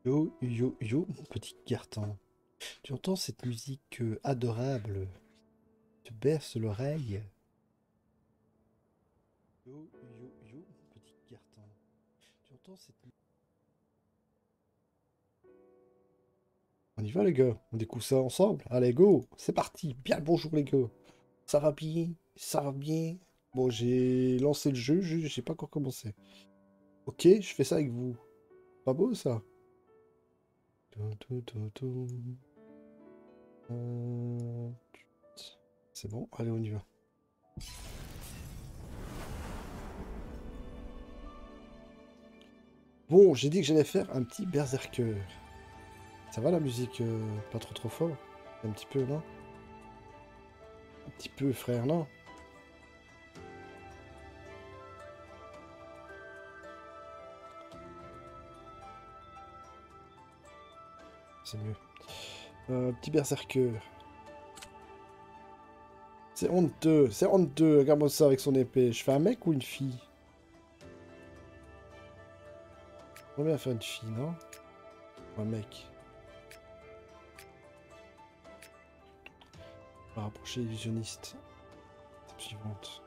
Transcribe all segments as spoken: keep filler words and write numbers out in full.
Yo, yo, yo, mon petit garçon. Tu entends cette musique euh, adorable te berce l'oreille. Yo, yo, yo, mon petit garçon. Tu entends cette musique. On y va, les gars. On découvre ça ensemble. Allez, go. C'est parti. Bien le bonjour, les gars. Ça va bien? Ça va bien? Bon, j'ai lancé le jeu. Je j'ai pas encore commencé. Ok, je fais ça avec vous. Pas beau, ça? Tou, tou, tou, tou. Euh, C'est bon. Allez, on y va. Bon, j'ai dit que j'allais faire un petit berserker. Ça va la musique, euh, pas trop trop fort? Un petit peu, non? Un petit peu, frère, non? C'est mieux. Euh, petit berserker. C'est honteux, c'est honteux. Regarde-moi ça avec son épée. Je fais un mec ou une fille? On va bien faire une fille, non? Ou un mec. On va rapprocher l'illusionniste. Étape suivante.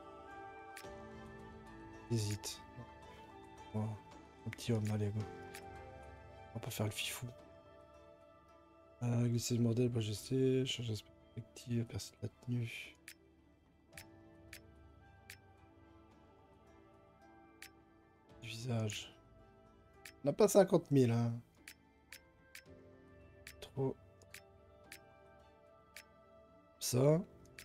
Hésite. Oh, un petit homme, allez, go. On va pas faire le fifou. Euh, glisser le modèle, bah, j'essaie. Changer de perspective, percer la tenue. Visage. On n'a pas cinquante mille, hein. Trop. Ça.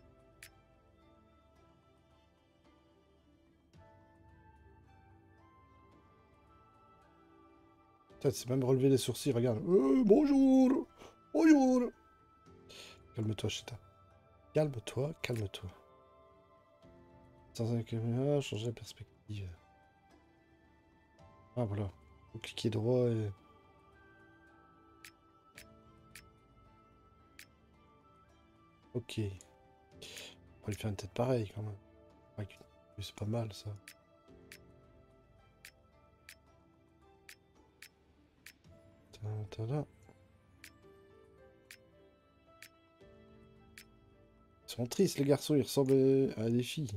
Putain, c'est même relever les sourcils, regarde. Euh, bonjour! Bonjour! Calme-toi, Chita. Calme-toi, calme-toi. Sans un caméra, changer la perspective. Ah, voilà. Faut cliquer droit et... Ok. On va lui faire une tête pareille, quand même. Avec une- C'est pas mal, ça. Tada, tada. Ils sont tristes, les garçons. Ils ressemblent à des filles.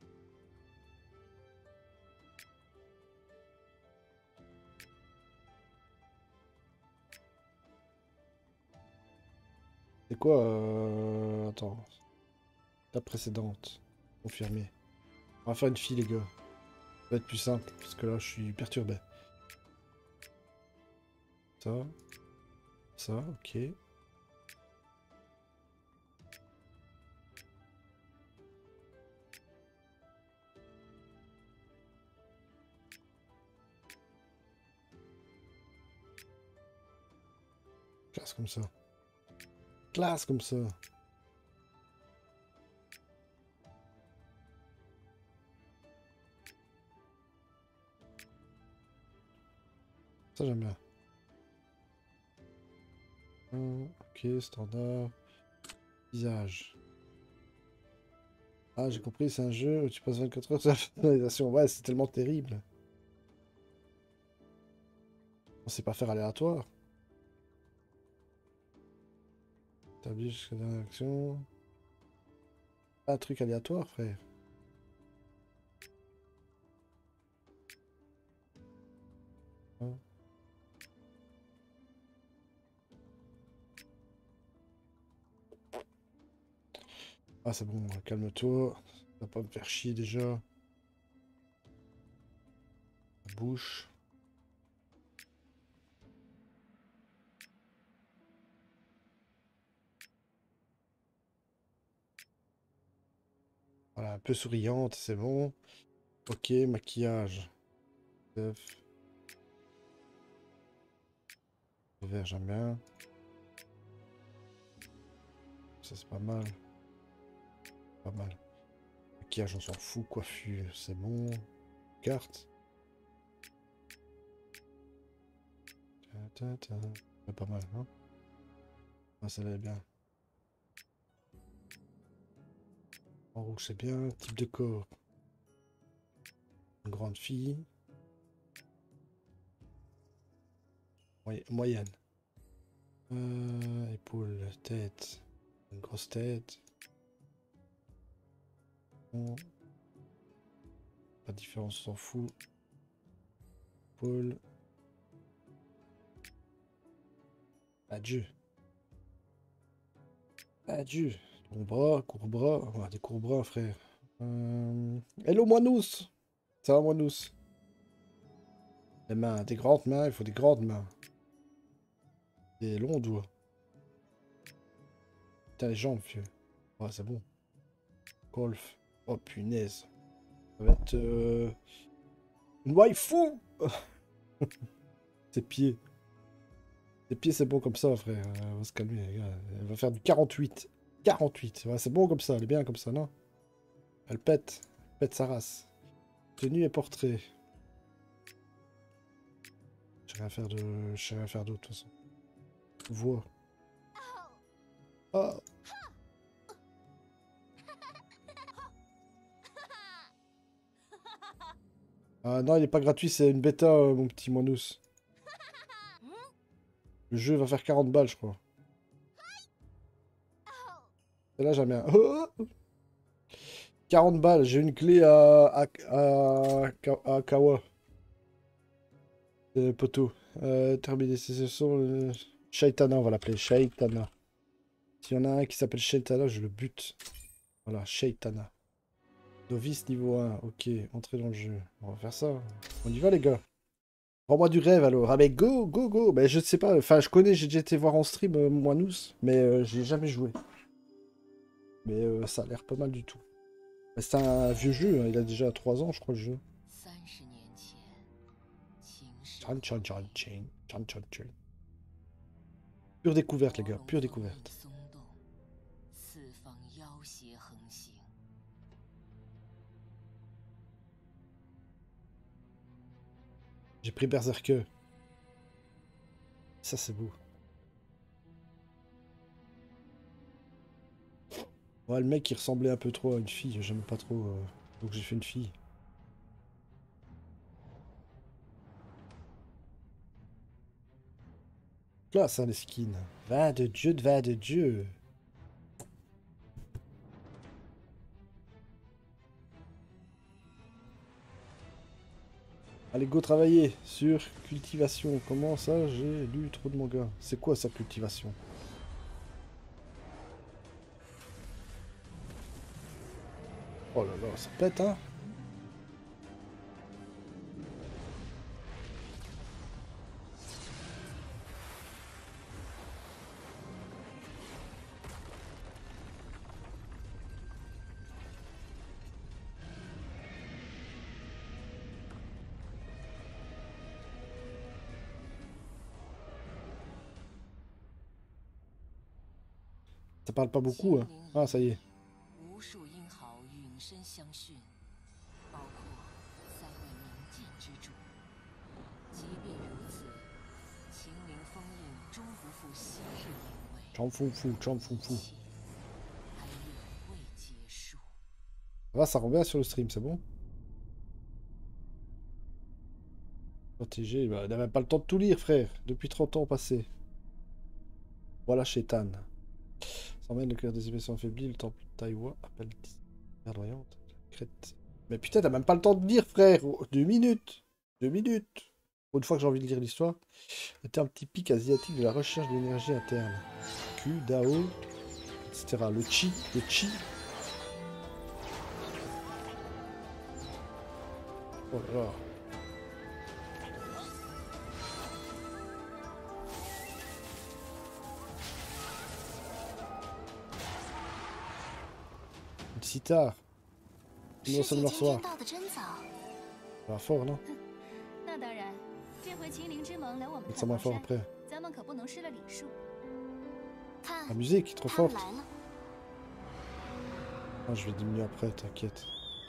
C'est quoi euh... Attends. La précédente. Confirmé. On va faire une fille, les gars. Ça va être plus simple, parce que là, je suis perturbé. Ça. Ça, ok. Classe comme ça. Classe comme ça. Ça, j'aime bien. Hum, ok, standard. Visage. Ah, j'ai compris, c'est un jeu où tu passes vingt-quatre heures sur la finalisation. Ouais, c'est tellement terrible. On sait pas faire aléatoire. Établis jusqu'à la dernière action. Pas un truc aléatoire, frère. Hein. Ah, c'est bon, calme-toi. Ça va pas me faire chier déjà. La bouche. Voilà, un peu souriante, c'est bon. Ok, maquillage. Neuf. Vert, j'aime bien. Ça, c'est pas mal. Pas mal. Maquillage, on s'en fout. Coiffure, c'est bon. Carte. Ta, ta, ta. C'est pas mal, hein. Ah, ça l'est bien. En rouge, c'est bien. Type de corps. Une grande fille. Moy- moyenne. Euh, épaule, tête. Une grosse tête. Bon, pas de différence, on s'en fout. Épaule. Adieu. Adieu. Long bras, court bras. Ouais, des courts bras, frère. Euh... Hello, Moinous. Ça va, Moinous? Les mains, des grandes mains, il faut des grandes mains. Des longs doigts. Putain, les jambes, vieux. Ouais, c'est bon. Golf. Oh, punaise. Ça va être... Euh... Une waifu. Ses pieds. Ses pieds, c'est bon comme ça, frère. Euh, on va se calmer, les gars. Elle va faire du quarante-huit. quarante-huit. Ouais, c'est bon comme ça. Elle est bien comme ça, non? Elle pète. Elle pète sa race. Tenue et portrait. Je sais rien faire de... Je sais rien faire d'autre, de toute façon. Voix. Ah. Ah non, il est pas gratuit, c'est une bêta, euh, mon petit Moinous. Le jeu va faire quarante balles, je crois. Et là, jamais un. quarante balles, j'ai une clé à, à, à, à Kawa. Euh, poteau. Euh, terminer ces sessions. Euh... Shaitana, on va l'appeler. Shaitana. S'il y en a un qui s'appelle Shaitana, je le bute. Voilà, Shaitana. Novice niveau un. Ok, entrer dans le jeu. On va faire ça. On y va, les gars. Rends-moi du rêve, alors. Ah, mais go, go, go. Ben, je sais pas. Enfin, je connais, j'ai déjà été voir en stream, euh, Moinous, mais euh, j'ai jamais joué. Mais euh, ça a l'air pas mal du tout. Mais c'est un vieux jeu, hein. Il a déjà trois ans, je crois, le jeu. Chan, chan, chan, chan, chan, chan, chan. Pure découverte, les gars, pure découverte. J'ai pris Berserker. Ça, c'est beau. Ouais, le mec, il ressemblait un peu trop à une fille. J'aime pas trop. Euh... Donc j'ai fait une fille. Là, ça, les skins. Va de Dieu, va de Dieu. Allez, go travailler sur cultivation. Comment ça, j'ai lu trop de mangas. C'est quoi ça, cultivation? Oh là là, ça pète, hein? Ça parle pas beaucoup, hein? Ah, ça y est. J'en fous, fou, j'en fous, fou. Ça va, ça rend bien sur le stream, c'est bon? Protégé, bah, il n'a même pas le temps de tout lire, frère. Depuis trente ans passés. Voilà Chétan. S'emmène le cœur des émissions affaibli, le temple de Taïwa appelle verdoyante. Crête. Mais putain, t'as même pas le temps de lire, frère. Oh, deux minutes. Deux minutes. Pour une fois que j'ai envie de lire l'histoire. Le terme typique asiatique de la recherche de l'énergie interne. Q, Dao, et cetera. Le chi, le chi. Oh là là. Une sitar. Non, ça me reçoit. Ça va fort, non? Ça moins fort après. La musique est trop forte. Ah, je vais diminuer après, t'inquiète.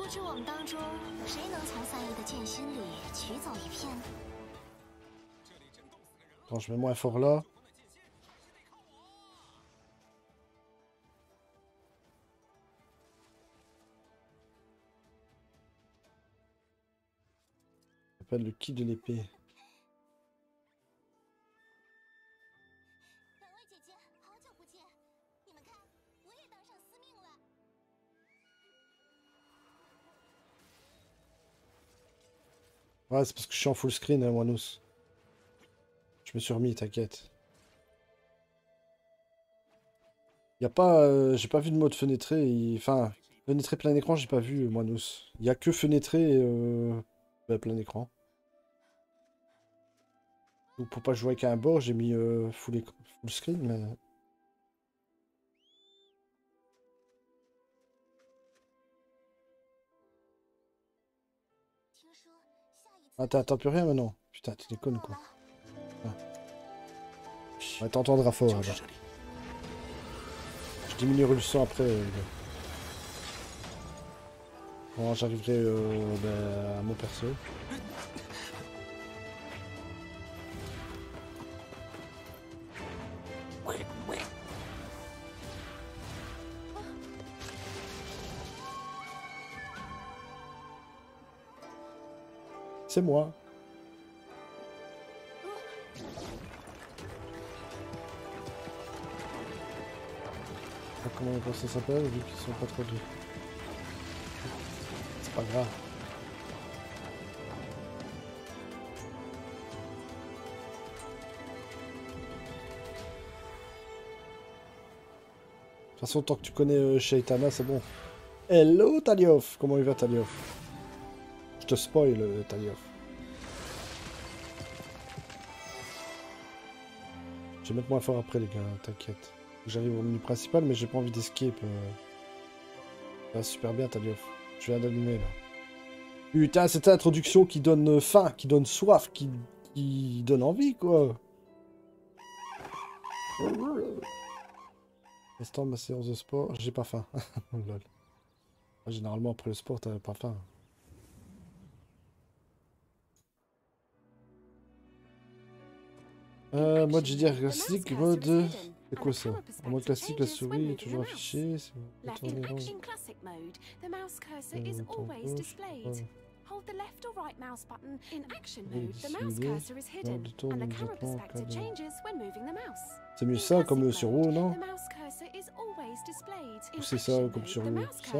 Attends, je mets moins fort là. Ça s'appelle le ki de l'épée. Ouais, c'est parce que je suis en full screen, hein, Wanous. Je me suis remis, t'inquiète. Y a pas... euh, j'ai pas vu de mode fenêtré. Et... Enfin, fenêtré plein écran, j'ai pas vu, Wanous. Y a que fenêtré et... Euh... Bah, plein écran. Donc pour pas jouer avec un bord, j'ai mis euh, full, écran... full screen, mais... Ah, t'entends plus rien maintenant? Putain, tu déconnes quoi. Ah. Ouais, t'entendras fort là-bas. Je diminuerai le son après. Euh, bon, j'arriverai euh, ben, à mon perso. C'est moi. Comment ça s'appelle vu qu'ils sont pas trop durs. C'est pas grave. De toute façon, tant que tu connais euh, Shaitana, c'est bon. Hello Taliof. Comment il va Taliof? Je te spoil euh, Taliof. Je vais mettre moins fort après les gars, t'inquiète. J'arrive au menu principal mais j'ai pas envie d'escape. Euh... Ça va super bien Taliof. Je viens d'allumer là. Putain, cette introduction qui donne faim, qui donne soif, qui, qui donne envie quoi. Instant ma séance de sport, j'ai pas faim. Lol. Généralement après le sport t'avais pas faim. Euh, mode G D R classique, mode... C'est quoi ça? En mode classique, la souris est toujours affichée. Si vous tournez dans... Hold the left or right mouse button. In action mode, the mouse cursor is hidden, and the camera perspective changes when moving the mouse. C'est mieux ça comme sur WoW, non? The mouse cursor is always displayed. Ou c'est ça comme sur WoW, ça?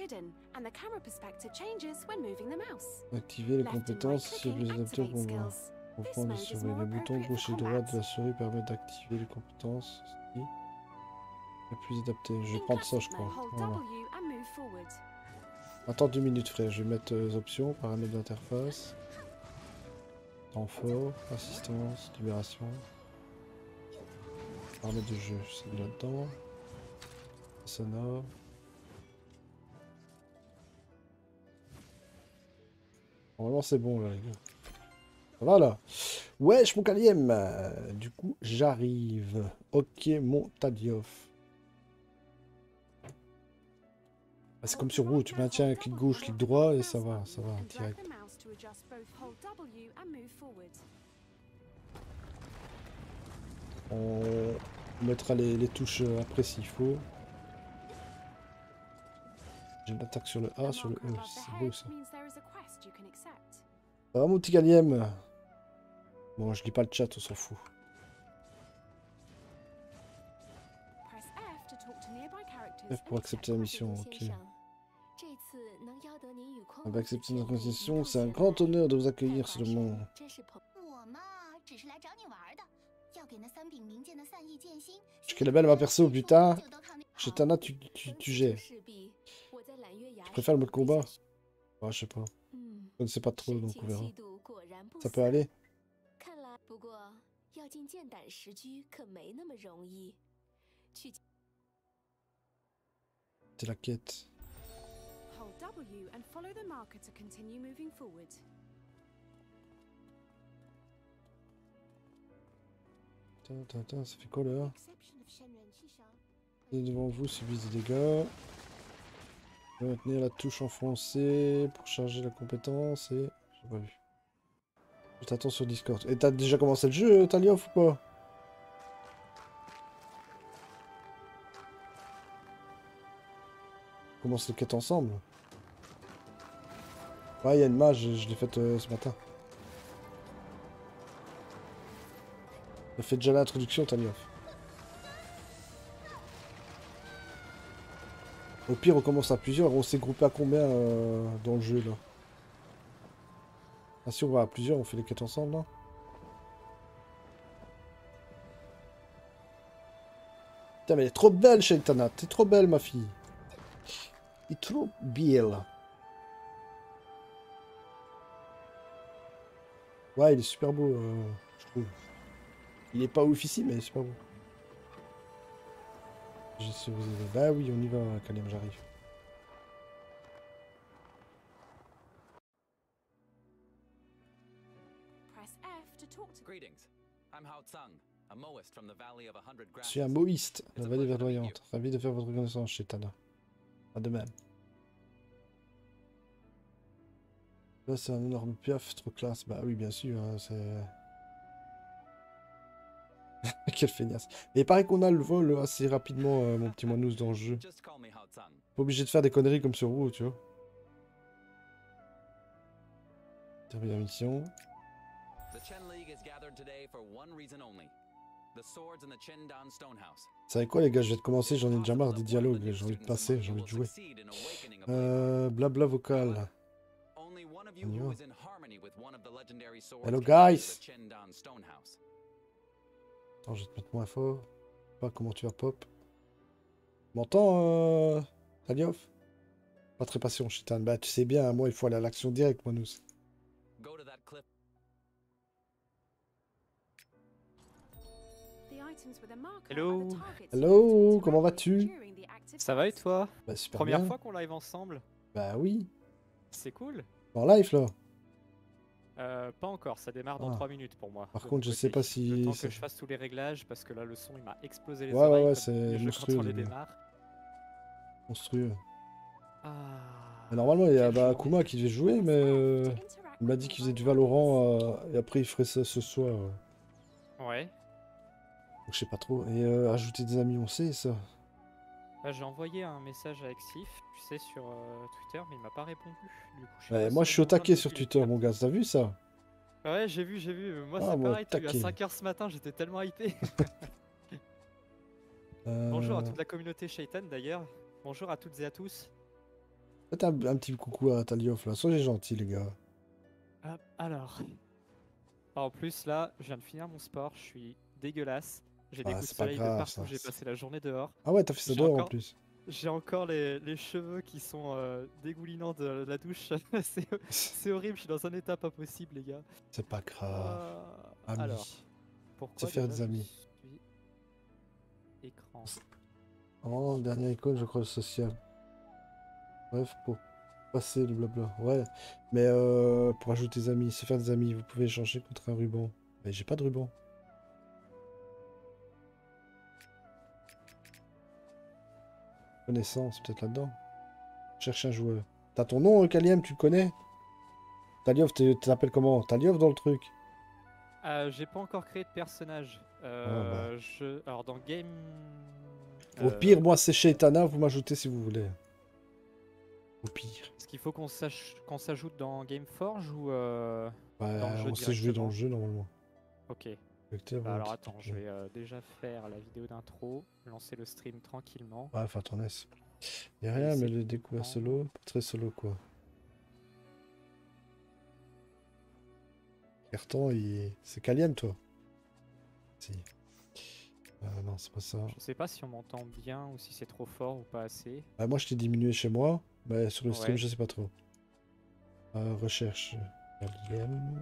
Activer les compétences si vous adaptez au combat. Comprendre les souris. Les boutons gauche et droite de la souris permettent d'activer les compétences. Si. Les plus adaptés. Je vais prendre ça, je crois. Voilà. Attends deux minutes, frère. Je vais mettre les euh, options, paramètres d'interface. Temps fort, assistance, libération. Paramètres de jeu, c'est là-dedans. Sonore. Normalement, c'est bon, là, les gars. Voilà. Wesh, mon Kaliem. Euh, du coup, j'arrive. Ok, mon Taliof. Ah, c'est comme sur WoW, tu maintiens un clic gauche, clic droit et ça va, ça va, direct. On mettra les, les touches après s'il faut. J'ai une attaque sur le A, sur le E, c'est beau ça. Ça va mon petit Kaliem? Bon, je lis pas le chat, on s'en fout. F pour accepter la mission, ok. On va accepter notre mission, c'est un grand honneur de vous accueillir sur le monde. Je connais belle ma perso, putain. Shaitana, tu, tu, tu gères. Je préfère le mode combat. Ouais, je sais pas. Je ne sais pas trop, donc on verra. Ça peut aller. C'est la quête. Attends, attends, attends, ça fait quoi là? Et devant vous, subissent des dégâts. Maintenir la touche enfoncée pour charger la compétence et... J'ai pas vu. Je t'attends sur Discord. Et t'as déjà commencé le jeu, Taliof, ou pas? On commence les quêtes ensemble. Ouais, il y a une mage, je, je l'ai faite euh, ce matin. Elle fait déjà l'introduction, Taliof. Au pire, on commence à plusieurs. On s'est groupé à combien euh, dans le jeu, là? Ah si, on va à plusieurs, on fait les quêtes ensemble, là. Putain, mais elle est trop belle, Shaitana. T'es trop belle, ma fille. Elle est trop belle. Ouais, il est super beau, euh, je trouve. Il est pas ouf ici, mais il est super beau. Je sais vous aider. Bah oui, on y va, Kalem, j'arrive. Press F to talk to Greetings. I'm Hao Tsang, a Moist from the Valley of a Hundred Je suis Grasses. un moïste, la It's a vallée pleasure to meet verdoyante. Ravi de faire votre connaissance, Shaitana. Pas de même. Là, c'est un énorme piaf, trop classe. Bah oui, bien sûr, hein, c'est... Quelle feignasse. Mais il paraît qu'on a le vol assez rapidement, euh, mon petit Moinous, dans le jeu. Just call me Hao Tsang. Pas obligé de faire des conneries comme sur vous, tu vois. Termine la mission. The Chen League is gathered today for one reason only. The swords in the Chendan Stonehouse. Vous savez quoi, les gars, je vais te commencer, j'en ai déjà marre des dialogues, j'ai envie de passer, j'ai envie de jouer. Euh, blabla vocal. Only one of On you y who va. is in harmony with one of the legendary swords Hello, carried guys. to the Chendan Stonehouse. Attends, je vais te mettre moins fort. Je sais pas comment tu vas pop. M'entends, euh... Taliov? Pas très patient, Chitan. Bah, tu sais bien, moi, il faut aller à l'action directe, Moinous. Go to that cliff. the items with a marker Hello. are the targets Hello, you have to comment interact vas-tu? with during the active Ça va et phase. toi? Bah, super Première bien. fois qu'on live ensemble. Bah oui. C'est cool. En live, là. Euh, pas encore, ça démarre dans Ah. trois minutes pour moi. Par de contre, mon je sais côté. pas si Le temps c'est- que je fasse tous les réglages parce que là le son il m'a explosé les Ouais, ouais, oreilles ouais, comme c'est les jeux monstrueux, quand on les le- démarre. Monstrueux. Ah. Mais normalement, il y a Quelle bah, journée. Akuma qui devait jouer, mais... euh, Il m'a dit qu'il faisait du Valorant, euh, et après il ferait ça ce soir. euh. Ouais. Donc je sais pas trop. Et euh, ajouter des amis, on sait ça. Bah, j'ai envoyé un message à Exif, tu sais, sur euh, Twitter, mais il m'a pas répondu. Du coup, je sais Ouais, pas moi si je suis au on est en train taquet de sur lui Twitter, écrire. mon gars, t'as vu ça? Ouais, j'ai vu, j'ai vu. Moi, Ah, c'est moi, pareil, t'as vu, à taquet. cinq heures ce matin, j'étais tellement hypé. Euh... Bonjour à toute la communauté Shaitan d'ailleurs. Bonjour à toutes et à tous. Faites un, un petit coucou à Taliov là, soyez gentils les gars. Hop, alors. En plus, là, je viens de finir mon sport, je suis dégueulasse. J'ai des Ah, coups de c'est pas soleil de grave, partout, ça. j'ai passé la journée dehors. Ah ouais, t'as fait ça J'ai dehors en encore- plus. J'ai encore les, les cheveux qui sont euh, dégoulinants de la douche. C'est c'est horrible, je suis dans un état pas possible, les gars. C'est pas grave. Ah, Ami. alors, pourquoi C'est faire déjà des je amis. suis écran. Oh, dernière icône, je crois, le social. Bref, pour passer le blabla. Ouais, mais euh, pour ajouter des amis, se faire des amis, vous pouvez échanger contre un ruban. Mais j'ai pas de ruban. Connaissance, peut-être là-dedans. Cherche un joueur. T'as ton nom, euh, Kaliem, tu le connais? Taliov, t'es- t'appelles comment? Taliov dans le truc? Euh, j'ai pas encore créé de personnage. Euh, je... Alors dans Game... Au euh, pire, moi c'est Shaitana, vous m'ajoutez si vous voulez. Au pire. Est-ce qu'il faut qu'on sache... qu'on s'ajoute dans Gameforge ou... Euh... Ouais, Dans le jeu on sait jouer dans directement. le jeu normalement. Ok. Vecteur, Bah alors ouais, attends, je vais euh, déjà faire la vidéo d'intro, lancer le stream tranquillement. Ouais, enfin, ton S. Y'a Et rien, mais c'est le découvert prendre- solo, pas très solo quoi. Carton, il... c'est Kaliem toi? Si. Euh, non, c'est pas ça. Je sais pas si on m'entend bien ou si c'est trop fort ou pas assez. Ah, moi je t'ai diminué chez moi, mais sur le stream, Ouais. je sais pas trop. Euh, recherche. Kaliem.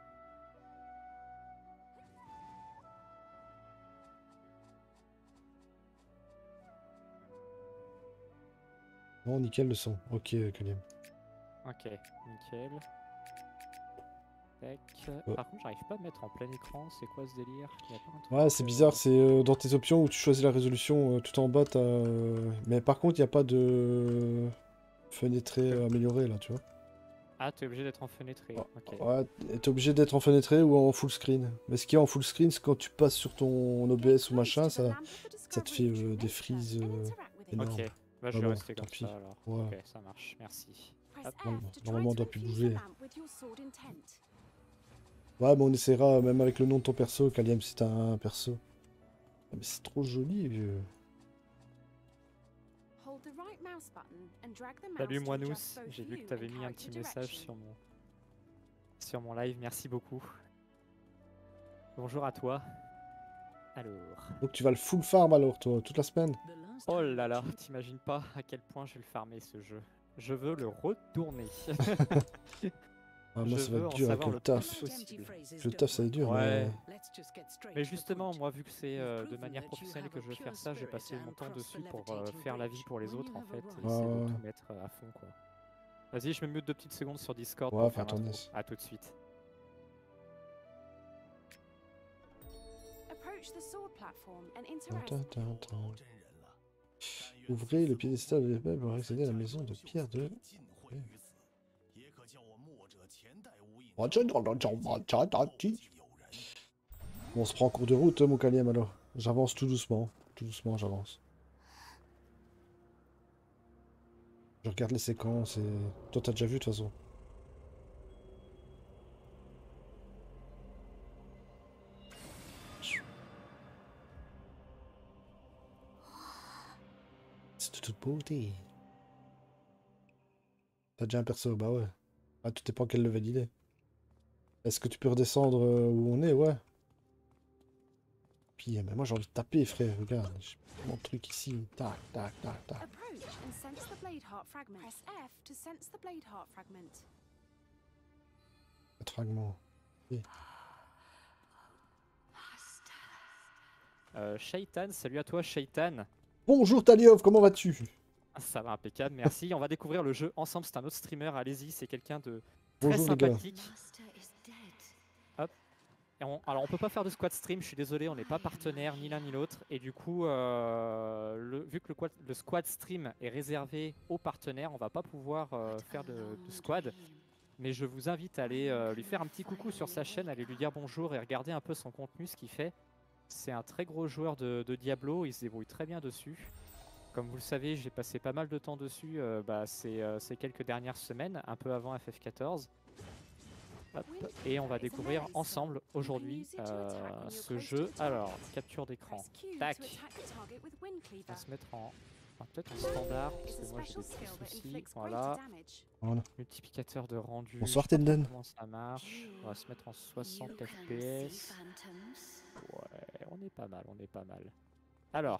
Non, nickel le son. Ok, Kaliem. Ok, nickel. Tac. Oh. Par contre, j'arrive pas à me mettre en plein écran, c'est quoi ce délire? Y a pas un truc, Ouais, c'est euh, bizarre, c'est euh, dans tes options où tu choisis la résolution, euh, tout en bas, t'as... euh, Mais par contre, il n'y a pas de fenêtré euh, amélioré, là, tu vois. Ah, t'es obligé d'être en fenêtré. Ah, Ok. Ouais, t'es obligé d'être en fenêtré ou en full screen. Mais ce qui est en full screen, c'est quand tu passes sur ton O B S ou machin, ça... ça te fait, euh, des frises, euh, énormes. Ok. Bah, je Ah vais bon, rester tant comme pis. ça alors. Ouais. Ok, ça marche, merci. Hop, normalement, on doit plus bouger. bouger. Ouais, mais on essaiera, même avec le nom de ton perso, Kaliem, si t'as un perso. Ah, mais c'est trop joli, vieux. hold the right mouse button and drag the mouse Salut to Moinous, adjust both j'ai vu que view tu avais and mis un petit character message direction. sur mon, sur mon live, merci beaucoup. Bonjour à toi. Alors... Donc tu vas le full farm alors, toi, toute la semaine? Oh là là, t'imagines pas à quel point je vais le farmer ce jeu. Je veux le retourner. Ah, moi, Je ça va veux être en dur avec savoir le le taf. plus possible. Le taf, ça va être dur, Ouais. mais... Mais justement, moi, vu que c'est euh, de manière professionnelle que je veux faire ça, j'ai passé mon temps dessus pour euh, faire la vie pour les autres, en fait, et Ouais, essayer ouais. de tout mettre euh, à fond, quoi. Vas-y, je me mute deux petites secondes sur Discord Ouais, pour fais faire ton l'intro. aise. À tout de suite. Approach the sword platform and Attends, interact. attends, attends. Ouvrez le piédestal de l'immeuble pour accéder à la maison de pierre de... Bon, on se prend en cours de route, mon Kaliem, alors. J'avance tout doucement. Tout doucement, j'avance. Je regarde les séquences et... Toi, t'as déjà vu, de toute façon. C'est de toute beauté. T'as déjà un perso? Bah ouais. Ah, tout dépend quel level il est. Est-ce que tu peux redescendre euh, où on est? Ouais. Puis, mais moi j'ai envie de taper, frère. Regarde, j'ai mon truc ici. Tac, tac, tac, tac. Approach and sense the blade heart fragment. Press F to sense the blade heart fragment. Quatre fragments. Euh, Shaitan, salut à toi, Shaitan. Bonjour Taliov, comment vas-tu? Ah, ça va impeccable, merci. On va découvrir le jeu ensemble, c'est un autre streamer, allez-y, c'est quelqu'un de très Bonjour les gars. sympathique. Hop. Et on, alors on peut pas faire de squad stream, je suis désolé, on n'est pas partenaire ni l'un ni l'autre. Et du coup, euh, le, vu que le, quad- le squad stream est réservé aux partenaires, on va pas pouvoir euh, faire de, de squad. Mais je vous invite à aller euh, lui faire un petit coucou sur sa chaîne, aller lui dire bonjour et regarder un peu son contenu, ce qu'il fait. C'est un très gros joueur de, de Diablo, il se débrouille très bien dessus. Comme vous le savez, j'ai passé pas mal de temps dessus euh, bah, ces, euh, ces quelques dernières semaines, un peu avant F F quatorze. Hop. Et on va découvrir ensemble aujourd'hui euh, ce jeu. Alors, capture d'écran. Press Q Tac. to attack the target with wind On cleaver. va se mettre en, en- peut-être en standard, parce Is a que moi j'ai special des skill petits that soucis. inflicts Voilà. greater damage. Voilà. Multiplicateur de rendu. Bonsoir, je sais pas trop Tenden. comment ça marche. On va se mettre en soixante F P S. Ouais, on est pas mal, on est pas mal. Alors,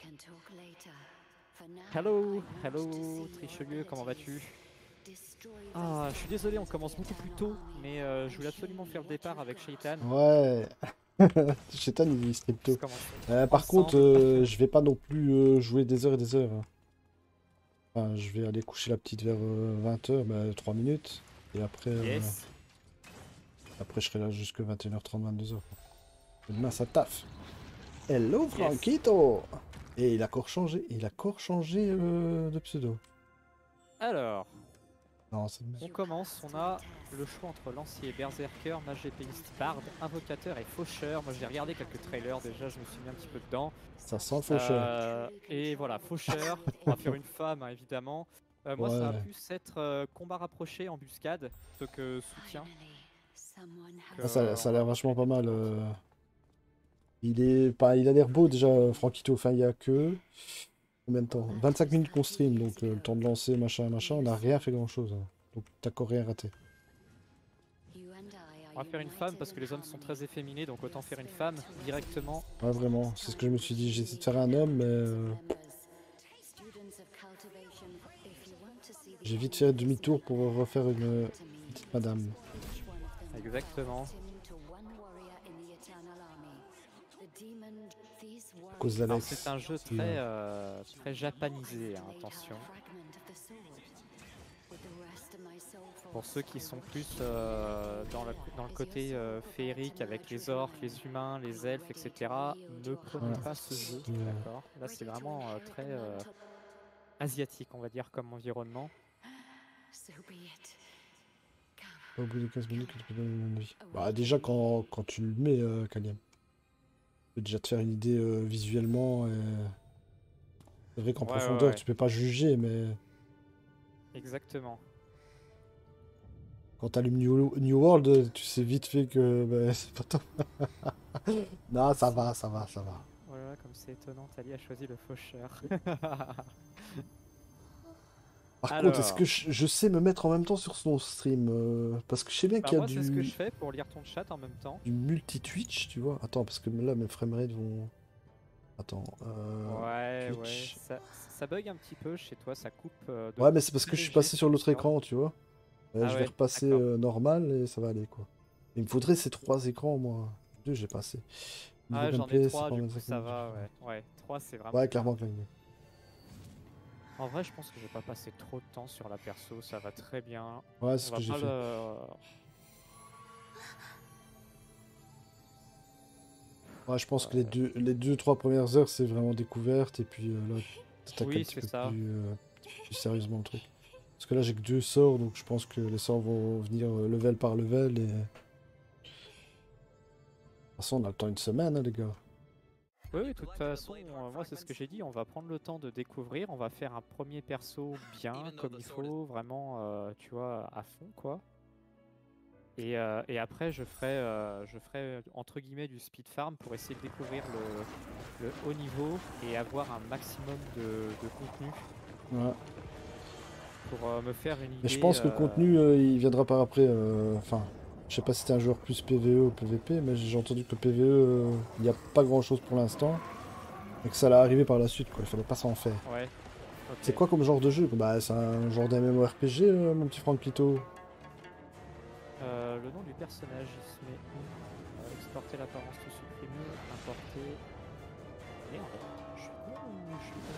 hello, hello, Trichelieu, comment vas-tu? Ah, je suis désolé, on commence beaucoup plus tôt, mais euh, je voulais absolument faire le départ avec Shaitan. Ouais. Chétan, il stream tôt. On commence Euh, par ensemble. contre, euh, je vais pas non plus euh, jouer des heures et des heures. hein. Enfin, je vais aller coucher la petite vers euh, vingt heures, bah, trois minutes. Et après, euh, Yes. après je serai là jusque vingt et une heures trente, vingt-deux heures. Et demain, ça taffe. Hello, Franquito. Et il a encore changé, il a encore changé euh, de pseudo. Alors, Non, c'est on commence, on a le choix entre lancier, berserker, mage épéiste, barde, invocateur et faucheur. Moi j'ai regardé quelques trailers déjà, je me suis mis un petit peu dedans. ça sent le faucheur. Euh, et voilà, faucheur, on va faire une femme hein, évidemment. Euh, moi ça va Ouais. plus être euh, combat rapproché, embuscade, plutôt que soutien. Ah, ça, ça a l'air vachement pas mal. euh. Il est pas, il a l'air beau déjà, Franquito. Enfin, il y a que combien de temps? vingt-cinq minutes qu'on stream, donc euh, le temps de lancer, machin, machin. On n'a rien fait grand chose. Donc t'as encore rien raté. On va faire une femme parce que les hommes sont très efféminés, donc autant faire une femme directement. Ouais, vraiment. C'est ce que je me suis dit. J'ai essayé de faire un homme, mais euh, j'ai vite fait demi-tour pour refaire une petite madame. Exactement. À cause Alors, d'Alex. c'est un jeu très, euh, très japanisé, hein, attention. Pour ceux qui sont plus euh, dans, le, dans le côté euh, féerique avec les orques, les humains, les elfes, et cetera, ne prenez Ouais. pas ce jeu, Ouais. d'accord? Là, c'est vraiment euh, très euh, asiatique, on va dire, comme environnement. Au bout de quinze minutes, tu peux donner une vie. Bah, déjà, quand, quand tu le mets, euh, Kaliem, tu peux déjà te faire une idée euh, visuellement. Et... C'est vrai qu'en Ouais, ouais, profondeur, ouais. tu peux pas juger, mais Exactement. quand t'allumes New, New World, tu sais vite fait que bah, c'est pas top. Non, ça va, ça va, ça va. Voilà, comme c'est étonnant, Tali a choisi le faucheur. Par Alors, contre, est-ce que je, je sais me mettre en même temps sur son stream euh, parce que je sais bien bah qu'il y a moi c'est ce que du, je fais pour lire ton chat en même temps. du multi-Twitch, tu vois. Attends, parce que là, mes framerates vont... Attends, euh, Ouais, ouais, Twitch... ça, ça bug un petit peu chez toi, ça coupe euh, de Ouais, mais c'est parce que plus je suis léger passé sur l'autre Discord. écran, tu vois. Euh, Ah je vais ouais, repasser d'accord. euh, normal et ça va aller, quoi. Il me faudrait ces trois écrans, moi. Deux, j'ai passé. Niveau Ah j'en ai gameplay, c'est trois, pas du coup vingt-cinq ça minutes. va, ouais. Ouais, trois c'est vraiment Ouais, bien. clairement, clairement. En vrai, je pense que je vais pas passer trop de temps sur la perso, ça va très bien. Ouais, On c'est ce va que j'ai pas fait. le... Ouais, je pense que les Ouais. deux, les deux, trois premières heures, c'est vraiment découverte. Et puis euh, là, t'attaques un Oui, petit c'est peu ça. plus, euh, plus sérieusement le truc. Parce que là, j'ai que deux sorts, donc je pense que les sorts vont venir euh, level par level. Et... De toute façon, on a le temps une semaine, hein, les gars. Oui, oui, de toute façon, euh, moi c'est ce que j'ai dit, on va prendre le temps de découvrir, on va faire un premier perso bien, comme il faut, vraiment, euh, tu vois, à fond, quoi. Et, euh, et après, je ferai, euh, je ferai, euh, entre guillemets, du speed farm pour essayer de découvrir le, le haut niveau et avoir un maximum de, de contenu Ouais. pour euh, me faire une Mais je idée. pense que le euh, contenu, euh, il viendra par après. euh, Enfin, je sais pas si t'es un joueur plus P V E ou P V P, mais j'ai entendu que le P V E, euh, il n'y a pas grand chose pour l'instant. Et que ça allait arriver par la suite, quoi. Il fallait pas s'en faire. Ouais, C'est ok. quoi comme genre de jeu? Bah, c'est un genre d'MMORPG, euh, mon petit Franklito. Euh, le nom du personnage, il se met où Euh, exporter l'apparence tout supprimer, importer. Merde, je suis con ou je suis con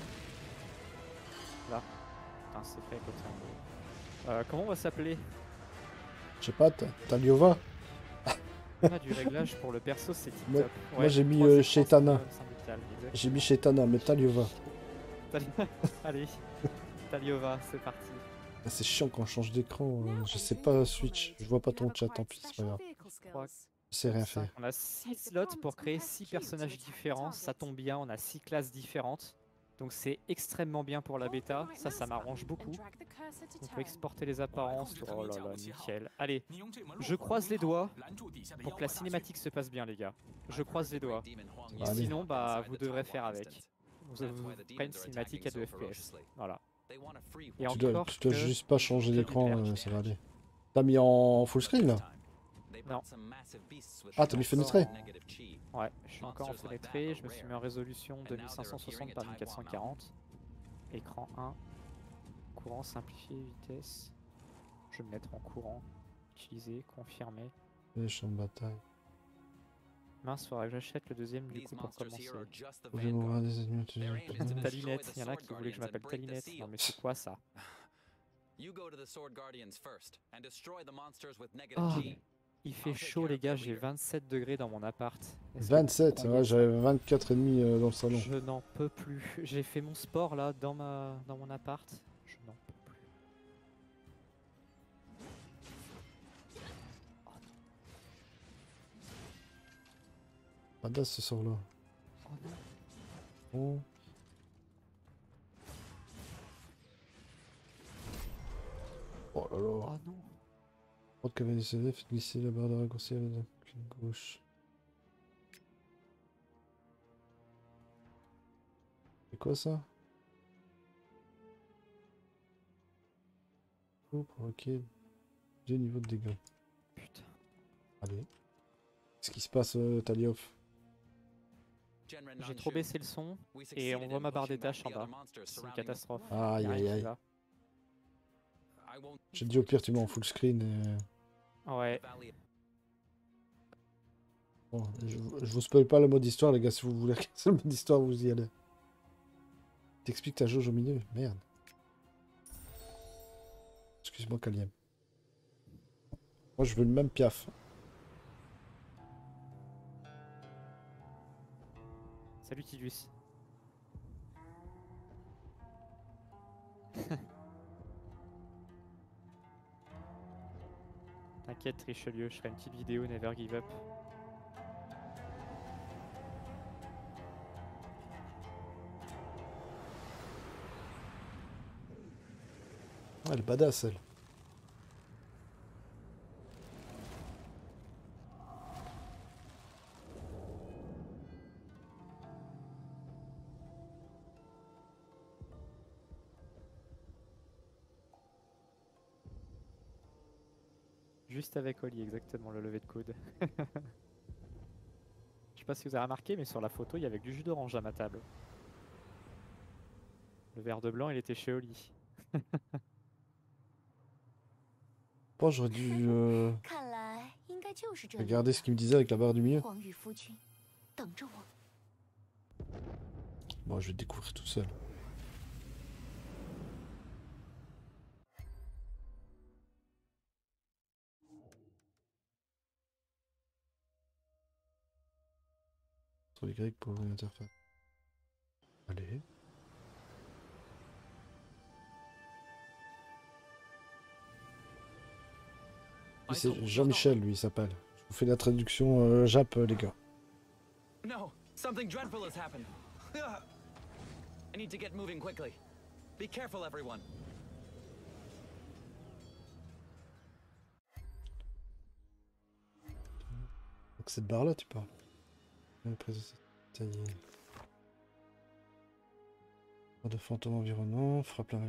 Là. Putain, c'est fait à côté en gros. Euh, comment on va s'appeler Je sais pas, t'as t'as Liova? On a du réglage pour le perso, c'est tip Moi, top. moi, j'ai mis trois euh, écrans Shaitana. sym- symbicales, exactement. J'ai mis Shaitana, mais t'as Liova. Tali- Allez, Taliova, c'est parti. Ah, c'est chiant quand on change d'écran. euh, je sais pas Switch. Je vois pas ton chat, tant pis, c'est pas grave. Trois, Je sais rien cinq. faire. On a six slots pour créer six personnages différents, ça tombe bien, on a six classes différentes. Donc c'est extrêmement bien pour la bêta, ça, ça m'arrange beaucoup. On peut exporter les apparences, oh là là, nickel. Allez, je croise les doigts pour que la cinématique se passe bien, les gars. Je croise les doigts. Allez. Sinon, bah, vous devrez faire avec. Vous, vous ferez une cinématique à deux F P S. Voilà. Et Tu dois, encore tu dois que... juste pas changer que d'écran, du euh, ça va aller. T'as mis en full screen là? Non. Ah, t'as mis fenêtré? Ouais, je suis encore en fenêtré, je me suis mis en résolution de mille cinq cent soixante par mille quatre cent quarante. Écran un. Courant simplifié, vitesse. Je vais me mettre en courant. Utiliser, confirmer. Les champs de bataille. Mince, faudrait que j'achète le deuxième du coup pour commencer. Pouvez m'ouvrir des ennemis utilisant le C'est personnage. Talinette, il y en a qui voulaient que je m'appelle Talinette. Non mais c'est quoi ça? Oh, il fait chaud les gars, j'ai vingt-sept degrés dans mon appart. Est-ce que vous vingt-sept, croyez ouais, ça j'avais vingt-quatre et demi euh, dans le salon. Je n'en peux plus. J'ai fait mon sport là dans ma dans mon appart. Je n'en peux plus. Badass ce sort là. Oh non. Bon. Oh là là. Oh non. Droite cavalier C D, faites glisser la barre de raccourci avec la clic gauche. C'est quoi ça? Pour provoquer deux niveaux de dégâts. Putain. Allez. Qu'est-ce qui se passe, euh, Taliov? J'ai trop baissé le son et on voit ma barre des tâches en bas. C'est une catastrophe. Aïe Y a rien aïe qui aïe. va. J'ai dit au pire tu mets en full screen et... Ouais. Bon, je, je vous spoil pas le mode histoire les gars, si vous voulez regarder le mode histoire vous y allez. T'expliques ta jauge au milieu, merde. Excuse-moi Kaliem. Moi je veux le même piaf. Salut Tidus. T'inquiète Richelieu, je ferai une petite vidéo Never Give Up. Ah, elle est badass elle. Juste avec Oli, exactement, le lever de coude. Je sais pas si vous avez remarqué, mais sur la photo, il y avait du jus d'orange à ma table. Le verre de blanc, il était chez Oli. Bon, j'aurais dû euh, regarder ce qu'il me disait avec la barre du milieu. Bon, je vais découvrir tout seul. Sur les grecs pour ouvrir l'interface. Allez. Lui, c'est Jean-Michel, lui, il s'appelle. Je vous fais la traduction euh, Jap, euh, les gars. No, something dreadful has happened. I need to get moving quickly. Be careful, everyone. Donc cette barre-là, tu parles. De fantôme environnement, frappe la...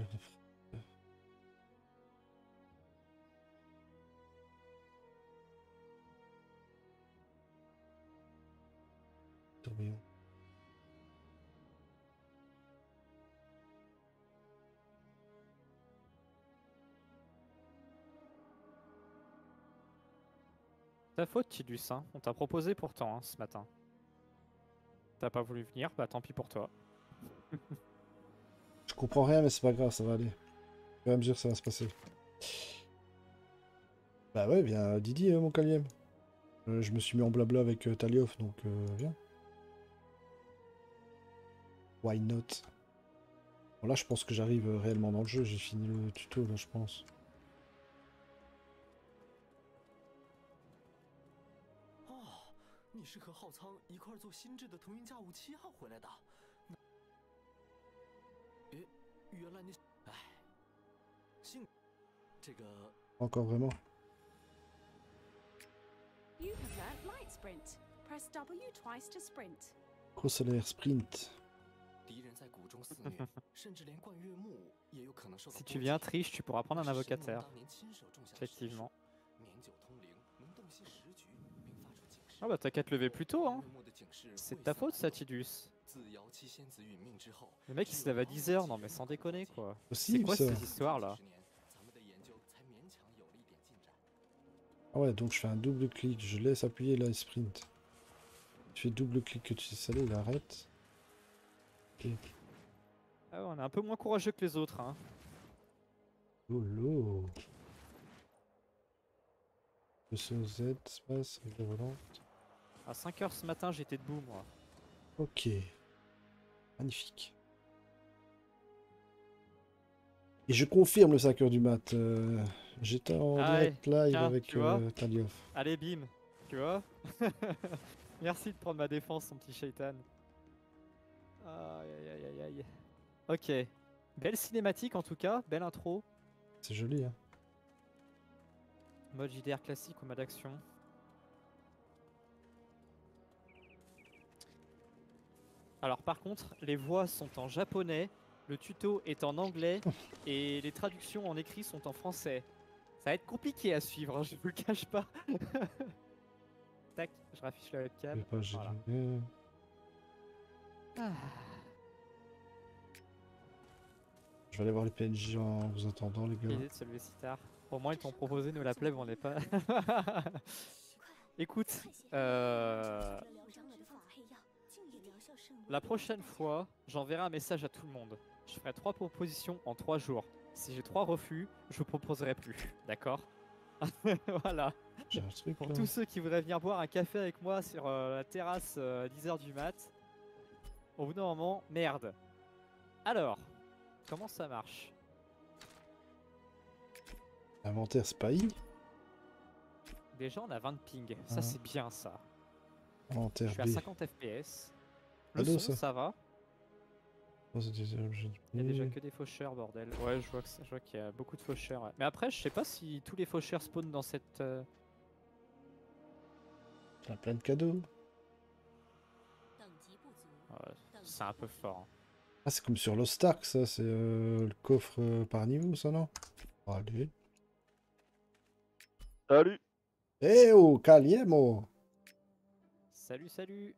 Tourbillon. Ta faute, Tidus, hein. On t'a proposé pourtant hein, ce matin. T'as pas voulu venir, bah tant pis pour toi. Je comprends rien, mais c'est pas grave, ça va aller. Au fur et à mesure, ça va se passer. Bah ouais, viens, Didi, hein, mon Kaliem. Euh, je me suis mis en blabla avec euh, Talioff, donc euh, viens. Why not? Bon, là, je pense que j'arrive euh, réellement dans le jeu. J'ai fini le tuto, là, je pense. Encore vraiment. You have learnt light sprint. Press W twice to sprint. Gros solaire sprint. Si tu viens triche, tu pourras prendre un invocataire. Effectivement. Ah bah t'as qu'à te lever plus tôt hein. C'est de ta faute ça, Tidus. Le mec il se lève à dix heures, non mais sans déconner quoi. C'est quoi ça. ces histoires là? Ah ouais, donc je fais un double clic, je laisse appuyer là et sprint. Tu fais double clic que tu sais saler, il arrête. Ok. Ah ouais, on est un peu moins courageux que les autres hein. Lolo. Le C O Z, espace, règle volante. À cinq heures ce matin j'étais debout moi. Ok. Magnifique. Et je confirme le cinq heures du mat. Euh, J'étais en Ah direct ouais, live tiens, avec tu vois euh, Talioff. Allez bim, tu vois. Merci de prendre ma défense mon petit shaitan. Aïe aïe aïe aïe aïe. Ok. Belle cinématique en tout cas, belle intro. C'est joli hein. Mode J D R classique ou mode action. Alors par contre, les voix sont en japonais, le tuto est en anglais et les traductions en écrit sont en français. Ça va être compliqué à suivre, hein, je vous le cache pas. Tac, je raffiche la webcam. Pas Voilà. Ah. Je vais aller voir les P N J en vous attendant les gars. L'idée de se lever si tard. Au moins ils t'ont proposé, nous la plèbe on n'est pas... Écoute, euh... la prochaine fois, j'enverrai un message à tout le monde. Je ferai trois propositions en trois jours. Si j'ai trois refus, je vous proposerai plus. D'accord? Voilà. J'ai un truc Pour là. tous ceux qui voudraient venir boire un café avec moi sur euh, la terrasse euh, à dix heures du mat, au bout d'un moment, merde. Alors, comment ça marche? Inventaire spy. Déjà, on a vingt ping. Ça, Ah. c'est bien ça. Je Inventaire suis à B. cinquante F P S. Le Ado, son, ça. ça va. Oh, c'est des objets de Il y a déjà B. que des faucheurs, bordel. Ouais, je vois que- je vois qu'il y a beaucoup de faucheurs. Ouais. Mais après, je sais pas si tous les faucheurs spawnent dans cette... euh, T'as plein de cadeaux. ouais, c'est un peu fort. hein. Ah, c'est comme sur Lost Ark, ça. C'est euh, le coffre euh, par niveau, ça, non? Allez. Salut. Eh oh, Caliemo! Salut, salut.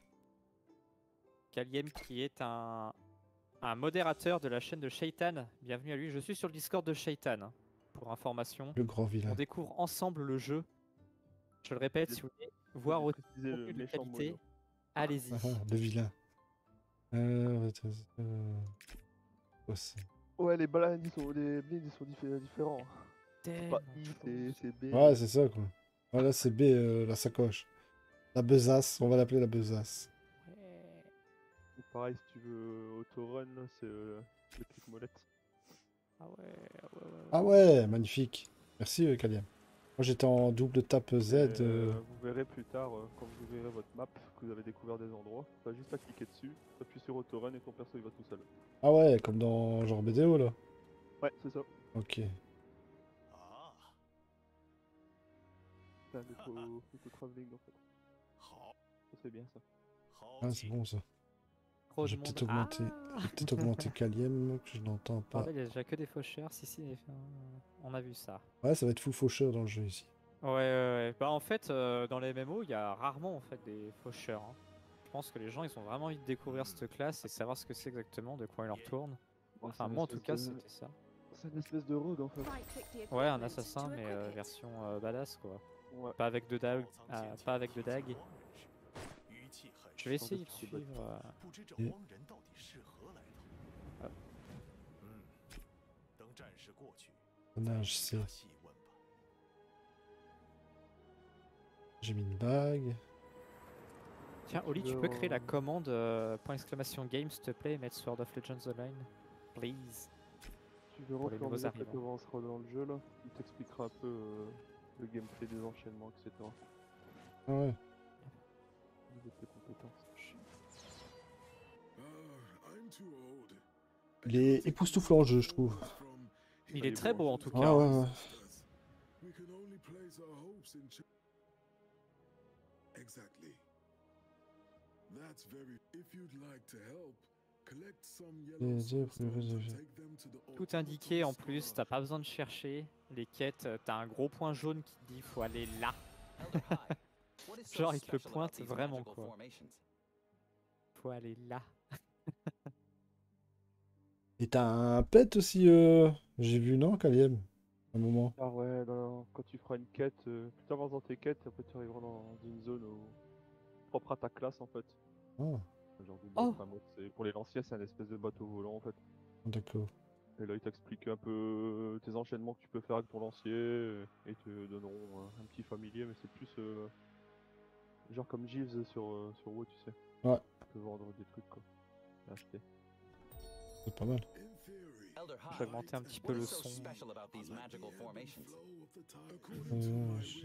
Kaliem qui est un, un modérateur de la chaîne de Shaitan. Bienvenue à lui. Je suis sur le Discord de Shaitan. hein, Pour information, Le grand vilain. on découvre ensemble le jeu. Je le répète, si vous voulez voir au Préciser le contenu de méchant qualité, mono. allez-y. Ah, ah, le vilain. Euh... euh, quoi c'est Ouais, les blinds, ils sont, les blinds, ils sont diffé- différents. C'est pas Tellement I, de c'est choses. c'est B. Ouais, c'est ça, quoi. Voilà, c'est B, euh, la sacoche. La besace, on va l'appeler la besace. Ouais. Et pareil, si tu veux autorun, là, c'est euh, le clic molette. Ah ouais, ah ouais, ouais, ouais. Ah ouais, magnifique. Merci, euh, Kaliam. Moi, j'étais en double tape Z. Et, euh, euh, vous verrez plus tard, euh, quand vous verrez votre map, que vous avez découvert des endroits, t'as juste à cliquer dessus, t'appuies sur autorun et ton perso il va tout seul. Ah ouais, comme dans genre B D O, là. Ouais, c'est ça. Ok. C'est un auto, auto-travelling en fait. Ça c'est bien ça. Ah, c'est bon, ça. Trop J'ai de peut-être monde. augmenté, Ah j'ai peut-être augmenté Kaliem, que je n'entends pas. Bordel, il y a déjà que des faucheurs. Si, si, enfin, on a vu ça. Ouais, ça va être fou faucheur dans le jeu, ici. Ouais, ouais, ouais. Bah, en fait, euh, dans les M M O, il y a rarement en fait des faucheurs. hein. Je pense que les gens, ils ont vraiment envie de découvrir cette classe et savoir ce que c'est exactement, de quoi il leur tourne. Bon, Enfin, c'est une moi, en tout cas, espèce de- c'était ça. C'est une espèce de rogue en fait. Right-click the Ouais, un equipment assassin, to mais equip euh, it. version euh, badass, quoi. Ouais. Pas avec de dague. ah, pas avec de dague. Je vais essayer de c'est bête. suivre. euh, Et- Personnage, c'est. J'ai mis une bague. Tiens, Oli, tu peux créer la Euh, commande euh, point exclamation game, s'il te plaît, et mettre Sword of Legends Online, please. Tu verras pour au les fur et à nouveaux mesure que tu arrivants. avanceras dans le jeu là, il t'expliquera un peu euh, le gameplay des enchaînements, et cetera. Ah ouais. Au niveau de tes compétences. Il est époustouflant le jeu, je trouve. Il est très beau en tout Ouais, cas. hein. ouais, ouais. Exactly. That's very. If you'd like to help, collect some Les yellow deux soul premiers stones and objets. take them to the Tout indiqué en plus, t'as pas besoin de chercher les quêtes. euh, T'as un gros point jaune qui te dit faut aller là. Genre, il te le pointe vraiment, quoi. Faut aller là. Et t'as un pet aussi, euh... j'ai vu, non, Kaliem? Un moment. Ah ouais, non, quand tu feras une quête, euh, plus t'avances dans tes quêtes, après tu arriveras dans une zone où... propre à ta classe en fait. Ah, Genre du Oh. enfin, mode, c'est- pour les lanciers, c'est un espèce de bateau volant en fait. d'accord. Et là, il t'explique un peu tes enchaînements que tu peux faire avec ton lancier euh, et te donneront euh, un petit familier, mais c'est plus euh, genre comme Jeeves sur, euh, sur WoW, tu sais. Ouais. Tu peux vendre des trucs quoi. À acheter. C'est pas mal. Je vais augmenter un petit peu le son. Euh, je-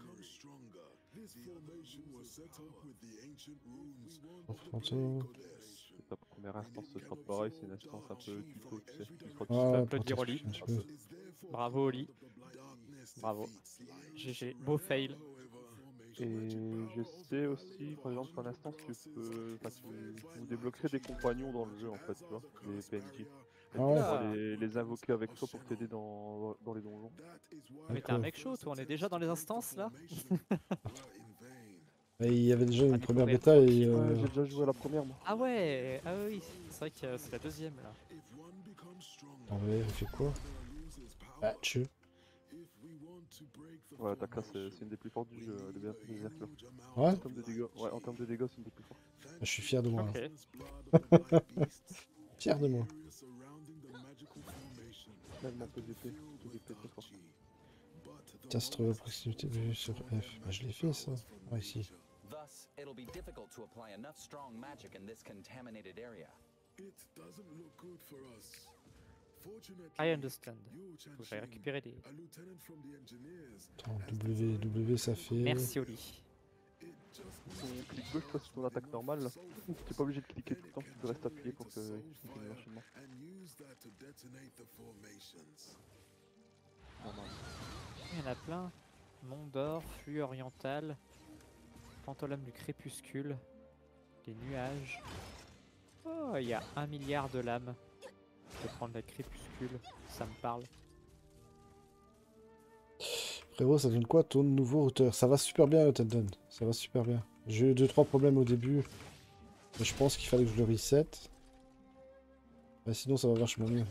Fantôme. C'est ta première instance, ce sera pareil, c'est une instance un peu tuto, tu sais. Tu feras Ah, tout ouais, seul. peux pour dire Oli. t'expliquer un petit peu. Bravo Oli. Bravo. G G. Beau fail. Et je sais aussi, par exemple, qu'en instance, tu peux. Enfin, tu... vous débloquerez des compagnons dans le jeu en fait, tu vois, des P N J. Et tu Ah ouais. pourras les, les invoquer avec toi pour t'aider dans... dans les donjons. Mais t'es un D'accord. mec chaud, toi. On est déjà dans les instances là. Et il y avait déjà une Ah, première découvert bêta et. Ouais, Euh... j'ai déjà joué à la première moi. Ah ouais. Ah oui. C'est vrai que euh, c'est la deuxième là. Attends, ouais, il fait quoi? Ah, tchou. Ouais, ta classe, c'est c'est une des plus fortes du jeu, de Ber- Berserker. Ouais, En termes de dégâts, ouais, en termes de dégâts, c'est une des plus fortes. je suis fier de moi. Ok. là. Fier de moi. Même en P V P, P V P très fort. Tastre à proximité vue sur F. Bah, je l'ai fait ça. Ah, ici. Thus, it'll be difficult to apply enough strong magic in this contaminated area. I understand. Faut que j'aille récupérer des. Attends, W, W ça fait. Merci Oli. Ton clic gauche, toi, sur ton attaque normale, là, t'es pas obligé de cliquer tout le temps, tu peux rester appuyé pour que tu continues l'enchaînement. Il y en a plein. Mont d'or, flux oriental, pantolame du crépuscule, les nuages. Oh, il y a un milliard de lames. Je vais prendre la crépuscule, ça me parle. Frérot, ça donne quoi ton nouveau routeur? Ça va super bien le Tendon, ça va super bien. J'ai eu deux trois problèmes au début, mais je pense qu'il fallait que je le reset. Mais sinon ça va vachement mieux.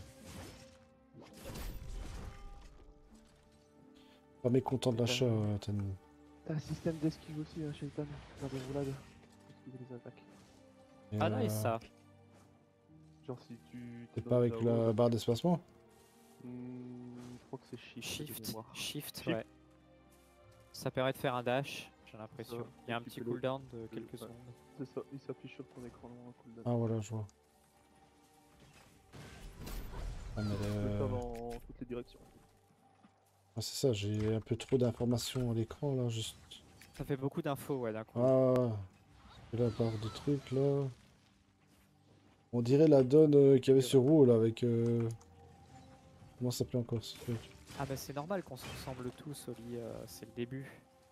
Pas mécontent de l'achat, euh, Tendon. T'as un système d'esquive aussi, hein, Shaitan, dans des roulades. Esquiver les attaques. Et, Ah, euh, nice ça. Genre si tu... T'es t'es pas dans avec ta la roue, barre d'espacement? hmm, je crois que c'est shift. de Shift, mémoire. shift, Shift. ouais. Ça permet de faire un dash, j'ai l'impression. Ça, Il y a un tu petit peux le- cooldown de le- quelques ouais. secondes. C'est ça, il s'affiche sur ton écran en cooldown. Ah voilà, je vois. Ah, mais, Tu peux le euh, faire dans toutes les directions. ah, c'est ça, j'ai un peu trop d'informations à l'écran là, juste. Ça fait beaucoup d'infos, ouais, d'un coup. Ah, c'est la barre de trucs là. On dirait la donne euh, qu'il y avait sur WoW là avec. Euh... Comment ça s'appelait encore ce truc? Ah bah c'est normal qu'on se ressemble tous, Oli, euh, c'est le début.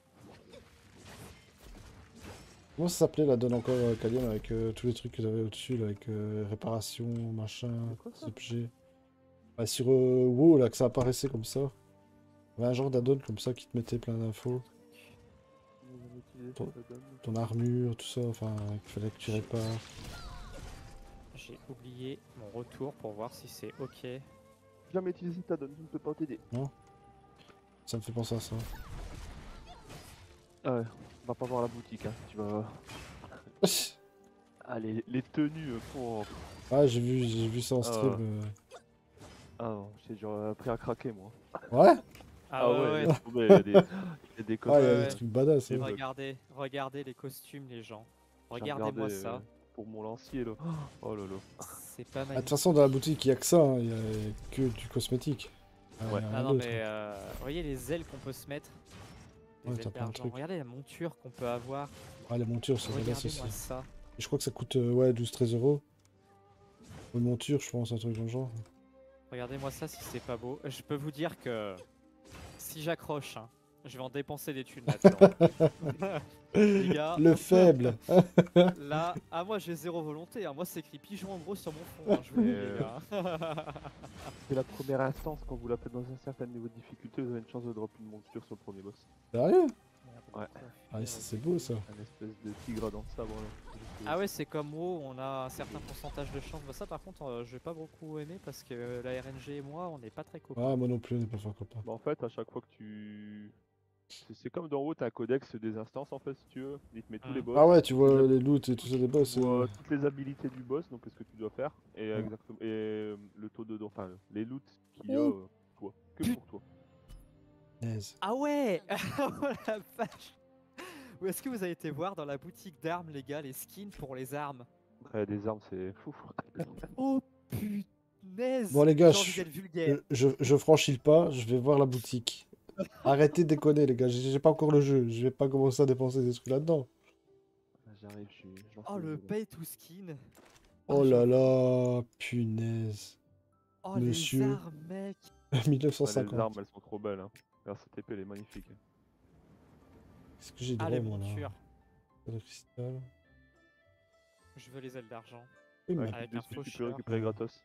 Comment ça s'appelait la donne encore euh, Kalian avec euh, tous les trucs que t'avais au-dessus là, avec euh, réparation, machin, C'est quoi ça? objets. Bah, sur euh, WoW là que ça apparaissait comme ça. Il y avait un genre d'addon comme ça qui te mettait plein d'infos. J'ai jamais utilisé Ton- cette donne. Ton armure, tout ça, enfin qu'il fallait que tu répares. J'ai oublié mon retour pour voir si c'est ok. Jamais utilisé ta donne, je ne peux pas t'aider. Ça me fait penser à ça. Ah ouais, on va pas voir la boutique, hein. Tu vas... Ah, les, les tenues euh, pour... Ah, j'ai vu, j'ai vu ça en Ah. stream. euh. Ah non, j'ai déjà appris à craquer moi. Ouais? Ah, ouais, ouais. laisse tomber, il y a des, il y a des Ah, il y codes. a ouais. des trucs badass. hein. Regardez, regardez les costumes, les gens. J'ai Regardez-moi regardé, ça. euh, Pour mon lancier là. Oh là là. C'est pas Ah, de toute magnifique. façon, dans la boutique, il n'y a que ça, hein, il n'y a que du cosmétique. Ah, Ouais. y a Ah rien non d'autre. mais euh, voyez les ailes qu'on peut se mettre. Les Ouais, ailes t'as plein de d'argent. trucs. Regardez la monture qu'on peut avoir. Ah, les montures, c'est badass aussi. Regardez-moi ça. Et je crois que ça coûte euh, ouais, douze treize euros. Une monture, je pense, un truc dans le genre. Regardez-moi ça si c'est pas beau. Je peux vous dire que si j'accroche, hein, je vais en dépenser des thunes là-dedans. Les gars, Le faible. là, ah moi j'ai zéro volonté. Hein. Moi c'est écrit pigeon en gros sur mon front. Hein, je vous le dis, les gars. C'est la première instance, quand vous la faites dans un certain niveau de difficulté, vous avez une chance de drop une monture sur le premier boss. Sérieux? Ouais. Ah, ça c'est beau ça. Un espèce de tigre dans le sabre là. Ah ouais, c'est comme WoW, on a un certain pourcentage de chance. Bah ça par contre, euh, je vais pas beaucoup aimer parce que la R N G et moi, on n'est pas très copains. Ah, moi non plus, on n'est pas fort copains. Bah en fait, à chaque fois que tu... C'est c'est comme dans WoW, t'as un codex des instances en fait, si tu veux. Il te met tous les boss. Ah ouais, tu vois les les loots et tout ça des boss. Tu vois euh. toutes les habilités du boss, donc qu'est-ce que tu dois faire, et, Ouais. exactement, et euh, le taux de... Enfin, les loots qu'il y a, Oh. euh, toi. Que pour toi. Naze. Ah ouais. Oh la vache. Où est-ce que vous avez été voir dans la boutique d'armes, les gars, les skins pour les armes? Après, des armes, c'est fou. Oh punaise. Bon, les gars, J'ai envie je- d'être vulgaire. Je, je franchis le pas, je vais voir la boutique. Arrêtez de déconner, les gars, j'ai j'ai pas encore le jeu. Je vais pas commencer à dépenser des trucs là-dedans. J'arrive, je suis... j'en Oh fais le des- pay to skin. Oh là là, punaise. Oh Monsieur. les armes, mec. Ouais, les armes, mille neuf cent cinquante. elles sont trop belles. Hein. Regarde, cette épée, elle est magnifique. Qu'est-ce que j'ai Ah droit, les moi, là? montures. De cristal. Je veux les ailes d'argent. Oui, mais Ouais, Avec clique un dessus, tu peux faucheur. récupérer gratos.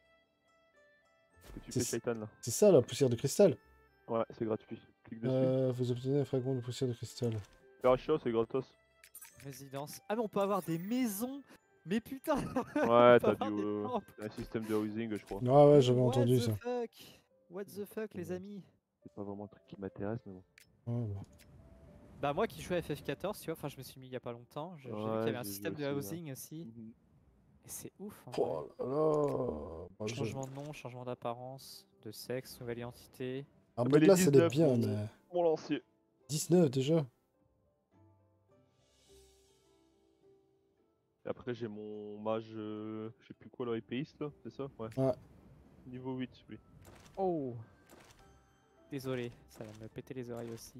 Ce que tu C'est fais, ça. Shaitan, là. c'est ça la poussière de cristal. Ouais, c'est gratuit. Clique dessus. Euh, vous obtenez un fragment de poussière de cristal. Faire un chiot, c'est gratos. Résidence. Ah mais on peut avoir des maisons. Mais putain. Ouais, t'as avoir du des euh, temples. un système de housing, je crois. Ah ouais, j'avais What entendu the ça. fuck. What the fuck les amis. C'est pas vraiment un truc qui m'intéresse, mais bon. Ouais, bon. Bah moi qui joue à F F quatorze, tu vois, enfin je me suis mis il y a pas longtemps, j'ai j'ai vu qu'il y Ouais, avait un j'ai vu système de aussi, ouais. housing aussi, Mhm. et c'est ouf. En vrai. Oh là là. Moi, je- Changement de nom, changement d'apparence, de sexe, nouvelle identité. Ah, bah, mais les là, c'est dix-neuf, bien, mon- mais. Mon lancier. dix-neuf déjà. Et après, j'ai mon mage, euh, je sais plus quoi, le épéiste, là, c'est ça? Ouais. Ouais. Niveau huit, oui. Oh. Désolé, ça va me péter les oreilles aussi.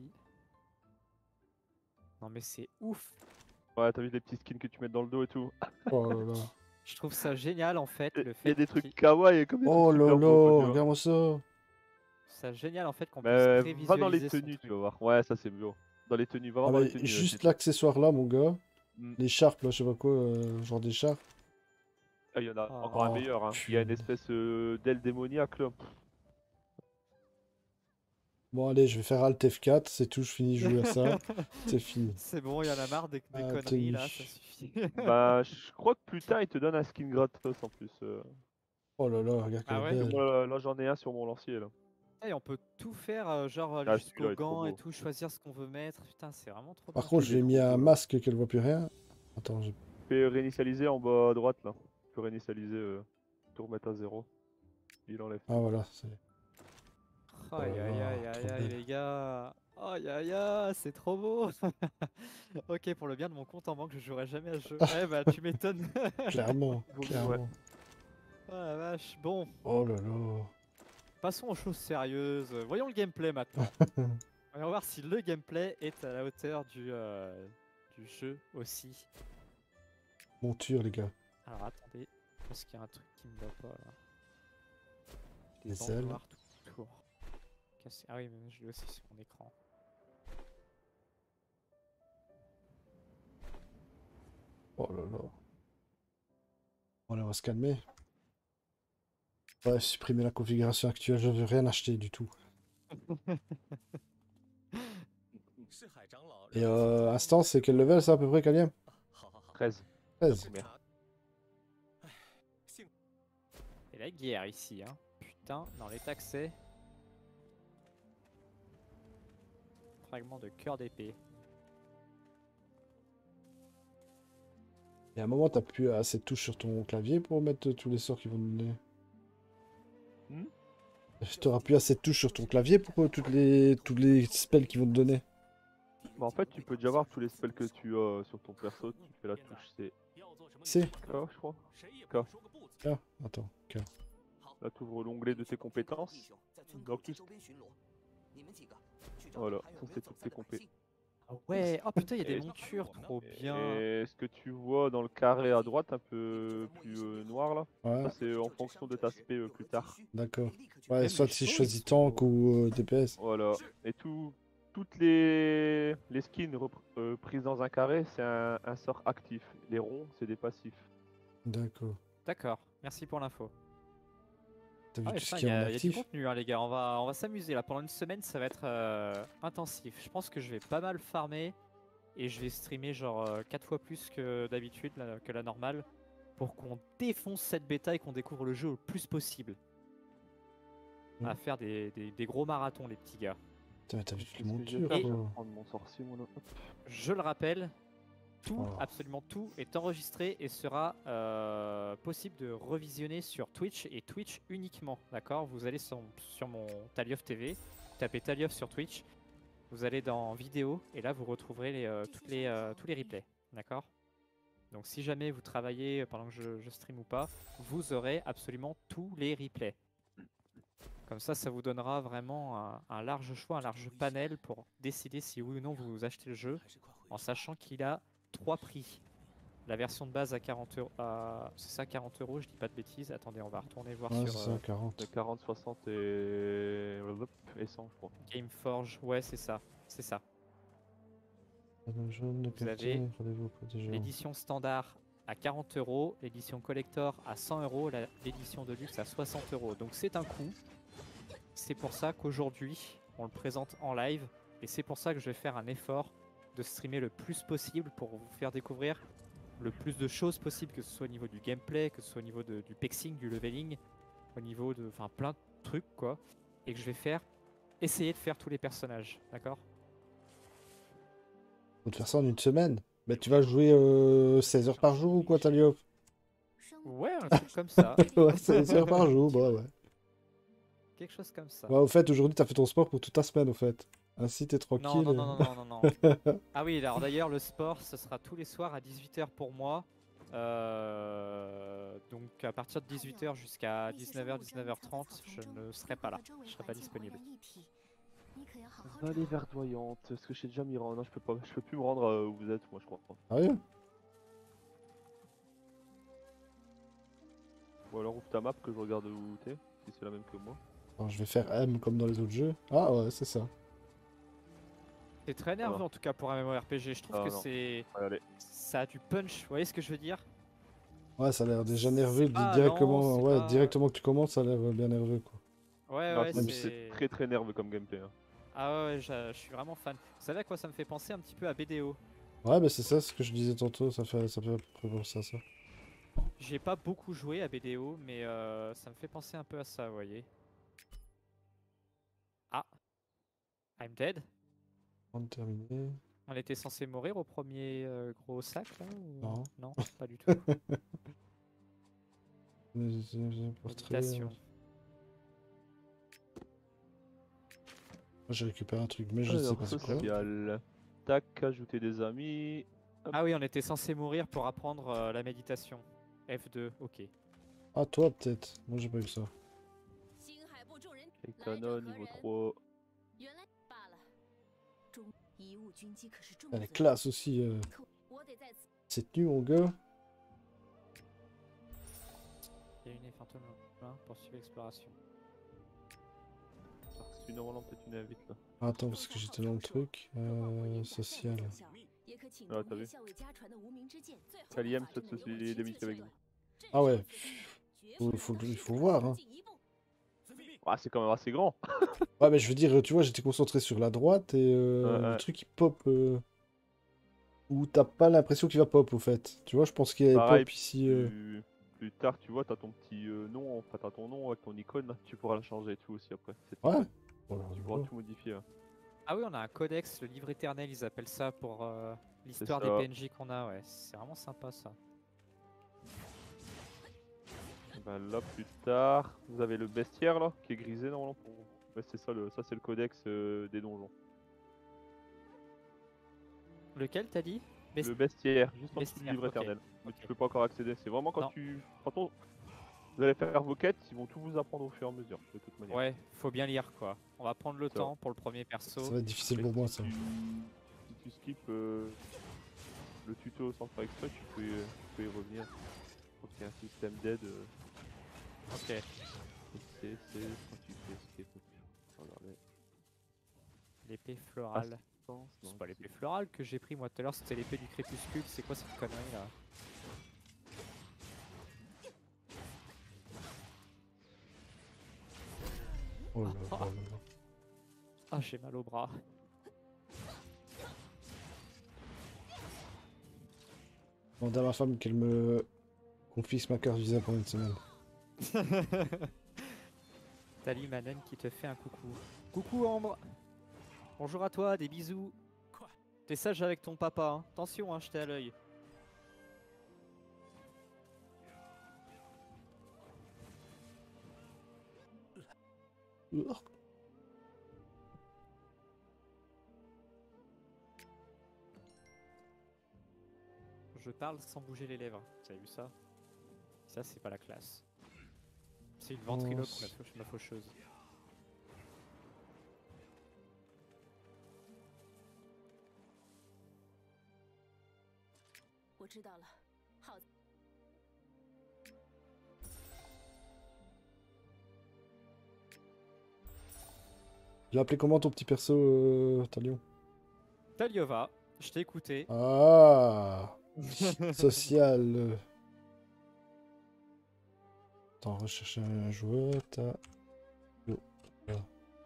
Non mais c'est ouf. Ouais, t'as vu les petits skins que tu mets dans le dos et tout. Oh là là. Je trouve ça génial en fait, Il le y fait a des qu'il- trucs kawaii et comme des Oh trucs là super beaux, quoi, là, tu vois. regarde-moi ça. ça génial en fait qu'on puisse Mais prévisualiser va dans les son tenues, tu truc. vas voir. Ouais, ça c'est mieux. Dans les tenues, va Ah, voir dans mais les tenues. juste là, l'accessoire là, mon gars. Mm. L'écharpe là, je sais pas quoi, euh, genre d'écharpe. Ah, il y en a Oh. encore un meilleur. Hein. Il y a une punaise. espèce euh, d'aile démoniaque là. Bon, allez, je vais faire Alt F quatre, c'est tout, je finis de jouer à ça. C'est fini. C'est bon, il y en a marre des, des Ah, conneries tenue. là, ça suffit. Bah, je crois que plus tard, il te donne un skin gratos en plus. euh. Oh là là, regarde Ah qu'elle est ouais? belle. Moi, là, j'en ai un sur mon lancier là. Et on peut tout faire, euh, genre euh, Ah, jusqu'aux celui-là est trop gants et beau. tout, choisir ce qu'on veut mettre. Putain, c'est vraiment trop Par bien. contre, il je est lui ai mis trop un beau, là. masque qu'elle voit plus rien. Attends, j'ai... Tu peux réinitialiser en bas à droite là. Tu peux réinitialiser, euh, tout remettre à zéro. Il enlève. Ah voilà, c'est... Aïe Oh là aïe là, aïe trop aïe aïe belle. les gars. Aïe aïe aïe, c'est trop beau. Ok, pour le bien de mon compte en banque, je jouerai jamais à ce jeu. Ouais bah tu m'étonnes. Clairement, Vaut mieux, clairement. ouais. Oh la vache. Bon, Oh là là. passons aux choses sérieuses. Voyons le gameplay maintenant. Voyons voir si le gameplay est à la hauteur du, euh, du jeu aussi. Monture, les gars. Alors attendez, parce qu'il y a un truc qui me va pas là. Les Bandes ailes. noires tout autour. Casser- Ah oui, mais je l'ai aussi sur mon écran. Oh là là. Bon, allez, on va se calmer. Ouais, supprimer la configuration actuelle, je veux rien acheter du tout. Et euh, instant, c'est quel level ça à peu près, Kaliem? treize. treize. Première. Et la guerre ici, hein. Putain, dans les taxés. Fragment de cœur d'épée. Et à un moment, t'as plus assez de touches sur ton clavier pour mettre tous les sorts qui vont te donner. Hmm T'auras plus assez de touches sur ton clavier pour euh, toutes les tous les spells qui vont te donner. Bah, en fait, tu peux déjà voir tous les spells que tu as sur ton perso. Tu fais la touche C. C'est K, je crois. K. Ah, attends, ok. Là, tu ouvres l'onglet de tes compétences. Donc, tu- Voilà, ça c'est toutes tes compétences. Ouais, oh putain, il y a des Et- montures, trop bien. Et ce que tu vois dans le carré à droite, un peu plus euh, noir là, Ouais, ça c'est en fonction de ta spé euh, plus tard. d'accord. Même Ouais, soit les si je chevaux, choisis ils sont tank beaux. ou euh, D P S. Voilà. Et tout, toutes les, les skins repr- euh, prises dans un carré, c'est un, un sort actif. Les ronds, c'est des passifs. D'accord. D'accord, merci pour l'info. T'as vu Ah ouais, tout ce putain, qui il est y, en a il y a du actif? contenu, hein, les gars. On va, on va s'amuser là. Pendant une semaine, ça va être euh, intensif. Je pense que je vais pas mal farmer et je vais streamer genre quatre fois plus que d'habitude, là, que la normale, pour qu'on défonce cette bêta et qu'on découvre le jeu le plus possible. On va Mm. faire des, des- des gros marathons, les petits gars. Putain, mais t'as vu toutes les Qu'est-ce que je vais montures, faire Je vais quoi. prendre mon sorcier, mon hop. Je le rappelle, tout, Oh. absolument tout, est enregistré et sera euh, possible de revisionner sur Twitch et Twitch uniquement. D'accord? Vous allez sur, sur mon Taliof T V, vous tapez Taliof sur Twitch, vous allez dans vidéo et là vous retrouverez les, euh, toutes les, euh, tous les replays. D'accord? Donc si jamais vous travaillez pendant que je, je stream ou pas, vous aurez absolument tous les replays. Comme ça, ça vous donnera vraiment un, un large choix, un large panel pour décider si oui ou non vous achetez le jeu, en sachant qu'il a trois prix. La version de base à quarante euros, c'est ça, quarante euros, je dis pas de bêtises. Attendez, on va retourner voir Ouais, sur c'est euh, ça, quarante. De quarante, soixante et... hop, et cent, je crois. Gameforge. Ouais, c'est ça, c'est ça. Jaune, Vous avez rendez-vous auprès des gens. l'édition standard à quarante euros, l'édition collector à cent euros, la- l'édition de luxe à soixante euros. Donc c'est un coût. C'est pour ça qu'aujourd'hui, on le présente en live. Et c'est pour ça que je vais faire un effort de streamer le plus possible pour vous faire découvrir le plus de choses possible, que ce soit au niveau du gameplay, que ce soit au niveau de- du pexing, du leveling, au niveau de, enfin, plein de trucs quoi, et que je vais faire, essayer de faire tous les personnages, d'accord? Faut te faire ça en une semaine. Mais tu vas jouer euh, seize heures par jour ou quoi, Taliof? Ouais, un truc comme ça, Ouais, seize heures par jour, bah ouais. quelque chose comme ça. Ouais, au fait, aujourd'hui, t'as fait ton sport pour toute ta semaine, au fait. Ainsi, t'es Non, tranquille. non, non, non, non, non, non. Ah oui, alors d'ailleurs, le sport, ce sera tous les soirs à dix-huit heures pour moi. Euh, donc à partir de dix-huit heures jusqu'à dix-neuf heures, dix-neuf heures trente, je ne serai pas là. Je serai pas disponible. Vallée verdoyante. Est-ce que je sais déjà m'y rendre? Non, je peux pas. Je peux plus me rendre euh, où vous êtes, moi, je crois. Sérieux? Ou alors ouvre ta map que je regarde où t'es, si c'est la même que moi. Alors, je vais faire M comme dans les autres jeux. Ah ouais, c'est ça. C'est très nerveux Ah. en tout cas pour un MMORPG. Je trouve Ah que non. c'est Allez, allez. ça a du punch. Vous voyez ce que je veux dire? Ouais, ça a l'air déjà nerveux. Ah, directement, non, c'est ouais, pas- directement que tu commences, ça a l'air bien nerveux, quoi. Ouais, Non, ouais, c'est- c'est c'est très très nerveux comme gameplay. hein. Ah ouais, ouais, je, je suis vraiment fan. Vous savez à quoi ça me fait penser un petit peu à B D O? Ouais, bah c'est ça ce que je disais tantôt, ça fait, ça fait à peu près penser à ça. J'ai pas beaucoup joué à B D O, mais euh, ça me fait penser un peu à ça, vous voyez. Ah, I'm dead. On terminé. On était censé mourir au premier euh, gros sac là ou... Non. Non, pas du tout. Portrait. Méditation. J'ai récupéré un truc, mais je sais Alors, pas c'est quoi. social. Tac, ajouter des amis. Ah oui, on était censé mourir pour apprendre euh, la méditation. F deux, ok. Ah, toi peut-être. Moi j'ai pas eu ça. Et canon niveau trois. Elle est classe aussi. Euh... Cette tenue, mon gars. Il y a une fantôme là, poursuivre exploration. C'est une normalement peut-être une invite là. Ah, attends, parce que j'étais dans le truc. Euh, social. Ah, t'as vu. Kaliem souhaite se d'amitié avec vous. Ah ouais. Faut, faut, il faut voir, hein. Ah, c'est quand même assez grand. Ouais, mais je veux dire, tu vois, j'étais concentré sur la droite et euh, Ouais, ouais. le truc il pop. Euh... Ou t'as pas l'impression qu'il va pop au fait. Tu vois, je pense qu'il y a Pareil, pop ici. Euh... plus, plus tard, tu vois, t'as ton petit euh, nom, enfin t'as ton nom avec ton icône, là. Tu pourras le changer et tout aussi après. C'est Ouais. icône. Voilà, Tu je pourras vois. tout modifier. Hein. Ah oui, on a un codex, le livre éternel, ils appellent ça pour euh, l'histoire des ça. P N J qu'on a, ouais. C'est vraiment sympa ça. Ben là, plus tard, vous avez le bestiaire là, qui est grisé normalement. Pour... Ouais, c'est ça, le... ça c'est le codex euh, des donjons. Lequel t'as dit? Best- Le bestiaire, juste en dessous du Bestiaire, livre ok. éternel. Mais Ok. tu peux pas encore accéder. C'est vraiment quand Non. tu. Quand on... Vous allez faire vos quêtes, ils vont tout vous apprendre au fur et à mesure, de toute manière. Ouais, faut bien lire quoi. On va prendre le Ça. temps pour le premier perso. Ça va être difficile Mais pour si moi ça. tu- Si tu skips euh, le tuto sans faire exprès, tu peux, y- tu peux y revenir. Je crois qu'il y a un système d'aide. euh, Ok. et C'est c'est quand tu fais skip. Regardez. L'épée florale. Non, C'est pas l'épée florale que j'ai pris moi tout à l'heure, c'était l'épée du crépuscule. C'est quoi cette connerie là? Oh là là là là. Ah, j'ai mal au bras. Demande à ma femme qu'elle me confisque ma carte Visa pendant une semaine. Tali Manen qui te fait un coucou. Coucou Ambre. Bonjour à toi, des bisous. Quoi? T'es sage avec ton papa, hein. Attention, hein, je t'ai à l'œil. Oh. Je parle sans bouger les lèvres. Vous avez vu ça? Ça, c'est pas la classe. C'est une ventriloque, Oh, ma, fauche- ma faucheuse. Tu l'as appelé comment ton petit perso, euh, Talion? Taliova, je t'ai écouté. Ah, social. euh. Attends, rechercher un joueur. T'as. Yo. Là.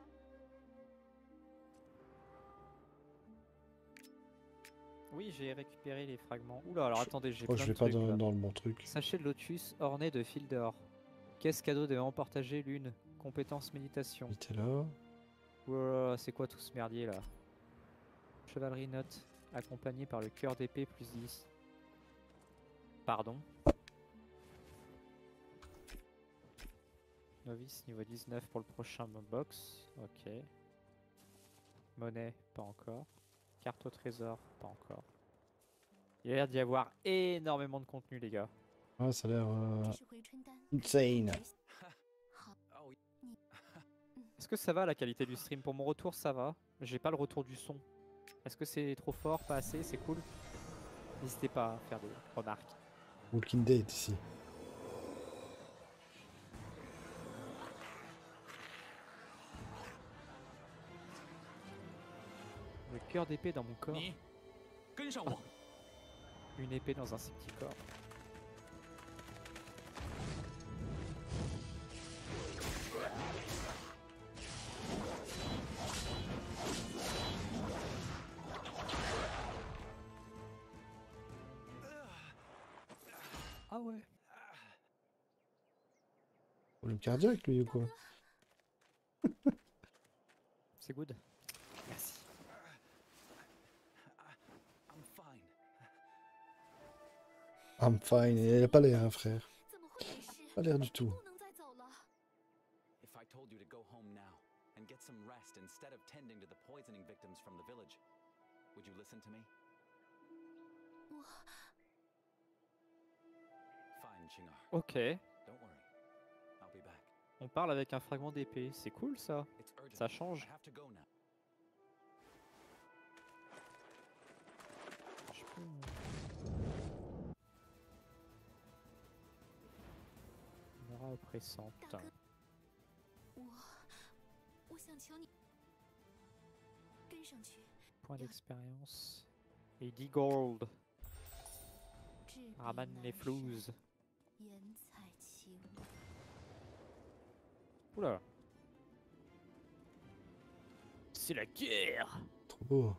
Oui, j'ai récupéré les fragments. Oula, alors Je- attendez, j'ai Oh, plein je de vais pas trucs, dans, là. dans le bon truc. Sachet de lotus orné de fil d'or. Caisse cadeau devant partager l'une. Compétence méditation. Il était là. Ouah, c'est quoi tout ce merdier là? Chevalerie note, accompagné par le cœur d'épée plus dix. Pardon. Novice niveau dix-neuf pour le prochain box. Ok. Monnaie, pas encore. Carte au trésor, pas encore. Il y a l'air d'y avoir énormément de contenu les gars. Ah, ça a l'air euh, insane. Oh, Est-ce que ça va la qualité du stream? Pour mon retour ça va. J'ai pas le retour du son. Est-ce que c'est trop fort, pas assez? C'est cool? N'hésitez pas à faire des remarques. Walking Dead ici. Le cœur d'épée dans mon corps. 你跟上我。 Une épée dans un si petit corps. Problème cardiaque, lui, ou quoi? C'est good. Merci. I'm fine. I'm fine. Et elle a pas l'air, hein, frère. Pas l'air du tout. If I told you to go home now and get some rest instead of tending to the poisoning victims from the village, would you listen to me? Fine, Shingar. Ok. Don't worry. I'll be back. On parle avec un fragment d'épée. C'est cool ça. It's urgent. Ça change. I have to go now. Je peux... Une aura oppressante. Point d'expérience. Et dix gold. Ramène les flouses. Oula. C'est la guerre. Trop beau.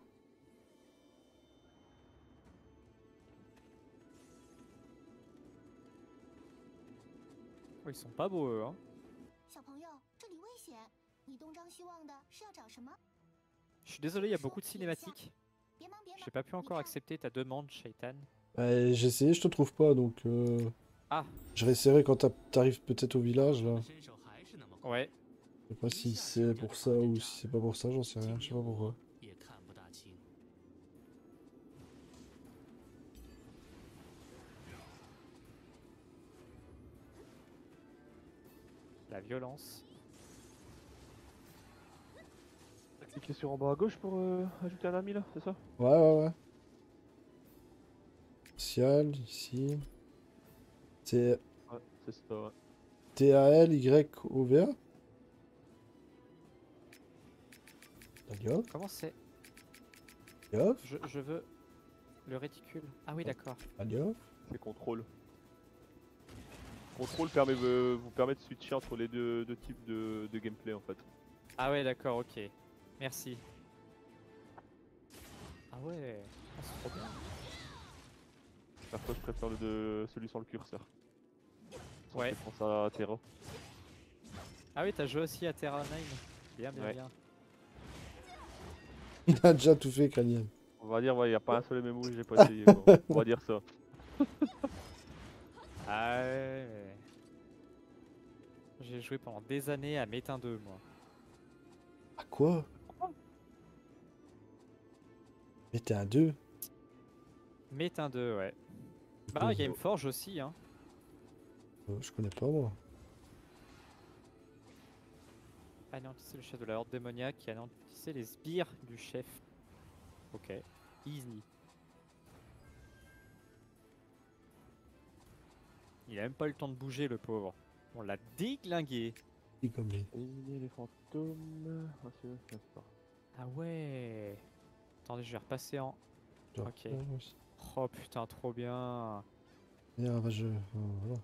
Oh, ils sont pas beaux eux, hein. Je suis désolé, il y a beaucoup de cinématiques. J'ai pas pu encore accepter ta demande, Shaitan. Bah, j'ai essayé, je te trouve pas, donc... Euh... Ah. Je réessayerai quand t'arrives peut-être au village, là. Ouais. Je sais pas si c'est pour ça ou si c'est pas pour ça, j'en sais rien, je sais pas pourquoi. La violence. T'as cliqué sur en bas à gauche pour euh, ajouter un ami là, c'est ça? Ouais, ouais, ouais. Social, ici. C'est Ouais, c'est ça, ouais. T A L Y O V A. D'accord. Comment c'est? D'accord. je, je veux le réticule. Ah oui, d'accord. D'accord. C'est contrôle. Contrôle permet, euh, vous permet de switcher entre les deux, deux types de, de gameplay en fait. Ah ouais, d'accord, ok. Merci. Ah ouais, ah, c'est trop bien. Parfois je préfère le de celui sans le curseur. Ouais. Je pense à Terra. Ah oui, t'as joué aussi à Terra neuf. Bien, bien, Ouais. bien. Il a déjà tout fait, Kanye. On va dire, ouais, y a pas un seul M M O que j'ai pas essayé quoi. On va dire ça. Ah ouais. J'ai joué pendant des années à Métain deux, moi. À quoi? Mais t'es un deux. Métain deux, ouais. Bah, Gameforge aussi, hein. Euh, je connais pas, moi. Anéantissez le chef de la horde démoniaque qui anéantissait les sbires du chef. Ok. Easy. Il a même pas eu le temps de bouger, le pauvre. On l'a déglingué. C'est comme lui. Éliminer les fantômes. Ah, c'est c'est pas. Ah ouais. Attendez, je vais repasser en... Genre, Ok. ouais, ouais, c'est- Oh putain, trop bien. Il y a un rageux. Oh, voilà.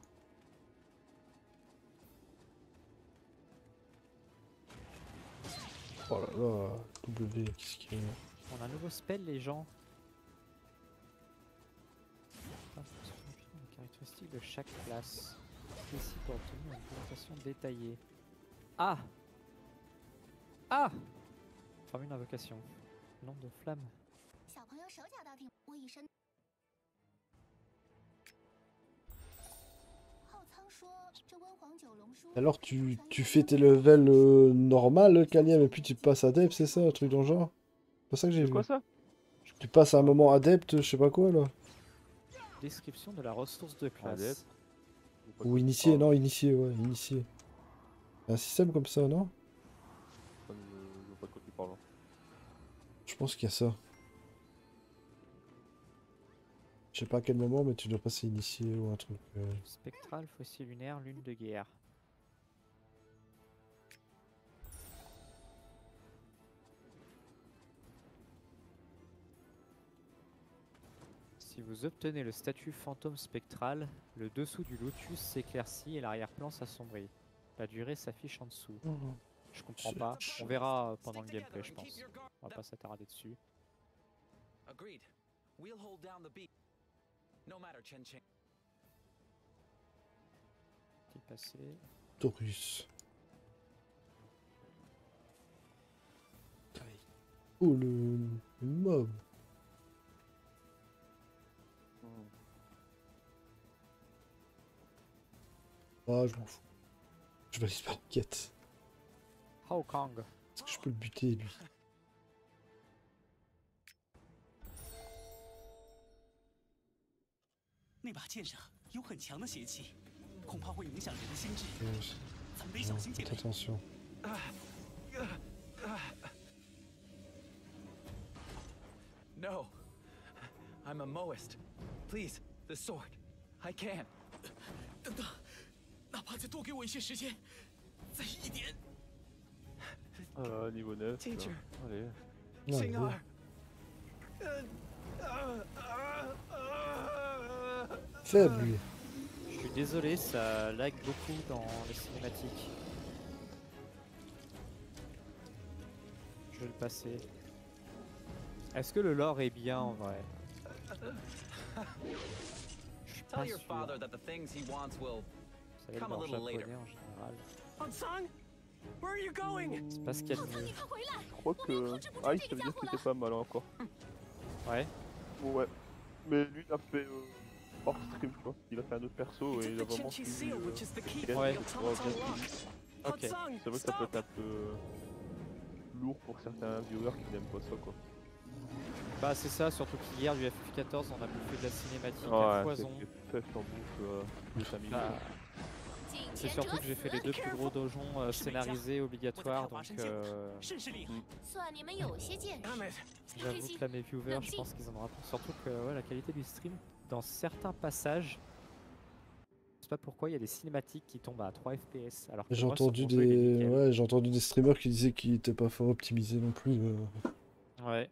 Oh là là, W, qu'est-ce qu'il y a? On a un nouveau spell, les gens. Ah, c'est les caractéristiques de chaque classe. Ici pour obtenir une présentation détaillée. Ah Ah Forme une invocation. Nombre de flammes. Alors tu, tu fais tes levels euh, normal, Kanye, et puis tu passes adepte, c'est ça, un truc dans le genre? C'est pas ça que j'ai C'est vu. quoi ça? Tu passes à un moment adepte, je sais pas quoi là. Description de la ressource de classe. Adepte. J'ai pas Ou compris. initié, Ah, non, initié, ouais, initié. Un système comme ça, non? ça ne- Je vois pas de quoi tu parles. hein. Je pense qu'il y a ça. Je sais pas à quel moment, mais tu dois passer initié ou un truc. euh. Spectral, fossile lunaire, lune de guerre. Si vous obtenez le statut fantôme spectral, le dessous du lotus s'éclaircit et l'arrière-plan s'assombrit. La durée s'affiche en dessous. Je comprends C'est- pas. On verra pendant le gameplay, je pense. On va pas s'attarder dessus. Agreed. We'll hold down the beat. No matter, Chen Ching. Qui est passé. Taurus. Oh le, le mob. Hmm. Ah, je m'en fous. Je valise pas la quête. Hong Kong. Est-ce que je peux le buter, lui? 那把剑上有很强的邪气，恐怕会影响人的心智， Euh, 咱们得小心戒 Faites 备。 attention. No. I'm a Moist. Please, the sword. I can. 等等，哪怕再多给我一些时间，再一点。 Euh, niveau neuf. Teacher. là. Allez. Non, Signar. Faible, lui. Je suis désolé, ça lag beaucoup dans les cinématiques. Je vais le passer. Est-ce que le lore est bien en vrai? Je suis pas Tell your sûr. father that the things he wants will. Vous savez, le come a lore little later. japonais en général. Hansang, where are you going? C'est pas ce qu'il y a de mieux. Je crois que. Ah, il ça veut dire que c'était pas mal encore. Ouais. Bon, ouais. Mais lui, il a fait. Euh, hors stream, tu vois. Il a fait un autre perso et il a vraiment suivi. Euh, Ken, Ouais. pour pouvoir bien suivi. Ok. C'est vrai que ça peut être un peu. euh, lourd pour certains viewers qui n'aiment pas ça, quoi. Bah c'est ça, surtout qu'hier du F F quatorze on a bouffé de la cinématique à Ouais, foison. c'est fait en bouffe euh, de cinq minutes. Bah, c'est surtout que j'ai fait les deux plus gros donjons euh, scénarisés obligatoires, donc euh, 慎势厉害。 算你们有些见识。 Damn it. j'avoue que là mes viewers je pense qu'ils en ont rapport. Surtout que ouais, la qualité du stream, dans certains passages, je sais pas pourquoi il y a des cinématiques qui tombent à trois F P S. Alors que J'ai moi, sur entendu mon jeu, il est des, nickel. ouais, j'ai entendu des streamers qui disaient qu'il était pas fort optimisé non plus. euh, Ouais.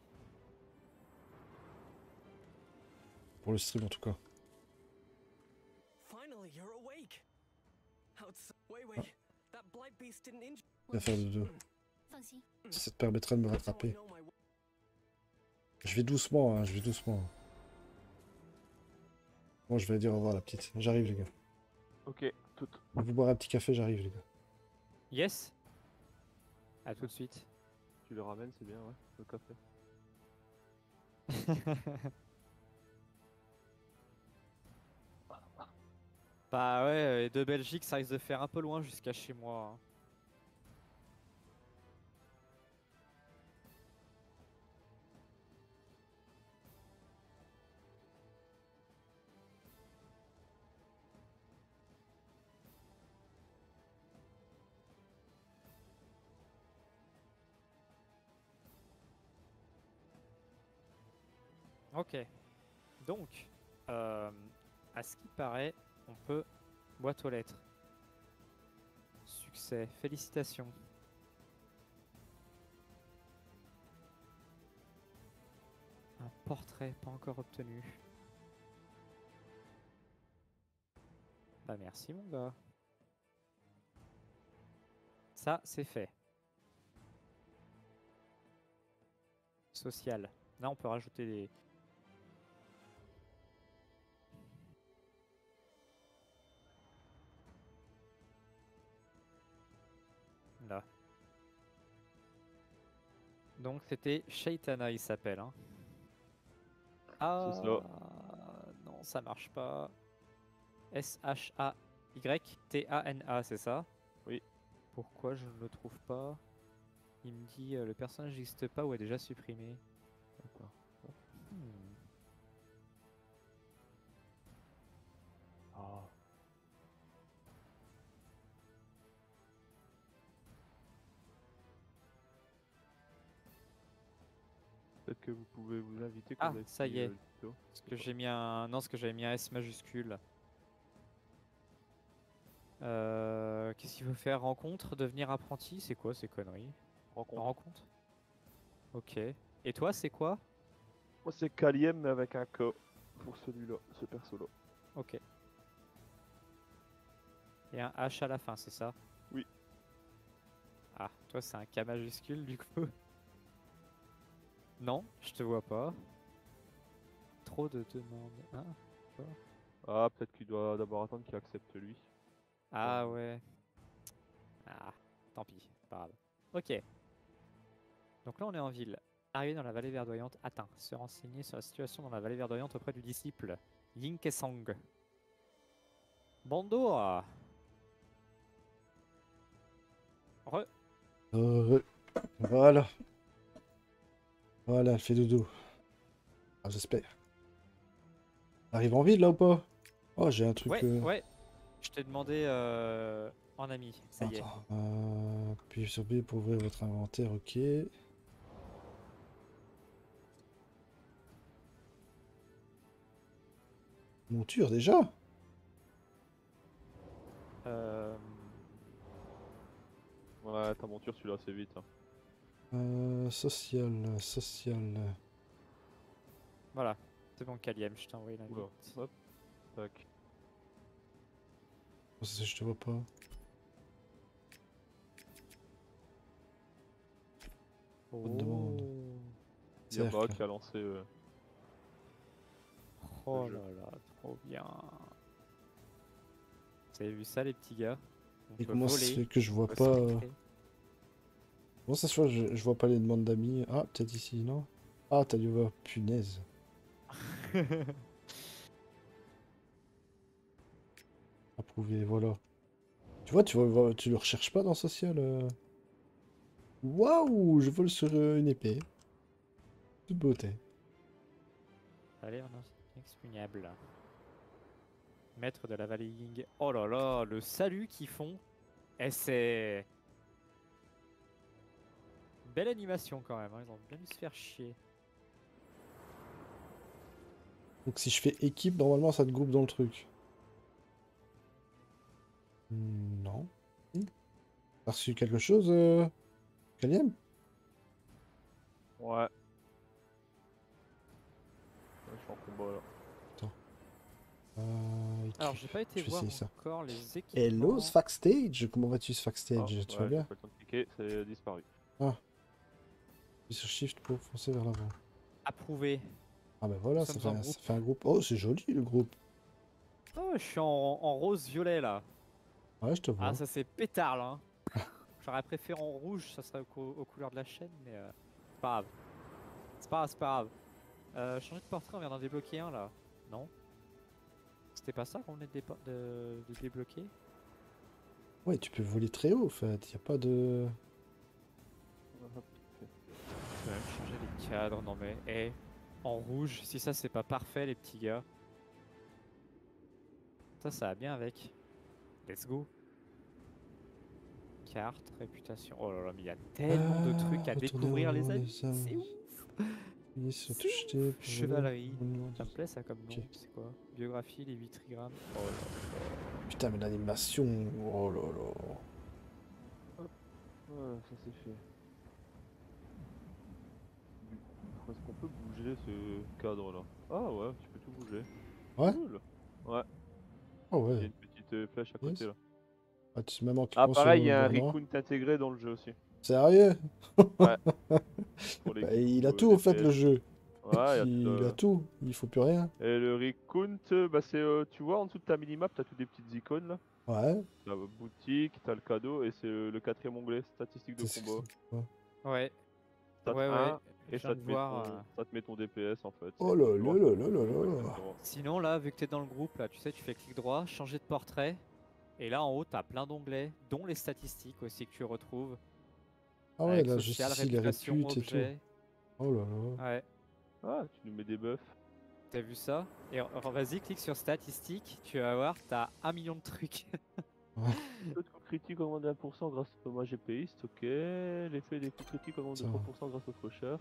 pour le stream en tout cas. Finally, you're awake. Outs- Wait, wait. That blight beast didn't injure. L'affaire de deux. 放心， Ça te permettra de me That's how I rattraper. know my- Je vais doucement, hein, je vais doucement. Bon, je vais dire au revoir à la petite. J'arrive, les gars. Ok, tout. Vous boire un petit café, j'arrive, les gars. Yes. À tout de suite. Tu le ramènes, c'est bien, ouais, le café. Bah ouais, euh, de Belgique ça risque de faire un peu loin jusqu'à chez moi. hein. Ok. Donc, euh, à ce qui paraît, on peut boîte aux lettres. Succès, félicitations. Un portrait pas encore obtenu. Bah merci mon gars. Ça, c'est fait. Social. Là, on peut rajouter des... Là. Donc c'était Shaitana, il s'appelle. Hein. Ah C'est ça. non, ça marche pas. S H A Y T A N A, c'est ça? Oui. Pourquoi je ne le trouve pas? Il me dit euh, le personnage n'existe pas ou est déjà supprimé. D'accord. Hmm. Ah. Peut-être que vous pouvez vous inviter quand Ah, vous avez ça y fini, est. euh, le tuto. Parce que j'ai mis un. Non, parce que j'avais mis un S majuscule. Euh, Qu'est-ce qu'il faut faire? Rencontre, devenir apprenti? C'est quoi ces conneries? Rencontre. Rencontre. Ok. Et toi, c'est quoi? Moi, c'est Kaliem, mais avec un K pour celui-là, ce perso-là. Ok. Et un H à la fin, c'est ça? Oui. Ah, toi, c'est un K majuscule du coup? Non, je te vois pas. Trop de demandes. Hein? Ah, peut-être qu'il doit d'abord attendre qu'il accepte lui. Ah Ouais. ouais. tant pis, pas grave. Ok. Donc là, on est en ville. Arrivé dans la vallée verdoyante, atteint. Se renseigner sur la situation dans la vallée verdoyante auprès du disciple Yin Kesong. Bonjour. Re. Euh, voilà. Voilà, elle fait dodo. Ah, j'espère. Arrive en ville là ou pas? Oh, j'ai un truc. Ouais, euh, ouais. Je t'ai demandé euh, en ami, ça y est. Attends. Euh... Appuyez sur B pour ouvrir votre inventaire, ok. Monture déjà? Euh... Ouais, ta monture, celui-là, assez vite. Hein. Euh, social, social. Voilà, c'est bon, Kaliem, je t'ai envoyé Oula, l'invite. hop, tac. Oh, ça, je te vois pas. Oh. de demande. Yama Cercle. qui a lancé. Euh... Oh le jeu. là là, trop bien. Vous avez vu ça, les petits gars? On Et peut comment ça se voler, fait que je vois on peut pas... euh, surfer. Comment ça se fait je, je vois pas les demandes d'amis? Ah, peut-être ici, non? Ah, t'as dû voir. Punaise. Approuvé, voilà. Tu vois, tu vois, tu le recherches pas dans social. euh. Waouh, je vole sur euh, une épée. Toute beauté. Allez, on est inexpugnable. Maître de la vallée Ying. Oh là là, le salut qu'ils font. Et c'est... Belle animation quand même, hein. Ils ont bien dû se faire chier. Donc si je fais équipe, normalement ça te groupe dans le truc. Hmm, Non. Hmm. T'as reçu quelque chose, euh... Kaliem? Ouais. Ouais, je suis en combat là. Euh, Alors, équipe. j'ai pas été Je vais voir essayer ça. encore les équipements. Hello, Sfax Stage. Comment vas-tu, Sfax Ah, Stage? Tu ouais, vas bien? j'ai pas le temps de cliquer, c'est disparu. Appuie sur Shift pour foncer vers l'avant. Approuvé. Ah ben voilà, Nous ça sommes fait, en un, groupe. ça fait un groupe. Oh, c'est joli le groupe. Oh, je suis en, en rose-violet là. Ouais, je te vois. Ah, ça c'est pétard là. hein. J'aurais préféré en rouge, ça serait aux, cou- aux couleurs de la chaîne, mais euh, c'est pas grave. C'est pas grave, c'est pas grave. Euh, changer de portrait, on vient d'en débloquer un là. Non? C'était pas ça qu'on venait de, dépo- de, de débloquer? Ouais, tu peux voler très haut en fait. Y a pas de. Je peux même changer les cadres, non mais, eh, en rouge, si ça c'est pas parfait les petits gars. Ça, ça va bien avec. Let's go. Carte, réputation. Oh là là, mais il y a tellement de Ah, trucs à retourner découvrir au les nom amis. des hommes. C'est ouf. Appuyer sur C'est touche T pour Chevalerie. voler. Ça me plaît ça comme nom. Ok. C'est quoi? Biographie, les huit trigrammes. Oh là là. Putain, mais l'animation. Oh là là. Ouais, ça c'est fait. Du coup, est-ce qu'on peut bouger ce cadre là? Ah ouais, tu peux tout bouger. Ouais? Cool. Ouais, Ah il y a ouais. une petite euh, flèche à côté Yes. là. Ah, tu même en Ah cliquant sur pareil, il y le a un gouvernement. Rikun intégré dans le jeu aussi. Sérieux? Ouais. Pour les Bah, coups, il a euh, tout des au fait P S. le jeu. Ouais, il y a il, tout, il a euh, tout. Il faut plus rien. Et le Rikun, euh, bah c'est, euh, tu vois, en dessous de ta minimap, t'as toutes des petites icônes là. Ouais. T'as euh, boutique, t'as le cadeau, et c'est euh, le quatrième onglet, statistiques de C'est- combat. c'est- ouais. Ouais. Stat Ouais, ouais. un, Je et viens ça de te, met voir. ton, euh, ça te met ton D P S en fait. Oh C'est- là tu là vois, là c'est- là là ouais, là. exactement. Sinon là, vu que t'es dans le groupe là, tu sais, tu fais clic droit, changer de portrait. Et là en haut, t'as plein d'onglets, dont les statistiques aussi que tu retrouves. Ah ouais, avec là, social, juste ici, les réputation, réputes et tout. objet. Oh là là. Ouais. Ah, tu nous mets des buffs. T'as vu ça? Et re- re- vas-y, clique sur statistiques, tu vas voir, t'as un million de trucs. Taux de coup critique augmente de un pour cent grâce au dommage épéiste, ok. L'effet des coups critiques augmente de Ça. trois pour cent grâce au faucheur.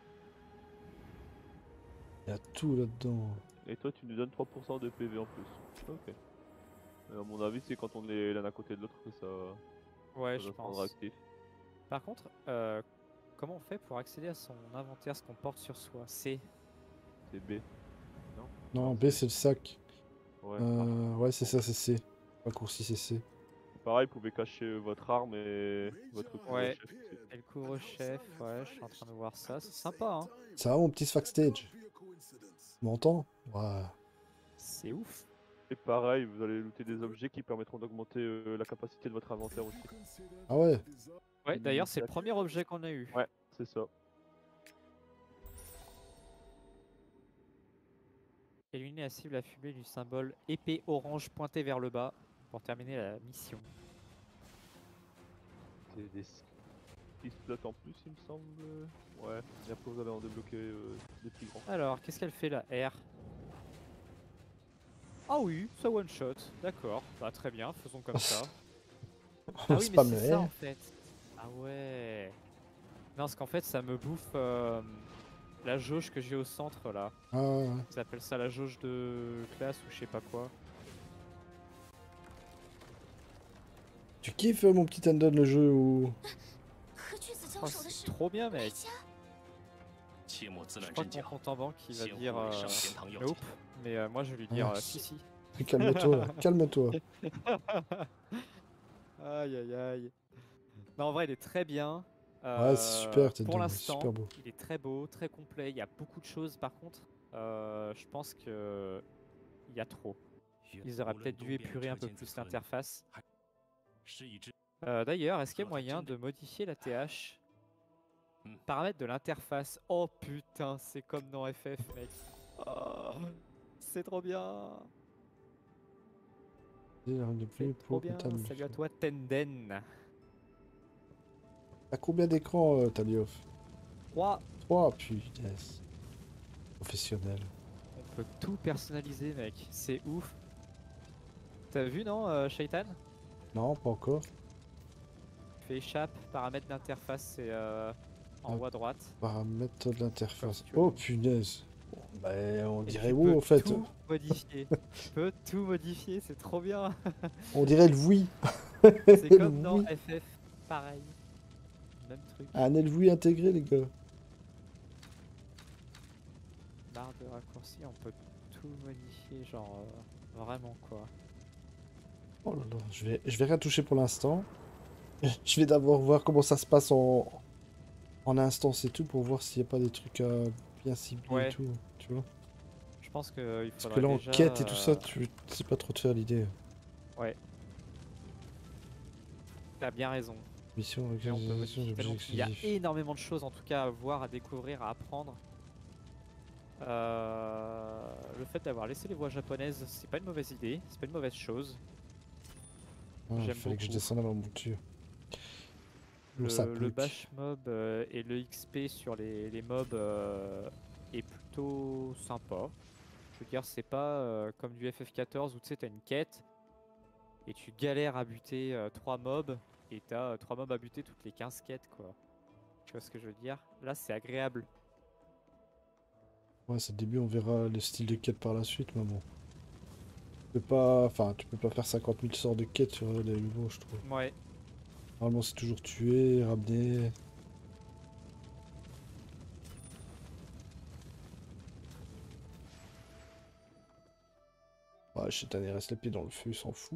Il y a tout là-dedans. Et toi, tu nous donnes trois pour cent de P V en plus. Ok. Et à mon avis, c'est quand on est l'un à côté de l'autre que ça, Ouais, ça je va se rendre pense. actif. Par contre, euh, comment on fait pour accéder à son inventaire, ce qu'on porte sur soi? C'est C'est B. Non Non, B, c'est le sac. Ouais. Euh, ouais, c'est ça, c'est C. Raccourci, c'est C. Pareil, vous pouvez cacher euh, votre arme et votre Ouais. couvre-chef aussi. Et le couvre-chef, ouais, je suis en train de voir ça, c'est sympa, hein. Ça va, mon petit Sfax Stage? Tu m'entends? Ouais. C'est ouf. Et pareil, vous allez looter des objets qui permettront d'augmenter euh, la capacité de votre inventaire aussi. Ah ouais. Ouais, du d'ailleurs, c'est le sac. premier objet qu'on a eu. Ouais, c'est ça. Éliminer la cible affublée du symbole épée orange pointée vers le bas pour terminer la mission. C'est des six slots en plus, il me semble. Ouais, et après vous allez en débloquer euh, des plus grands. Alors, qu'est-ce qu'elle fait la R? Ah oui, ça one shot, d'accord. Bah très bien, faisons comme ça. Ah oui, mais Spam c'est le ça R. en fait. Ah ouais. Non, parce qu'en fait, ça me bouffe euh, la jauge que j'ai au centre là. Ah, ouais, ouais. Ils appellent ça la jauge de classe ou je sais pas quoi. Tu kiffes euh, mon petit Andon le jeu ou... Oh, c'est trop bien, mec. Je crois que mon compte en banque il va dire euh, nope, mais euh, moi je vais lui dire Ah, euh, si si. Calme-toi, calme-toi. Aïe aïe aïe. Non, en vrai, il est très bien. Ouais, c'est super, Euh, t'es pour dedans, l'instant, super beau. il est très beau, très complet. Il y a beaucoup de choses. Par contre, euh, je pense que il y a trop. Ils auraient peut-être dû épurer un peu plus l'interface. Euh, D'ailleurs, est-ce qu'il y a moyen de modifier la T H? Paramètres de l'interface. Oh putain, c'est comme dans F F, mec. Oh, c'est trop bien. C'est trop bien. Salut à toi, Tenden. T'as combien d'écrans, euh, Taliof? trois. trois, putain. Professionnel. On peut tout personnaliser, mec. C'est ouf. T'as vu, non, euh, Shaitan? Non, pas encore. Tu fais échappe, paramètres d'interface, c'est euh, en Ah. haut à droite. Paramètres de l'interface. Comme tu veux. Oh, punaise. Bon, bah, on Et dirait tu où, peux en fait? tout modifier. Tu peux tout modifier, c'est trop bien. On dirait le oui. C'est Le comme dans oui. F F, pareil. Même truc. Un L V intégré, les gars. Barre de raccourci, on peut tout modifier, genre euh, vraiment quoi. Oh là là, je vais, je vais rien toucher pour l'instant. Je vais d'abord voir comment ça se passe en, en instance et tout pour voir s'il n'y a pas des trucs à bien cibler Ouais. et tout, tu vois. Je pense qu'il faudrait Parce que là, en déjà, quête et tout ça, euh, tu sais pas trop te faire l'idée. Ouais. T'as bien raison. Mission, Et on peut organisation, modifier. objet Donc, il y a exclusif. énormément de choses en tout cas à voir, à découvrir, à apprendre. Euh, le fait d'avoir laissé les voix japonaises, c'est pas une mauvaise idée, c'est pas une mauvaise chose. Ah, il J'aime fallait que je beaucoup. descende à ma monture. Le, Bon, ça le pouque. bash mob euh, et le X P sur les, les mobs euh, est plutôt sympa. Je veux dire, c'est pas euh, comme du F F quatorze où tu sais, t'as une quête et tu galères à buter trois mobs et t'as trois mobs à buter toutes les quinze quêtes, quoi. Tu vois ce que je veux dire? Là, c'est agréable. Ouais, c'est le début, on verra le style de quête par la suite, mais bon. Tu peux pas, enfin, tu peux pas faire cinquante mille sorts de quête sur euh, les niveaux, je trouve. Ouais. Normalement, c'est toujours tuer, ramener. Ouais, Shaitan, il reste les pieds dans le feu, il s'en fout.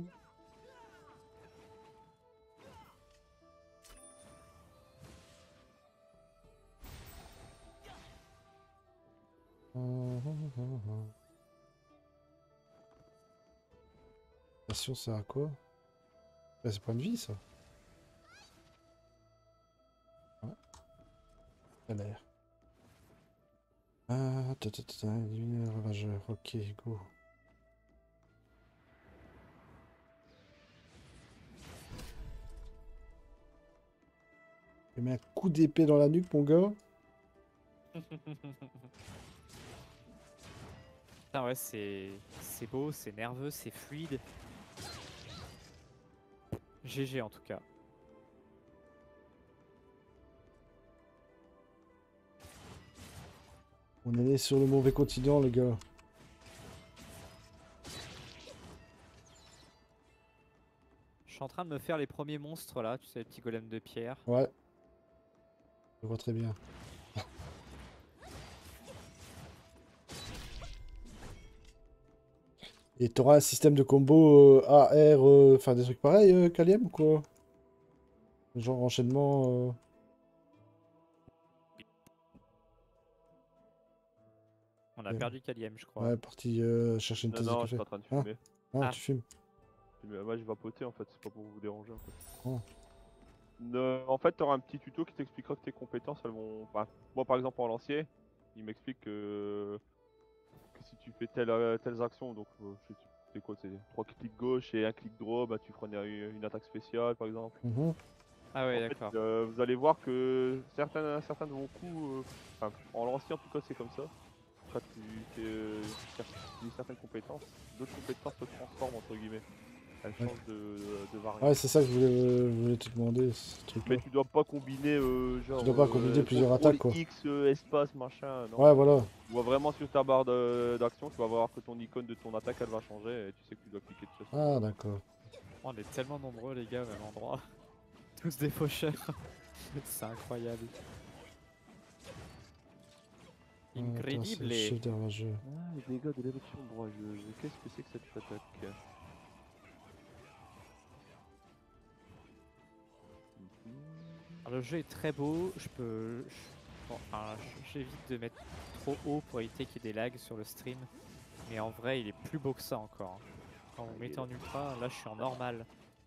Passion, c'est à quoi? Bah, c'est point de vie, ça. Ouais. Ça a l'air. Ah, ta ta ta ta, éliminer le ravageur. Ok, go. Il met un coup d'épée dans la nuque, mon gars. Ah ouais, c'est c'est beau, c'est nerveux, c'est fluide. G G en tout cas. On est né sur le mauvais continent, les gars. Je suis en train de me faire les premiers monstres là, tu sais, les petits golems de pierre. Ouais. Je vois très bien. Et t'auras un système de combo euh, A R, euh, enfin des trucs pareils, euh, Kaliem, ou quoi? Genre enchaînement. Euh... On a Ouais. perdu Kaliem, je crois. Ouais, parti euh, chercher une Non, tasse non, de je suis café. pas en train de Hein? fumer. Ah, Ah. tu fumes. Mais moi, je vais vapoter en fait, c'est pas pour vous déranger en fait. Ne- En fait, tu auras un petit tuto qui t'expliquera que tes compétences, elles vont. Enfin, moi, par exemple, en lancier, il m'explique que... que si tu fais telle, euh, telles actions, donc euh, je sais- c'est quoi, c'est trois clics gauche et un clic droit, bah, tu feras une, une attaque spéciale, par exemple. Mhm. Ah ouais, En fait, d'accord. euh, vous allez voir que certains, certains de vos coups, euh, enfin, en lancier en tout cas, c'est comme ça. Quand tu fais, euh, cer- utilises certaines compétences, d'autres compétences se transforment entre guillemets. Elles Ouais. changent de, de variante. Ouais, c'est ça que je voulais, je voulais te demander, ce truc-là. Mais tu dois pas combiner euh, genre Tu dois pas combiner euh, plusieurs contrôle attaques, quoi. X, euh, espace, machin, non. Ouais, voilà. Tu vois vraiment sur ta barre de- d'action, tu vas voir que ton icône de ton attaque elle va changer et tu sais que tu dois cliquer dessus. Ah, d'accord. Oh, on est tellement nombreux les gars au même endroit. Tous des faucheurs. C'est incroyable. Ah, attends, c'est le Incredible. chef des ravageurs. Ah, les dégâts de l'éruption ombrageuse. Qu'est-ce que c'est que cette attaque? Alors, le jeu est très beau. Je peux. je- bon, enfin, je- j'évite de mettre trop haut pour éviter qu'il y ait des lags sur le stream. Mais en vrai, il est plus beau que ça encore. Quand vous mettez en ultra, là je suis en normal.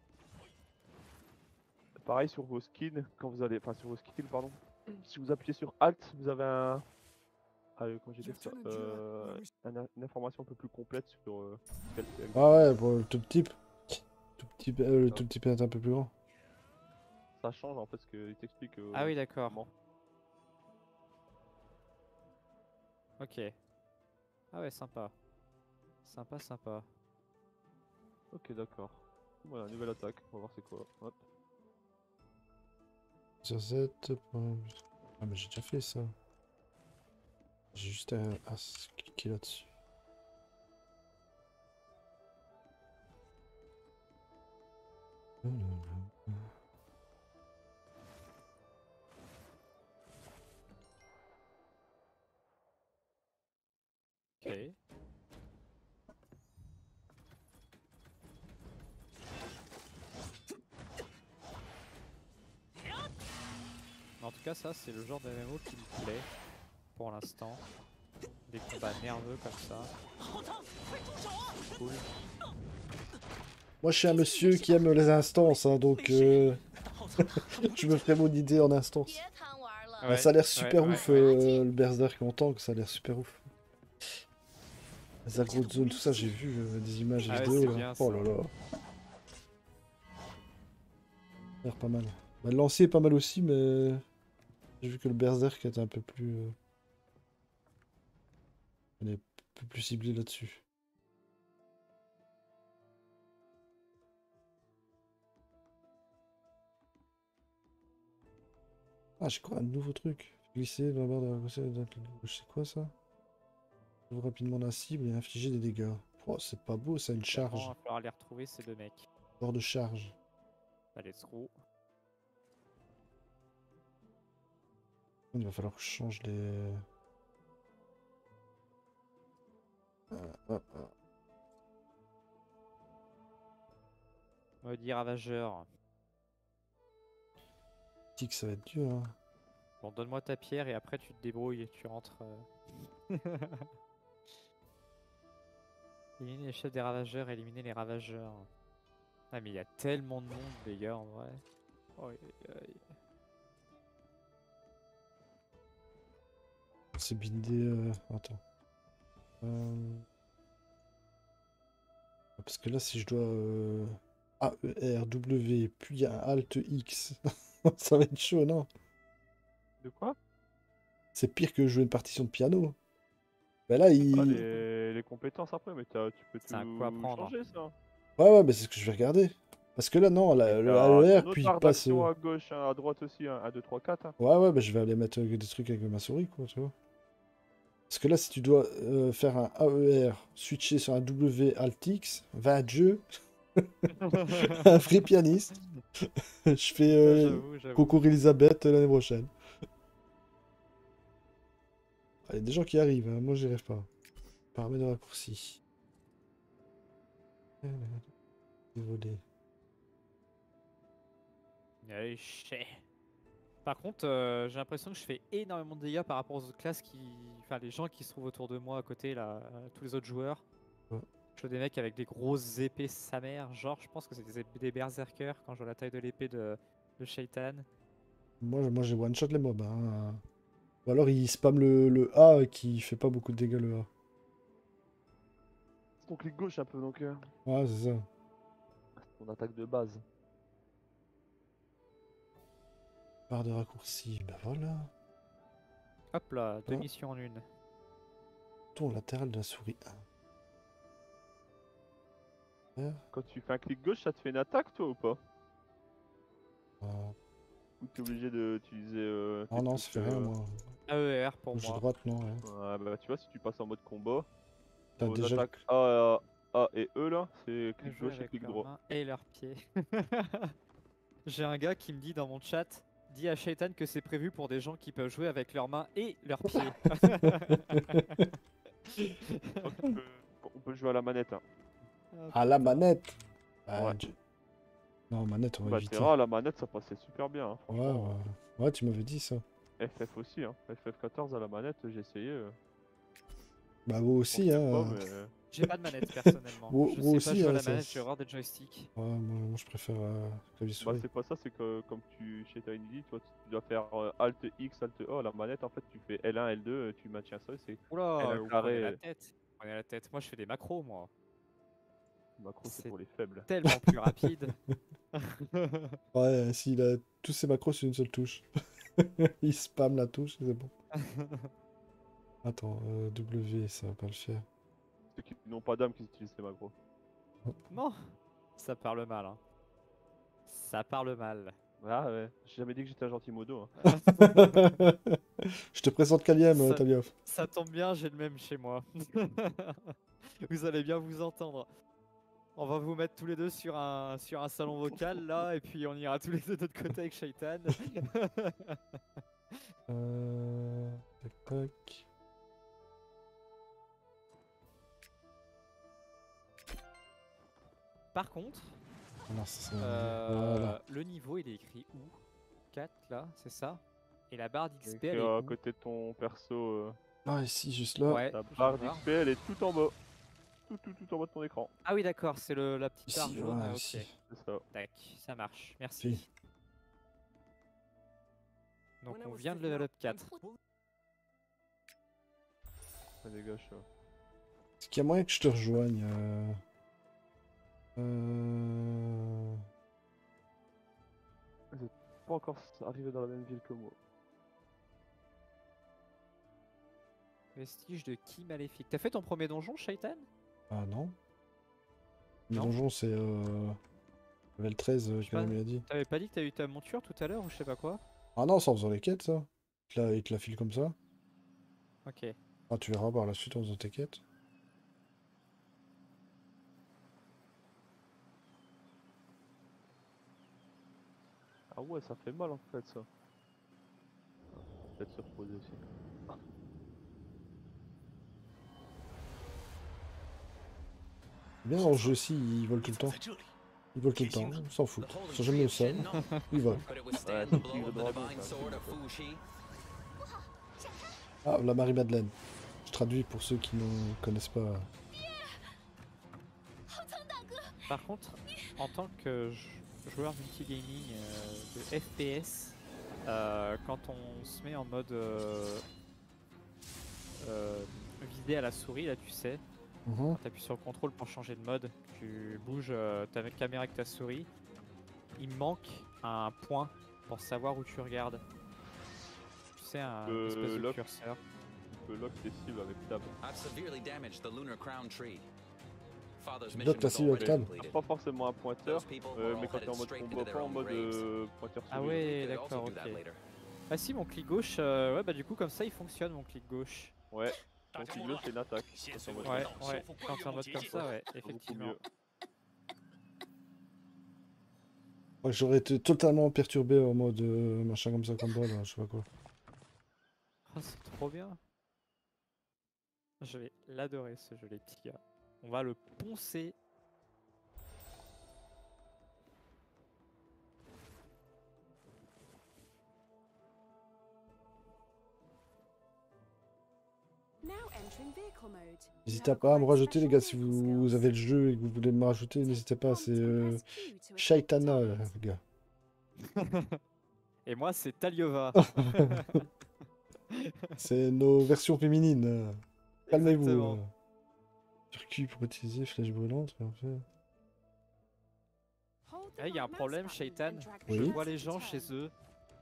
Pareil sur vos skins, quand vous allez. Enfin, sur vos skills, pardon. Si vous appuyez sur Alt, vous avez un. Ah, euh, comment j'ai dit ça euh, un- Une information un peu plus complète sur euh, ce qu'elle fait. Ah ouais, pour le tout type. Tout petit, euh, le tout petit peut être un peu plus grand. Ça change en fait ce qu'il t'explique. euh, Ah oui, d'accord. comment. Ok. Ah ouais, sympa. Sympa, sympa. Ok, d'accord. Voilà, nouvelle attaque. On va voir c'est quoi. Hop. Sur sept. Ah, mais j'ai déjà fait ça. J'ai juste à, à s- cliquer là-dessus. Ok. En tout cas, ça, c'est le genre de M M O qui me plaît pour l'instant. Des combats nerveux comme ça. Cool. Moi, je suis un monsieur qui aime les instances, hein, donc euh, je me ferai mon idée en instance. Bah, ça a l'air super ouais, ouf, ouais, ouais. euh, le Berserk en tank, ça a l'air super ouf. Les agro zones, tout ça, j'ai vu euh, des images et Ah ouais, vidéos c'est là. bien, Oh ça. là là. Ça a l'air pas mal. Bah, le lancer est pas mal aussi, mais j'ai vu que le Berserk était un peu plus. Euh... On est un peu plus ciblé là-dessus. Ah, j'ai quoi un nouveau truc? Glisser dans la barre de la gauche, c'est quoi ça? Trouve rapidement la cible et infliger des dégâts. Oh, c'est pas beau, ça, une Bon, charge. il va falloir les retrouver ces deux mecs. Bord de charge. Allez, let's go. Il va falloir que je change les. Ah, ah, ah. Maudit ravageur. Tic, ça va être dur. Hein. Bon, donne-moi ta pierre et après tu te débrouilles et tu rentres. euh. Éliminer les chefs des ravageurs, éliminer les ravageurs. Ah, mais il y a tellement de monde, les gars, en vrai. Oh, aïe, aïe. C'est bindé. Euh... Attends. Euh... Parce que là, si je dois. Euh... A, E, R, W, puis un Alt X, ça va être chaud, non? De quoi? C'est pire que jouer une partition de piano. Bah là, il. Ah, les, les compétences après, mais t'as- tu peux C'est un coup à tout prendre. changer ça. Ouais, ouais, mais c'est ce que je vais regarder. Parce que là, non, la- Et le t'as A E R, ton autre puis il barre passe. d'action euh, à gauche, hein, à droite aussi, hein, un, deux, trois, quatre. Hein. Ouais, ouais, bah je vais aller mettre euh, des trucs avec ma souris, quoi, tu vois. Parce que là, si tu dois euh, faire un A E R, switcher sur un W Alt X, va de jeu, un vrai pianiste. Je fais euh, J'avoue, j'avoue. concours Elisabeth euh, l'année prochaine. Il y a des gens qui arrivent, hein, moi j'y rêve pas. Paramètres de raccourci. Dévolé. Allez, chais. Par contre, euh, j'ai l'impression que je fais énormément de dégâts par rapport aux autres classes qui. Enfin, les gens qui se trouvent autour de moi à côté, là, euh, tous les autres joueurs. Ouais. Je vois des mecs avec des grosses épées sa mère. Genre, je pense que c'est des, ép- des berserkers quand je vois la taille de l'épée de, le Shaitan. Moi, moi j'ai one shot les mobs. Hein. Ou alors il spam le, le A qui fait pas beaucoup de dégâts le A. C'est ton clic gauche un peu donc. Euh... Ouais, c'est ça. C'est ton attaque de base. Barre de raccourci, bah voilà. Hop là, deux Ah. missions en une. Tour latéral de la souris un. Quand tu fais un clic gauche, ça te fait une attaque toi ou pas? Euh... Ou t'es obligé d'utiliser. Euh, Ah non, ça fait rien moi. A E R pour Gauche moi. droite, non, ouais. Ouais, bah tu vois, si tu passes en mode combat, T'as aux déjà. attaques A, A et E là, c'est clic Jouer gauche et avec clic leurs droit. mains et leurs pieds. J'ai un gars qui me dit dans mon chat, dis à Shaitan que c'est prévu pour des gens qui peuvent jouer avec leurs mains et leurs pieds. Donc, on, peut, on peut jouer à la manette. Hein. À la manette. Ah, Ouais. je- Non, manette, on va Bah, éviter. Terra, à la manette, ça passait super bien. Hein, Ouais, franchement. ouais. Ouais, tu m'avais dit ça. F F aussi, hein. F F quatorze à la manette, j'ai essayé. Euh... Bah, vous aussi, je hein. pensais euh. pas, mais, euh, J'ai pas de manette personnellement. Vous- je vous sais pas aussi, jouer à hein, la ça, manette, c'est- j'ai horreur des joysticks. Ouais, moi, moi, je préfère euh, clavier Bah, souris. c'est pas ça, c'est que comme tu chez Tiny, toi tu dois faire euh, Alt X, Alt A. La manette, en fait, tu fais L un, L deux, tu maintiens ça, c'est Oula, L un vous prenez carré. la tête. Vous prenez la tête. Moi je fais des macros moi. Macro, c'est C'est- pour les faibles. Tellement plus rapide. Ouais, s'il a tous ses macros sur une seule touche. Il spam la touche, c'est bon. Attends, euh, W, ça va pas le faire. Ceux qui n'ont pas d'âme qui utilisent les macros. Non, ça parle mal. Hein. Ça parle mal. Ah ouais, j'ai jamais dit que j'étais un gentil modo. Hein. Je te présente Kaliem, Ça- Taliaf. Ça tombe bien, j'ai le même chez moi. Vous allez bien vous entendre. On va vous mettre tous les deux sur un, sur un salon vocal là, et puis on ira tous les deux de notre côté avec Shaitan. Euh... Tac, tac. Par contre, Non, ça, c'est- euh, Voilà. le niveau il est écrit où? quatre là, c'est ça? Et la barre d'X P Et elle que, est à où? côté de ton perso, euh, Ah, ici, juste là. Ouais, la je barre vais voir. d'X P elle est tout en bas. Tout, tout, tout en bas de ton écran. Ah oui d'accord, c'est le la petite barre Ici, jaune. ouais, ah, ok. ici. C'est ça. Tac, ça marche, merci. Si. Donc on vient de level up quatre. Ça dégage ça. Est-ce qu'il y a moyen que je te rejoigne euh... Euh... Pas encore arrivé dans la même ville que moi. Vestige de qui maléfique? T'as fait ton premier donjon, Shaitan? Ah non. Le Non. donjon, c'est euh... level treize, euh, sais qui m'a pas. dit. T'avais pas dit que t'as eu ta monture tout à l'heure ou je sais pas quoi? Ah non, c'est en faisant les quêtes, ça. Il te la, il te la file comme ça. Ok. Ah, tu verras par la suite en faisant tes quêtes. Ah ouais, ça fait mal en fait ça. Peut-être se reposer aussi. Bien dans le jeu aussi, ils volent tout le temps. Ils volent tout le temps, on s'en fout. Ils sont jamais au sol, ils volent. Ouais, c'est le tigre de dragon, ça. Ah, la Marie-Madeleine. Je traduis pour ceux qui ne connaissent pas. Par contre, en tant que jou- joueur multigaming euh, de F P S, euh, quand on se met en mode euh, euh, visé à la souris, là tu sais, Mhm. quand tu appuies sur le contrôle pour changer de mode, tu bouges euh, ta caméra avec ta souris, il manque un point pour savoir où tu regardes. Tu sais, un Le espèce de lock. curseur. Tu peux lock tes cibles avec tab. I've severely damaged the lunar crown tree. Father's Tu mission bloques ta was cible avec already tab. completed. Pas forcément un pointeur, Those people euh, were all mais quand t'es en headed mode straight combat, into pas their en own mode graves. euh, pointeur Ah souris. ouais, They could also d'accord, do that ok. later. Ah si, mon clic gauche, euh, ouais bah du coup comme ça il fonctionne mon clic gauche. Ouais, ton clic gauche c'est une attaque. Quand t'es en mode Ouais, combat. ouais, quand t'es en mode comme ça, ouais, C'est beaucoup effectivement. mieux. Ouais, j'aurais été totalement perturbé en mode euh, machin comme ça, combat, là, je sais pas quoi. Oh, c'est trop bien. Je vais l'adorer ce jeu, les petits gars. On va le poncer. Now entering vehicle mode. N'hésitez pas à me rajouter, les gars, si vous, vous avez le jeu et que vous voulez me rajouter, n'hésitez pas, c'est euh, Shaitana, euh, les gars. Et moi, c'est Taliova. C'est nos versions féminines. euh. Calmez-vous. Exactement. euh. Circuit pour utiliser flèche brûlante. En fait. Hold the Eh, il y a un right mouse problème, button Shaitan. and drag the Oui. Je cursor vois les to gens turn. chez eux.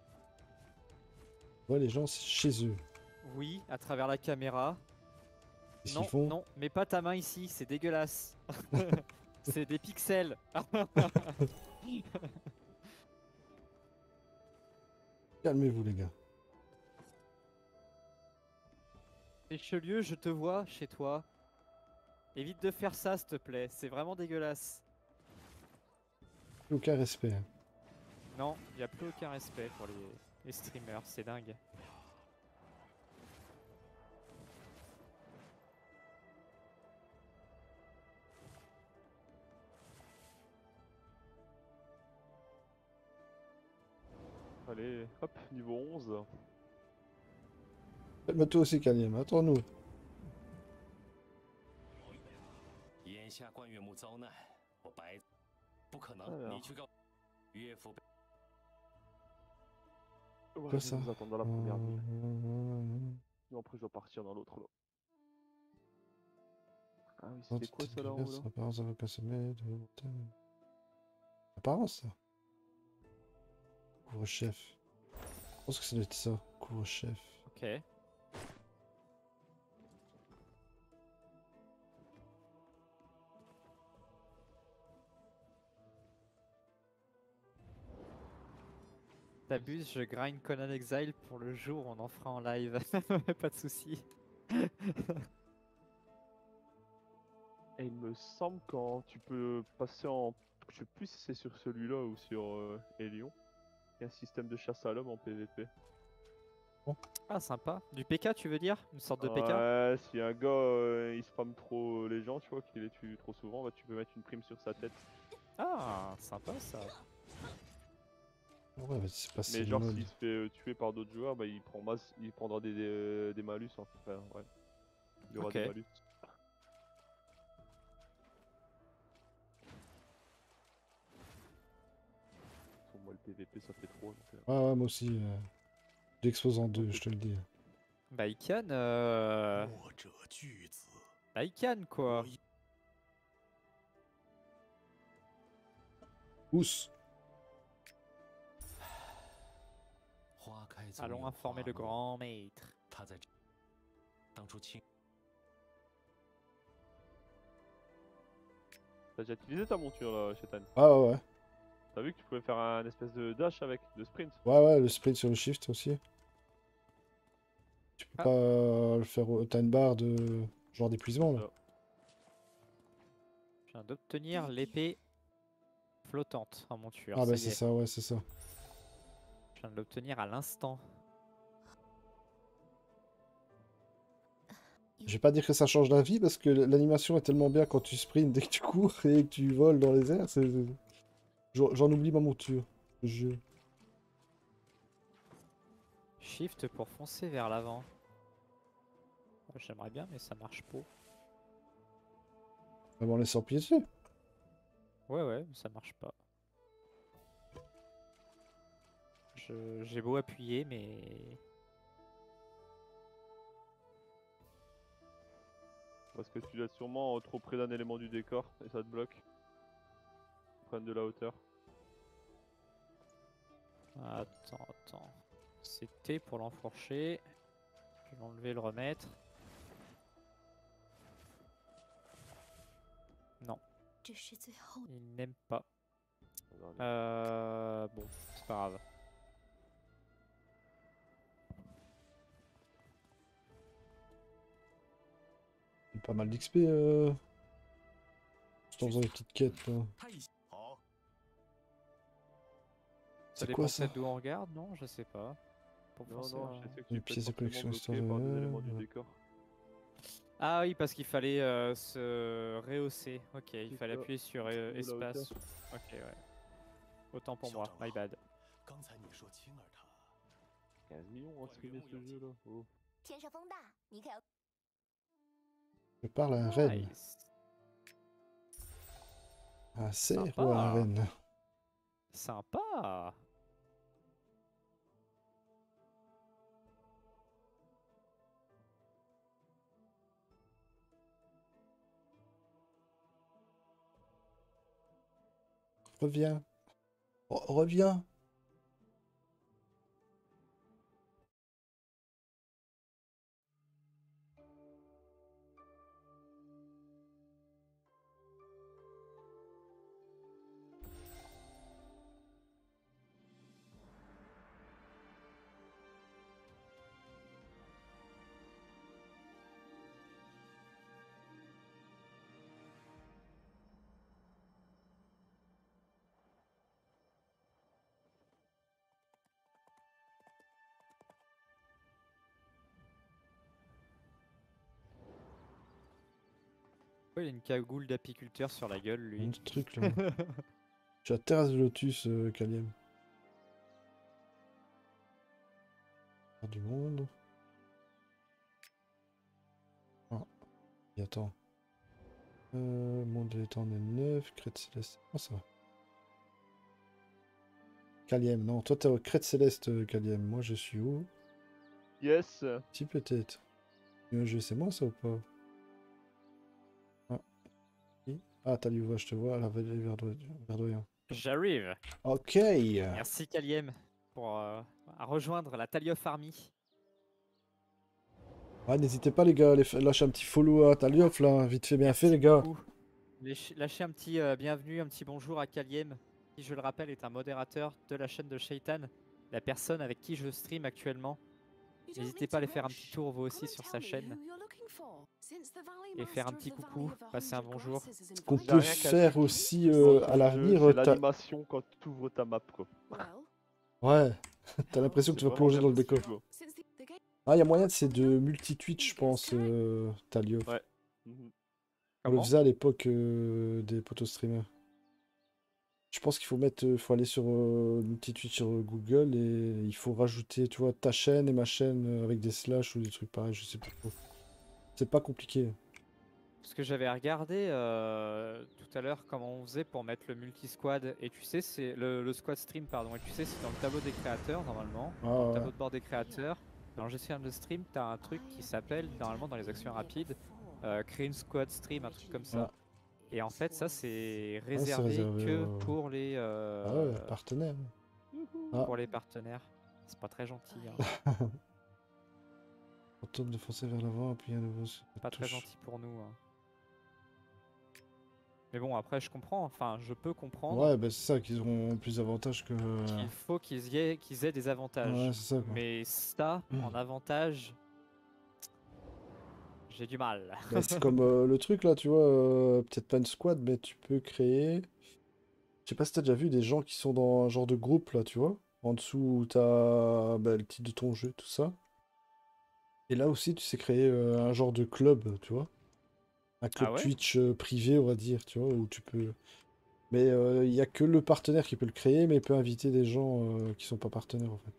Ouais, les gens, c'est chez eux. Oui, à travers la caméra. Qu'est-ce Non, qu'ils font? non, mets pas ta main ici, c'est dégueulasse. C'est des pixels. Calmez-vous, les gars. Richelieu, je te vois chez toi. Évite de faire ça, s'il te plaît. C'est vraiment dégueulasse. Aucun respect. hein. Non, il n'y a plus aucun respect pour les, les streamers, c'est dingue. Allez, hop, niveau onze. Calme-toi aussi, Kaliam. Attends-nous. 眼下冠岳墓遭难，我白不可能。 Alors. 你去告岳父被 Ouais, Quoi je ça vais vous attendre dans la première ville. Non, après je dois partir dans l'autre là. Ah oui, c'était quoi ça là en haut là? Apparence avec un sommet de montagne. Apparence ça. Couvre-chef. Je pense que ça doit être ça. Couvre-chef. Ok. T'abuses, je grind Conan Exile pour le jour où on en fera en live. Pas de soucis. Et il me semble quand tu peux passer en... Je sais plus si c'est sur celui-là ou sur euh, Hélion. Il y a un système de chasse à l'homme en P V P. Ah, sympa. Du P K, tu veux dire? Une sorte de P K? Ouais, si un gars euh, il spamme trop les gens, tu vois, qu'il les tue trop souvent, bah tu peux mettre une prime sur sa tête. Ah, sympa ça. Ouais, mais c'est pas Mais si genre molle. s'il se fait euh, tuer par d'autres joueurs, bah il, prend masse... il prendra des, des, des malus en fait. Enfin, ouais. Il y aura Ok. des malus. Pour moi le P V P ça fait trop. Donc, euh, Ouais, ouais, moi aussi. Euh... J'expose en deux, je te le dis. Bah, il can. Euh... 弱者巨子， Bah, il can quoi. 我已 Ousse. 花开总 Allons 有 informer 花 le 落 grand maître. 他在这当初亲 T'as déjà utilisé ta monture là, Chetan? Ah ouais, ouais. T'as vu que tu pouvais faire un espèce de dash avec, de sprint? Ouais, ouais, le sprint sur le shift aussi. Tu peux Ah. pas euh, le faire. au- T'as une barre de genre d'épuisement là. Ça. Je viens d'obtenir l'épée flottante en monture. Ah ça bah y c'est est. ça, ouais, c'est ça. Je viens de l'obtenir à l'instant. Je vais pas dire que ça change la vie parce que l'animation est tellement bien quand tu sprints dès que tu cours et que tu voles dans les airs. c'est- J'en j'en oublie ma monture. Je... Shift pour foncer vers l'avant. Ouais, j'aimerais bien, mais ça marche pas. Vraiment les sans pieds dessus. Ouais, ouais, mais ça marche pas. Je- J'ai beau appuyer, mais. Parce que tu dois être sûrement euh, trop près d'un élément du décor et ça te bloque. Prendre de la hauteur. Attends, attends. C'était pour l'enfourcher. Je vais l'enlever, le remettre. Non, 这是最后 il n'aime pas. Regardez. Euh, bon, c'est pas grave. Pas mal d'X P euh... juste en faisant les petites quêtes là. 他已好， Ça C'est dépend quoi ça? peut-être d'où on regarde, non? Je sais pas. Pour Non, foncer non, vers- je sais que Une tu peux pièce de être collection forcément bloqué par des histoire de- éléments du ouais. décor. Ah oui, parce qu'il fallait euh, se rehausser. Ok, il C'est fallait ça. appuyer sur euh, Ou la espace. hauteur. Ok, ouais. Autant pour moi, my bad. 刚才你说青儿她 quinze millions à streamer ce jeu là. Oh. 天上风大，你可要 Je parle à un reine. Nice. Un cerf Sympa. ou un reine? Sympa. Reviens. Re- reviens. Il a une cagoule d'apiculteur sur la gueule, lui. Un petit truc là. Tu as Terrasse de Lotus, euh, Kaliem. Du monde. Ah. Et attends. Euh, monde de l'étang est neuf. Crête céleste. Oh, ça va. Kaliem, non, toi t'es au Crête céleste, euh, Kaliem. Moi je suis où? Yes. Si peut-être. Euh, Je sais moi ça ou pas? Ah, qui ah t'as l'Uva, je te vois à la vallée verdoy- verdoyant. J'arrive. Ok. Merci Kaliem pour euh, à rejoindre la Taliof Army. Ah, n'hésitez pas les gars, à les fa- lâcher un petit follow à Taliof là, vite fait bien fait les gars. Beaucoup. Lâchez lâchez un petit euh, bienvenue, un petit bonjour à Kaliem, qui je le rappelle est un modérateur de la chaîne de Shaitan, la personne avec qui je stream actuellement. N'hésitez pas à aller faire un petit tour vous aussi sur sa chaîne et faire un petit coucou, passer un bonjour. Ce qu'on J'ai peut rien qu'à faire dire. aussi euh, à l'avenir. C'est euh, t'as- l'animation quand tu ouvres ta map quoi. Ouais, t'as l'impression que C'est tu vas vraiment plonger bien dans le foutu, décor. quoi. Ah, il y a moyen de c'est de multi-Twitch, je pense, euh, Taliof. Ouais. Mhm. On le faisait à l'époque euh, des potos-streamers. Je pense qu'il faut mettre, euh, faut aller sur euh, multi-Twitch sur euh, Google et il faut rajouter, tu vois, ta chaîne et ma chaîne euh, avec des slash ou des trucs pareils, je sais pas trop. C'est pas compliqué. Parce que j'avais regardé euh, tout à l'heure comment on faisait pour mettre le multi-squad, et tu sais, c'est le, le squad stream, pardon, et tu sais, c'est dans le tableau des créateurs normalement, Ah, dans le ouais. tableau de bord des créateurs. Dans le gestionnaire de stream, tu as un truc qui s'appelle, normalement dans les actions rapides, euh, créer une squad stream, un truc comme ça. Ouais. Et en fait, ça c'est Ah, c'est réservé, réservé que aux- pour les, euh, Ah ouais, partenaire. Ah. pour les partenaires. C'est pas très gentil. Hein. Fantôme de foncer vers l'avant, appuyer à nouveau sur la Pas très touche. gentil pour nous. Hein. Mais bon, après, je comprends. Enfin, je peux comprendre. Ouais, bah c'est ça, qu'ils auront plus d'avantages que... Il faut qu'ils y aient, qu'ils aient des avantages. Ouais, c'est ça, quoi. Mais ça, en avantage, j'ai du mal. Bah, c'est comme euh, le truc là, tu vois, euh, peut-être pas une squad, mais tu peux créer... Je sais pas si t'as déjà vu des gens qui sont dans un genre de groupe là, tu vois. En dessous, où t'as bah, le titre de ton jeu, tout ça. Et là aussi, tu sais créer euh, un genre de club, tu vois. Un club Ah ouais Twitch euh, privé, on va dire, tu vois, où tu peux... Mais il n'y a que le partenaire qui peut le créer, mais il peut inviter des gens euh, qui sont pas partenaires, en fait.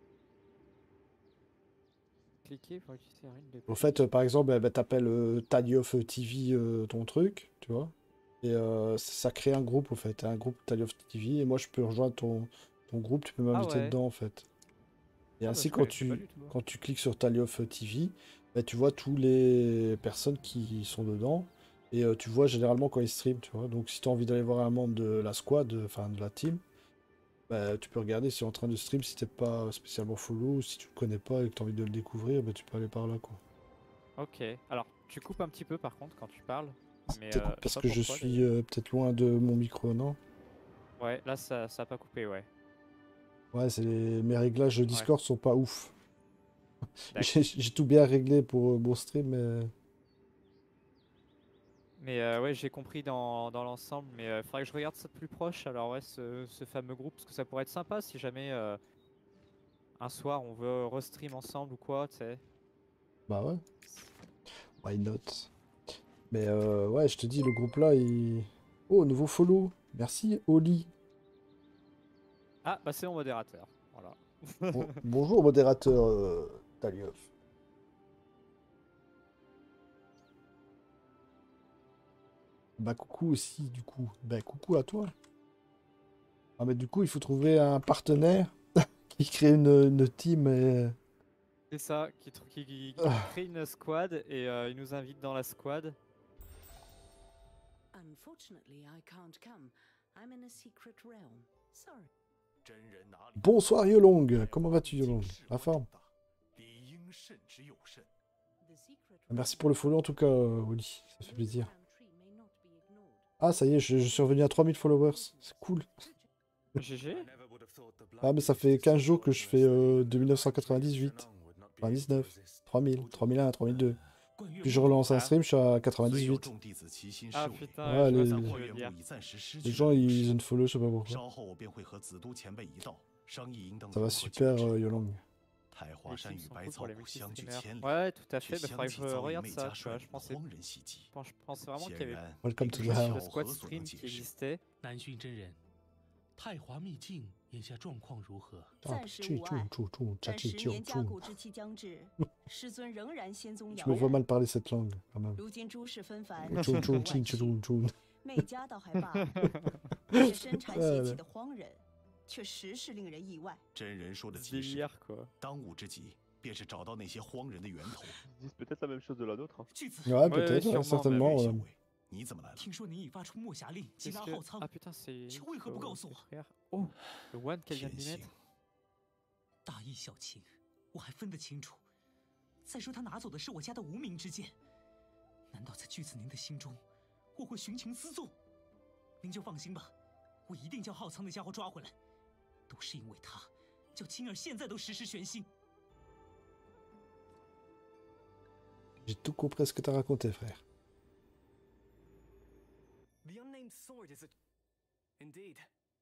Cliquez pour utiliser une des En fait, euh, par exemple, bah, bah, t'appelles euh, Taliof T V euh, ton truc, tu vois. Et euh, ça crée un groupe, en fait. Un groupe Taliof T V, et moi, je peux rejoindre ton, ton groupe, tu peux m'inviter Ah ouais. dedans, en fait. Et Ah bah, ainsi, je quand connaissais pas tu, du tout, hein. quand tu cliques sur Taliof T V, bah, tu vois tous les personnes qui sont dedans. Et euh, tu vois généralement quand ils streament, tu vois. Donc si tu as envie d'aller voir un membre de la squad, euh, enfin de la team, bah, tu peux regarder s'il est en train de stream, si t'es pas spécialement follow, ou si tu le connais pas et que tu as envie de le découvrir, bah, tu peux aller par là, quoi. Ok. Alors, tu coupes un petit peu par contre quand tu parles. Mais, Peut-être euh, je parce sais pas que je pourquoi, suis euh, peut-être loin de mon micro, non? Ouais, là, ça, ça a pas coupé, ouais. Ouais, c'est les- mes réglages Discord sont pas ouf. D'accord. J'ai j'ai tout bien réglé pour euh, mon stream, mais... Mais euh, ouais, j'ai compris dans, dans l'ensemble, mais il faudrait que je regarde ça de plus proche. Alors ouais, ce, ce fameux groupe, parce que ça pourrait être sympa si jamais euh, un soir on veut restream ensemble ou quoi, tu sais. Bah ouais. Why not? Mais euh, ouais, je te dis, le groupe là, il... Oh, nouveau follow. Merci, Oli. Ah, bah c'est mon modérateur, voilà. Bon- bonjour, modérateur euh, Taliof. Bah coucou aussi, du coup. Bah coucou à toi. Ah mais du coup, il faut trouver un partenaire qui crée une, une team et... C'est ça, qui, tr- qui, qui- qui Ah. crée une squad et euh, il nous invite dans la squad. Unfortunately, I can't come. Bonsoir Yolong, comment vas-tu Yolong? La forme? Merci pour le follow en tout cas, Oli, ça fait plaisir. Ah ça y est, je, je suis revenu à trois mille followers, c'est cool. G G. Ah mais ça fait quinze jours que je fais euh, deux mille neuf cent quatre-vingt-dix-huit, quatre-vingt-dix-neuf, trois mille, trois mille un, trois mille deux. Puis je relance un stream, je suis à quatre-vingt-dix-huit. Ah putain, Ouais, je les, vois ce que tu veux dire. les gens ils unfollow, je sais pas pourquoi. Ça va super euh, Yolong. Les teams sont cool pour les multi-streamers. Ouais, tout à fait, bah, faudrait que je regarde ça, tu vois, je pensais, je pensais vraiment qu'il y avait Welcome to the le house. squad stream qui existait. 南薰真人，太华秘境眼下状况如何？ 暂时无碍，但十年甲骨之期将至， 师尊仍然仙宗 Je me vois mal parler cette langue quand même. 如今诸事纷繁， 中中进去中中。 每家倒还罢了，那些身缠邪气的荒人，却实是令人意外。 真人说的其实， Délire quoi. 当务之急便是找到那些荒人的源头。 Ils disent peut-être la même chose de la nôtre. Hein. Ouais, peut-être, ouais, certainement. Ouais. 你怎么来了？ 听说您已发出墨匣令，缉 Qu'est-ce 拿 que... 浩仓， Ah putain, c'est... 却为何不告诉我？ Oh, le one qu'elle vient de lui mettre. 大义小情，我还分得清楚。再说他拿走的是我家的无名之剑，难道在巨子您的心中，我会寻情思纵？您就放心吧，我一定将浩仓那家伙抓回来。都是因为他，叫青儿现在都时时悬心。 J'ai tout compris ce que t'as raconté, frère. The unnamed sword is a... Indeed.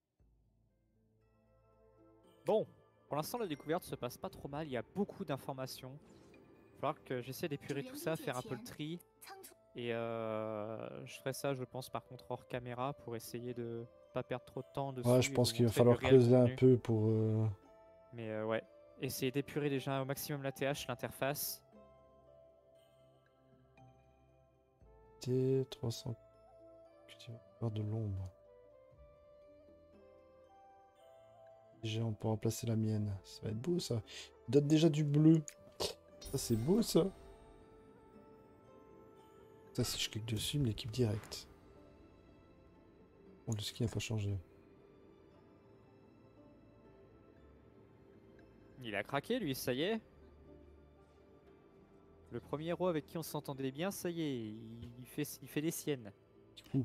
Bon, pour l'instant la découverte se passe pas trop mal, il y a beaucoup d'informations. Il va falloir que j'essaie d'épurer tout ça, faire un peu le tri. Et euh, je ferai ça je pense par contre hors caméra pour essayer de pas perdre trop de temps dessus. Ouais, je pense et qu'il va montrer falloir du réel creuser un contenu. peu pour... Euh... Mais euh, ouais, essayer d'épurer déjà au maximum la T H, l'interface. T trois cents... Cultivateur de l'ombre. Déjà, on peut remplacer la mienne. Ça va être beau, ça. Il donne déjà du bleu. Ça, c'est beau, ça. Ça, si je clique dessus, il me l'équipe direct. Bon, le ski n'a pas changé. Il a craqué lui, ça y est. Le premier héros avec qui on s'entendait bien, ça y est, il, il, fait, il fait des siennes. Ouh.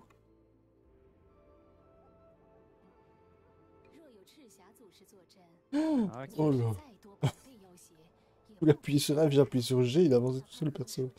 Ah, okay. Oh là. Il a appuyé sur F, j'ai appuyé sur G, il a avancé tout seul le perso.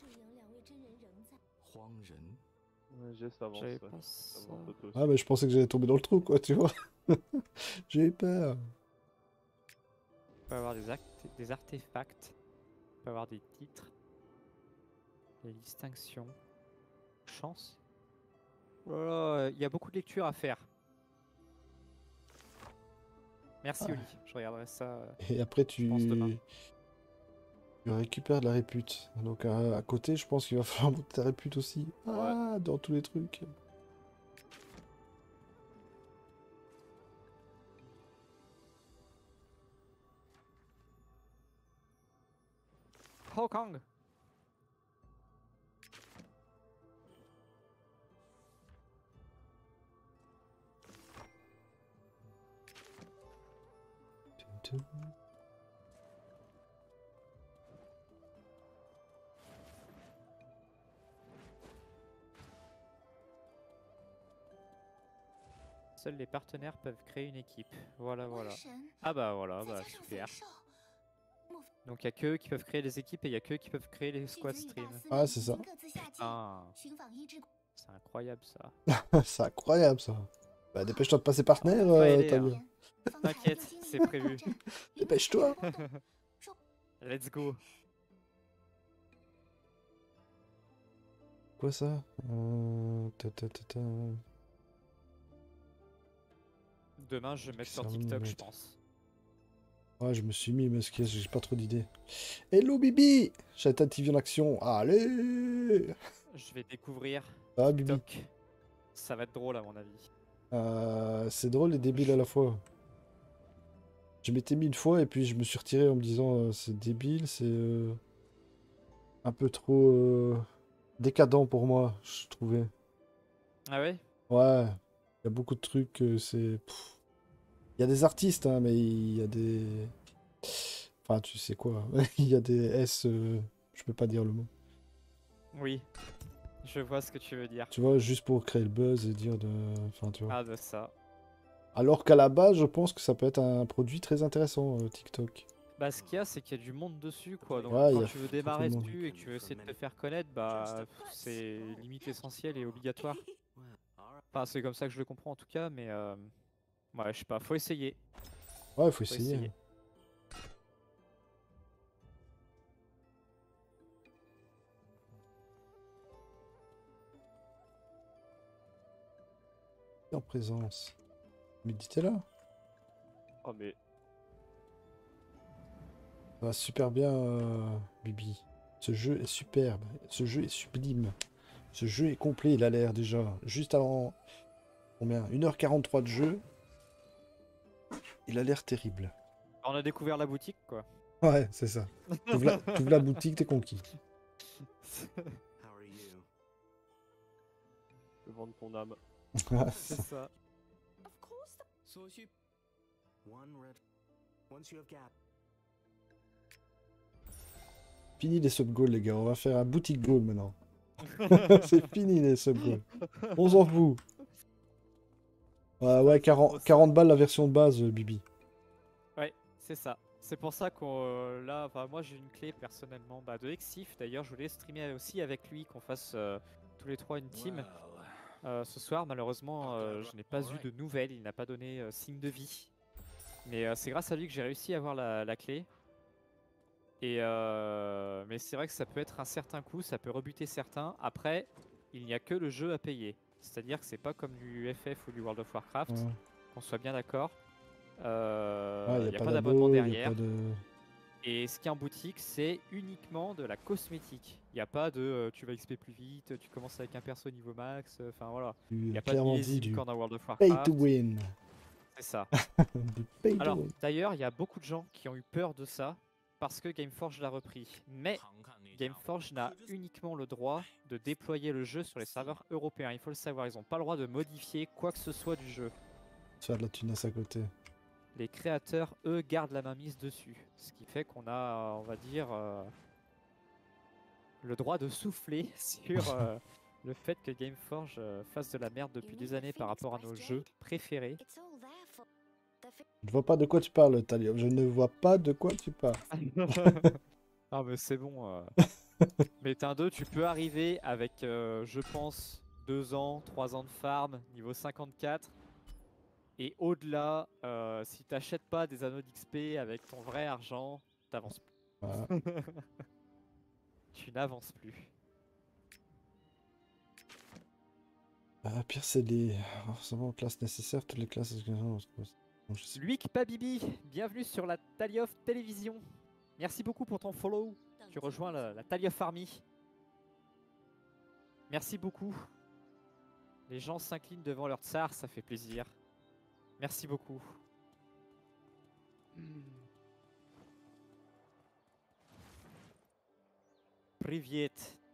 Ouais, G, ça avance. J'avais Ouais. pas Ça ça. avance aussi. Ah bah je pensais que j'allais tomber dans le trou quoi, tu vois. J'ai eu peur. On peut avoir des, actes, des artefacts, on peut avoir des titres, des distinctions, chance. Oh là là, il y a beaucoup de lectures à faire. Merci Ah. Oli, je regarderai ça. euh, Et après je pense demain. tu... tu récupères de la répute. Donc à, à côté je pense qu'il va falloir monter ta répute aussi. Ah, dans tous les trucs. Hong Kong. Seuls les partenaires peuvent créer une équipe. Voilà, voilà. Ah bah voilà, bah super. Donc il n'y a qu'eux qui peuvent créer les équipes et il n'y a qu'eux qui peuvent créer les squad streams. Ah c'est ça. Ah, c'est incroyable ça. C'est incroyable ça. Bah dépêche-toi de passer partenaire, On va euh, aider, Tanya. hein. T'inquiète, c'est prévu. Dépêche-toi. Let's go. Quoi ça euh... ta, ta, ta, ta. Demain je vais me mettre sur Ça va me TikTok je mettre. pense. Ouais, je me suis mis, mais ce qu'il y a, j'ai pas trop d'idées. Hello Bibi, Chata T V en action. Allez. Je vais découvrir Ah Bibi. TikTok. Ça va être drôle à mon avis. Euh, c'est drôle et débile à la fois. Je m'étais mis une fois et puis je me suis retiré en me disant euh, c'est débile, c'est euh, un peu trop euh, décadent pour moi, je trouvais. Ah ouais? Ouais. Il y a beaucoup de trucs, euh, c'est... pff. Il y a des artistes, hein, mais il y a des... Enfin, tu sais quoi. Il y a des S... euh, Je peux pas dire le mot. Oui, je vois ce que tu veux dire. Tu vois, juste pour créer le buzz et dire de... Enfin, tu vois. Ah, de ça. Alors qu'à la base, je pense que ça peut être un produit très intéressant, euh, TikTok. Bah, ce qu'il y a, c'est qu'il y a du monde dessus, quoi. Donc, Ouais, il y quand a tu veux beaucoup démarrer de monde. dessus et que tu veux essayer de te faire connaître, bah, c'est limite essentiel et obligatoire. Enfin, c'est comme ça que je le comprends en tout cas, mais euh... ouais, je sais pas, faut essayer. Ouais, il faut Faut essayer. essayer. En présence. Mais dis-t'es là. Oh, mais. Ça va super bien, euh, Bibi. Ce jeu est superbe. Ce jeu est sublime. Ce jeu est complet, il a l'air déjà. Juste avant... Combien? une heure quarante-trois de jeu. Il a l'air terrible. On a découvert la boutique, quoi. Ouais, c'est ça. T'ouvres la... t'ouvres la boutique, t'es conquis. How are you? Je vais vendre ton âme. C'est ça. Of course. So if you one red once you have gap. Fini les sub-goals, les gars. On va faire un boutique goal maintenant. C'est fini les sub-goals. On s'en fout. Ouais, ouais, quarante, quarante balles la version de base, euh, Bibi. Ouais, c'est ça. C'est pour ça qu'on euh, là, enfin moi j'ai une clé personnellement bah, de Exif. D'ailleurs, je voulais streamer aussi avec lui, qu'on fasse euh, tous les trois une team. Euh, ce soir, malheureusement, euh, je n'ai pas eu de nouvelles. Il n'a pas donné euh, signe de vie. Mais euh, c'est grâce à lui que j'ai réussi à avoir la, la clé. Et euh, mais c'est vrai que ça peut être un certain coût, ça peut rebuter certains. Après, il n'y a que le jeu à payer. C'est-à-dire que c'est pas comme du F F ou du World of Warcraft, Ouais. qu'on soit bien d'accord. Euh, Ouais, Il y n'y a a, pas pas d'abo, d'abonnement y a derrière. pas de... Et ce qui est en boutique, c'est uniquement de la cosmétique. Il n'y a pas de euh, tu vas X P plus vite, tu commences avec un perso niveau max, enfin voilà. Il Du- n'y a pas de clairement dit, millésime du comme dans World of pay Warcraft. to win. C'est ça. Du pay to Alors, win. d'ailleurs, il y a beaucoup de gens qui ont eu peur de ça parce que Gameforge l'a repris. Mais Gameforge n'a uniquement le droit de déployer le jeu sur les serveurs européens. Il faut le savoir, ils n'ont pas le droit de modifier quoi que ce soit du jeu. Tu as de la tunasse à côté. Les créateurs, eux, gardent la mainmise dessus. Ce qui fait qu'on a, on va dire, euh, le droit de souffler sur euh, le fait que Gameforge euh, fasse de la merde depuis des années par rapport à nos jeux préférés. Je ne vois pas de quoi tu parles, Talia. Je ne vois pas de quoi tu parles. Ah mais c'est bon. Euh... mais t'es un deux, tu peux arriver avec, euh, je pense, deux ans, trois ans de farm, niveau cinquante-quatre. Et au-delà, euh, si t'achètes pas des anneaux d'X P avec ton vrai argent, t'avances plus. Voilà. Tu n'avances plus. Ah, pire, c'est les... forcément classes nécessaires, toutes les classes... Luik Pabibi, bienvenue sur la Taliof Télévision. Merci beaucoup pour ton follow. Tu rejoins la, la Taliof Army. Merci beaucoup. Les gens s'inclinent devant leur tsar, ça fait plaisir. Merci beaucoup. Privet.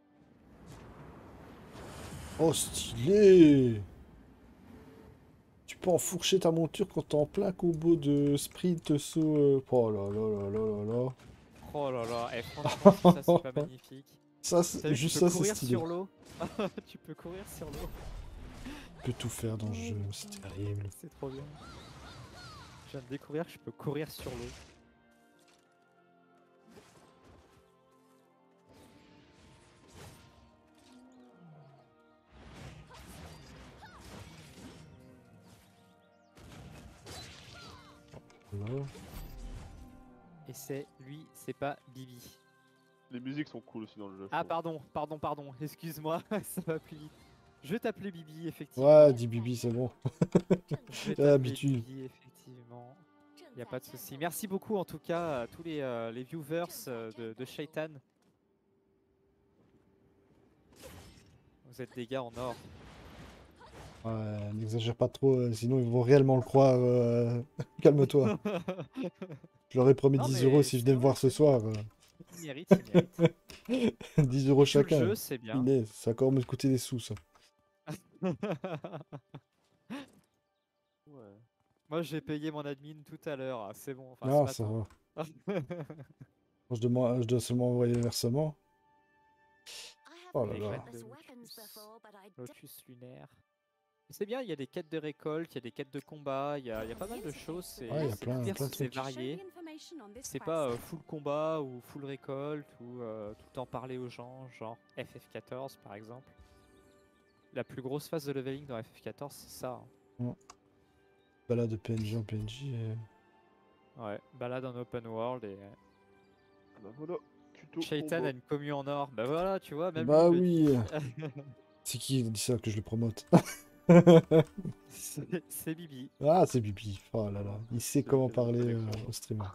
Oh, stylé! Tu peux enfourcher ta monture quand t'es en plein combo de sprint, saut... euh, Oh là là là là là là. Oh là là, eh, franchement, ça c'est pas magnifique. Ça, c'est juste ça, c'est stylé. Tu peux courir sur l'eau. Tu peux courir sur l'eau. Tu peux tout faire dans le jeu, c'est terrible. C'est trop bien. Je viens de découvrir que je peux courir sur l'eau. Voilà. Et c'est lui, c'est pas Bibi. Les musiques sont cool aussi dans le jeu. Ah pardon, pardon, pardon, excuse-moi, ça va plus vite. Je vais t'appeler Bibi, effectivement. Ouais, dis Bibi, c'est bon. Je vais T'as l'habitude. Bibi, effectivement. Il n'y a pas de souci. Merci beaucoup en tout cas à tous les, euh, les viewers euh, de, de Shaitan. Vous êtes des gars en or. Ouais, n'exagère pas trop, euh, sinon ils vont réellement le croire. euh, Calme-toi. Je leur ai promis Non, dix mais euros si je venais me voir ce soir. euh. Il mérite, il mérite. dix euros Tout le chacun. jeu, c'est bien. Punaise, ça va encore me coûter des sous, ça. Ouais. Moi j'ai payé mon admin tout à l'heure, ah, c'est bon. Enfin, Non, ce ça matin. va. Quand je, demande, je dois seulement envoyer le versement. Oh là Les là. graines de lotus, lotus lunaire. C'est bien, il y a des quêtes de récolte, il y a des quêtes de combat, il y a, il y a pas mal de choses. C'est Ouais, il y a c'est plein- divers, plein de c'est trucs. varié. C'est pas euh, full combat ou full récolte ou euh, tout le temps parler aux gens, genre F F quatorze par exemple. La plus grosse phase de leveling dans F F quatorze, c'est ça. hein. Ouais. Balade de P N J en P N J. Et... Ouais, balade en open world et. Bah voilà, tuto Shaitan combo. a une commu en or. Bah voilà, tu vois, même Bah lui, il le oui. dit. C'est qui qui dit ça que je le promote? C'est c'est Bibi. Ah, c'est Bibi. Oh là là. Il sait comment parler euh, au streamer.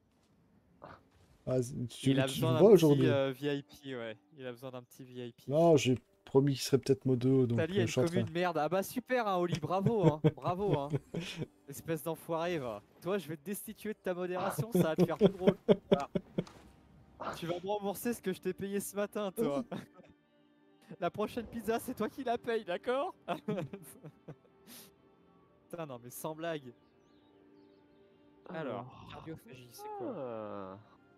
Ah, c'est- tu, Il a tu besoin le d'un vois petit aujourd'hui? euh, V I P, ouais. Il a besoin d'un petit V I P. Non, j'ai promis qu'il serait peut-être modo, donc Tali euh, a je une suis en train. commune merde. Ah bah super, hein, Oli, bravo, hein. Bravo, hein. Espèce d'enfoiré, va. Toi, je vais te destituer de ta modération, ça va te faire tout drôle. Voilà. Tu vas me rembourser ce que je t'ai payé ce matin, toi. La prochaine pizza, c'est toi qui la paye, d'accord? Putain, non, mais sans blague. Alors, cardiophagie, c'est quoi? Ah.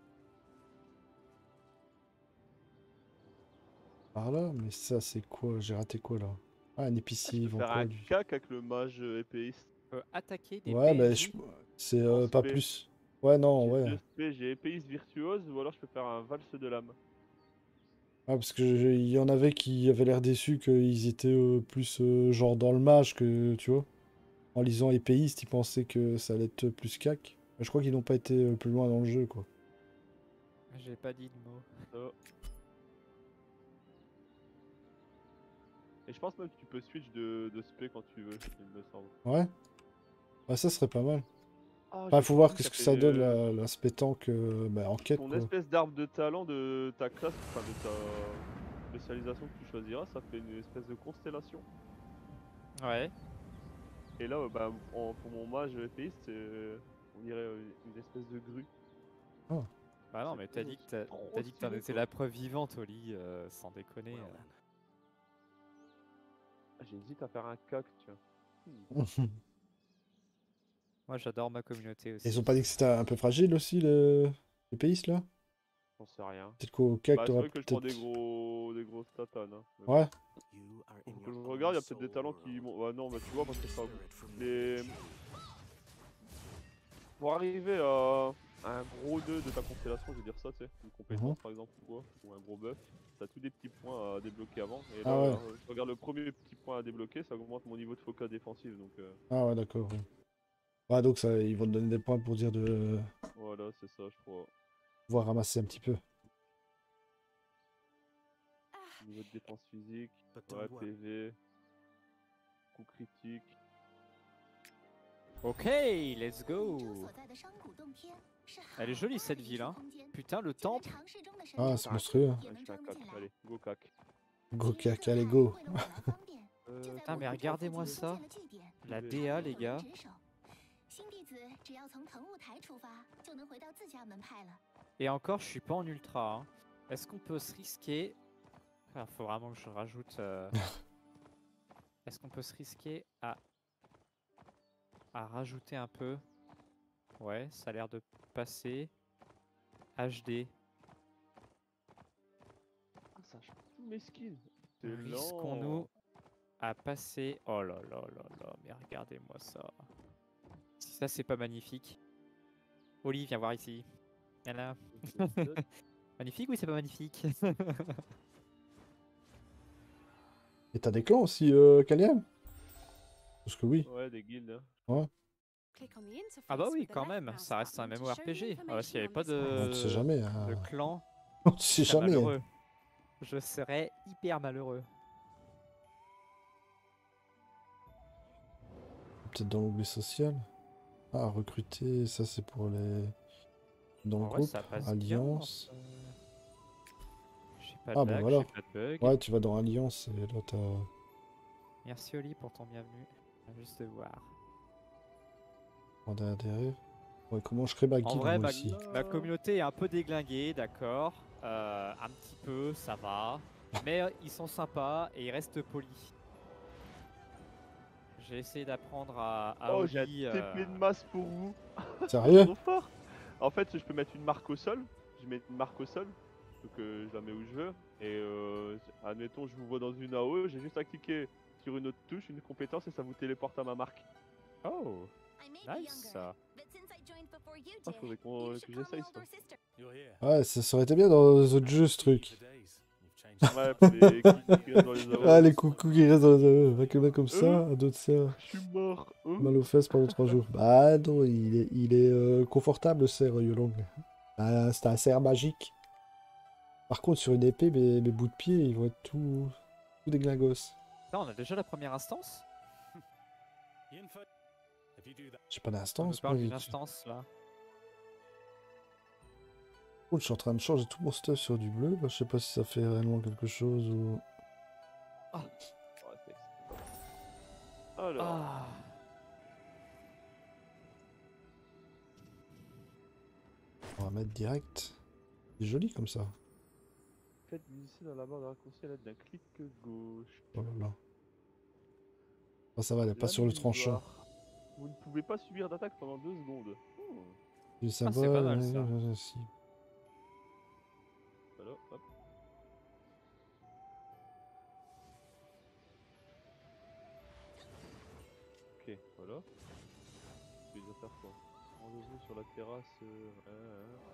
Par là, mais ça c'est quoi? J'ai raté quoi là? Ah, un épicier, ils Je peux vont faire quoi un lui? cac avec le mage euh, épéiste. Euh, attaquer des Ouais, bah P N je... J. c'est En euh, pas spé. plus. Ouais, non, J'ai ouais. deux spé, j'ai épéiste virtuose ou alors je peux faire un valse de l'âme. Ah, parce que je- il y en avait qui avaient l'air déçus qu'ils étaient euh, plus euh, genre dans le mage que, tu vois. En lisant épéiste, ils pensaient que ça allait être plus cac. Mais je crois qu'ils n'ont pas été euh, plus loin dans le jeu, quoi. J'ai pas dit de mots. Ça. Et je pense même que tu peux switch de, de spé quand tu veux, il me semble. Ouais? Ouais, ça serait pas mal. Ah, Enfin, j'ai faut voir compris, qu'est-ce ça que ça fait, donne euh, la- l'aspect tank euh, bah, en quête, Ton quoi. espèce d'arbre de talent de ta classe, enfin de ta spécialisation que tu choisiras, ça fait une espèce de constellation. Ouais. Et là, euh, bah, en- pour mon mage épéiste, c'est, euh, on dirait euh, une espèce de grue. Ah. Bah non, C'est mais t'as trop- dit que t'as- trop t'as dit que t'en stylé, étais quoi. la preuve vivante, Oli, euh, sans déconner. euh. Ah, j'hésite à faire un cac, tiens. Hmm. Moi, j'adore ma communauté aussi. Ils ont pas dit que c'était un peu fragile aussi, le... l'épéiste, là? J'en sais rien. Peut-être qu'au cac, Bah, c'est t'auras vrai que je prends des peut-être... gros, des gros statanes. Hein. Mais bon. Ouais. Faut que je regarde, il y a peut-être des talents qui montent. Ouais, non, mais tu vois, parce que ça. Les... Pour arriver à un gros deux de ta constellation, je veux dire ça, tu sais, une compétence Mhm. par exemple, ou quoi, ou un gros buff, t'as tous des petits points à débloquer avant. Et là, Ah ouais. euh, je regarde le premier petit point à débloquer, ça augmente mon niveau de focus défensif. Donc, euh, Ah ouais, d'accord. Ouais. Ouais, donc ça, ils vont te donner des points pour dire de voilà, c'est ça, je crois. pouvoir ramasser un petit peu. Niveau de défense physique, ouais, P V, coup critique. Ok, let's go. Elle est jolie cette ville, hein. Putain, le temple. Ah, c'est monstrueux. Ouais, je fais un cac, allez, go cac. Go cac, allez, go. Euh, Putain, mais regardez-moi ça. La D A, les gars. Et encore, je suis pas en ultra. hein. Est-ce qu'on peut se risquer... Ah, faut vraiment que je rajoute... euh, Est-ce qu'on peut se risquer à... à rajouter un peu? Ouais, ça a l'air de passer. H D. Ah, ça change tous mes skills. C'est lent. Risquons-nous à passer... Oh là là là là, mais regardez-moi ça. Si ça, c'est pas magnifique. Oli, viens voir ici. Viens là. Magnifique, oui, c'est pas magnifique. Et t'as des clans aussi, euh, Kaliam? Parce que oui. Ouais, des guildes. Hein. Ouais. Ah bah oui, quand même, ça reste un MMORPG. Ah bah, s'il n'y avait pas de, On sait jamais, hein. de clan, On sait je serais jamais. malheureux. Je serais hyper malheureux. Peut-être dans l'onglet social. Ah, recruter, ça c'est pour les... Dans le En vrai, groupe, ça passe Alliance. bien, euh, J'ai pas de Ah bah lag, voilà. j'ai pas de bug. Ouais, tu vas dans Alliance et là t'as... Merci Oli pour ton bienvenue. On va juste de voir. On a adhéré. Ouais, comment je crée ma En guilde vrai, moi ma, aussi. ma communauté est un peu déglinguée, d'accord. Euh, un petit peu, ça va. Mais euh, ils sont sympas et ils restent polis. J'ai essayé d'apprendre à, à Oh, j'ai un Oli, T P euh, de masse pour vous. Sérieux? Trop fort. En fait, je peux mettre une marque au sol. Je mets une marque au sol. Donc euh, je la mets où je veux. Et euh, admettons, je vous vois dans une A O E, j'ai juste à cliquer sur une autre touche, une compétence, et ça vous téléporte à ma marque. Oh, nice. Ah, faudrait qu'on que j'essaye ça. Ouais, ça, ça aurait été bien dans les autres jeux ce truc. Ouais, pour les coucous qui restent dans les A O E. Ah, les coucous qui restent dans les A O E. Avec un mec comme ça, Euh, à d'autres ça. Je suis mort. Euh. Mal aux fesses pendant trois jours. Bah non, il est, il est euh, confortable le cerf Yolong. Ah, c'est un cerf magique. Par contre, sur une épée, mes, mes bouts de pied, ils vont être tout, tout déglingos. Là, on a déjà la première instance. J'ai pas On me d'instance, moi, parle d'une vite. instance là. Oh, je suis en train de changer tout mon stuff sur du bleu. Bah, je sais pas si ça fait réellement quelque chose ou... Ouais, c'est- Alors, Ah. On va mettre direct. C'est joli comme ça. faites glisser dans la barre de raccourci à l'aide d'un clic gauche. Oh là là. Ah, ça va, elle est pas La sur le mise tranchant. barre. Vous ne pouvez pas subir d'attaque pendant deux secondes. Oh. Le Ah, c'est symbole, pas mal, ouais, ça. ouais, ouais, si. Voilà, hop. Ok, voilà. Tu les faire quoi? Rendez-vous sur la terrasse. Euh... hein, hein.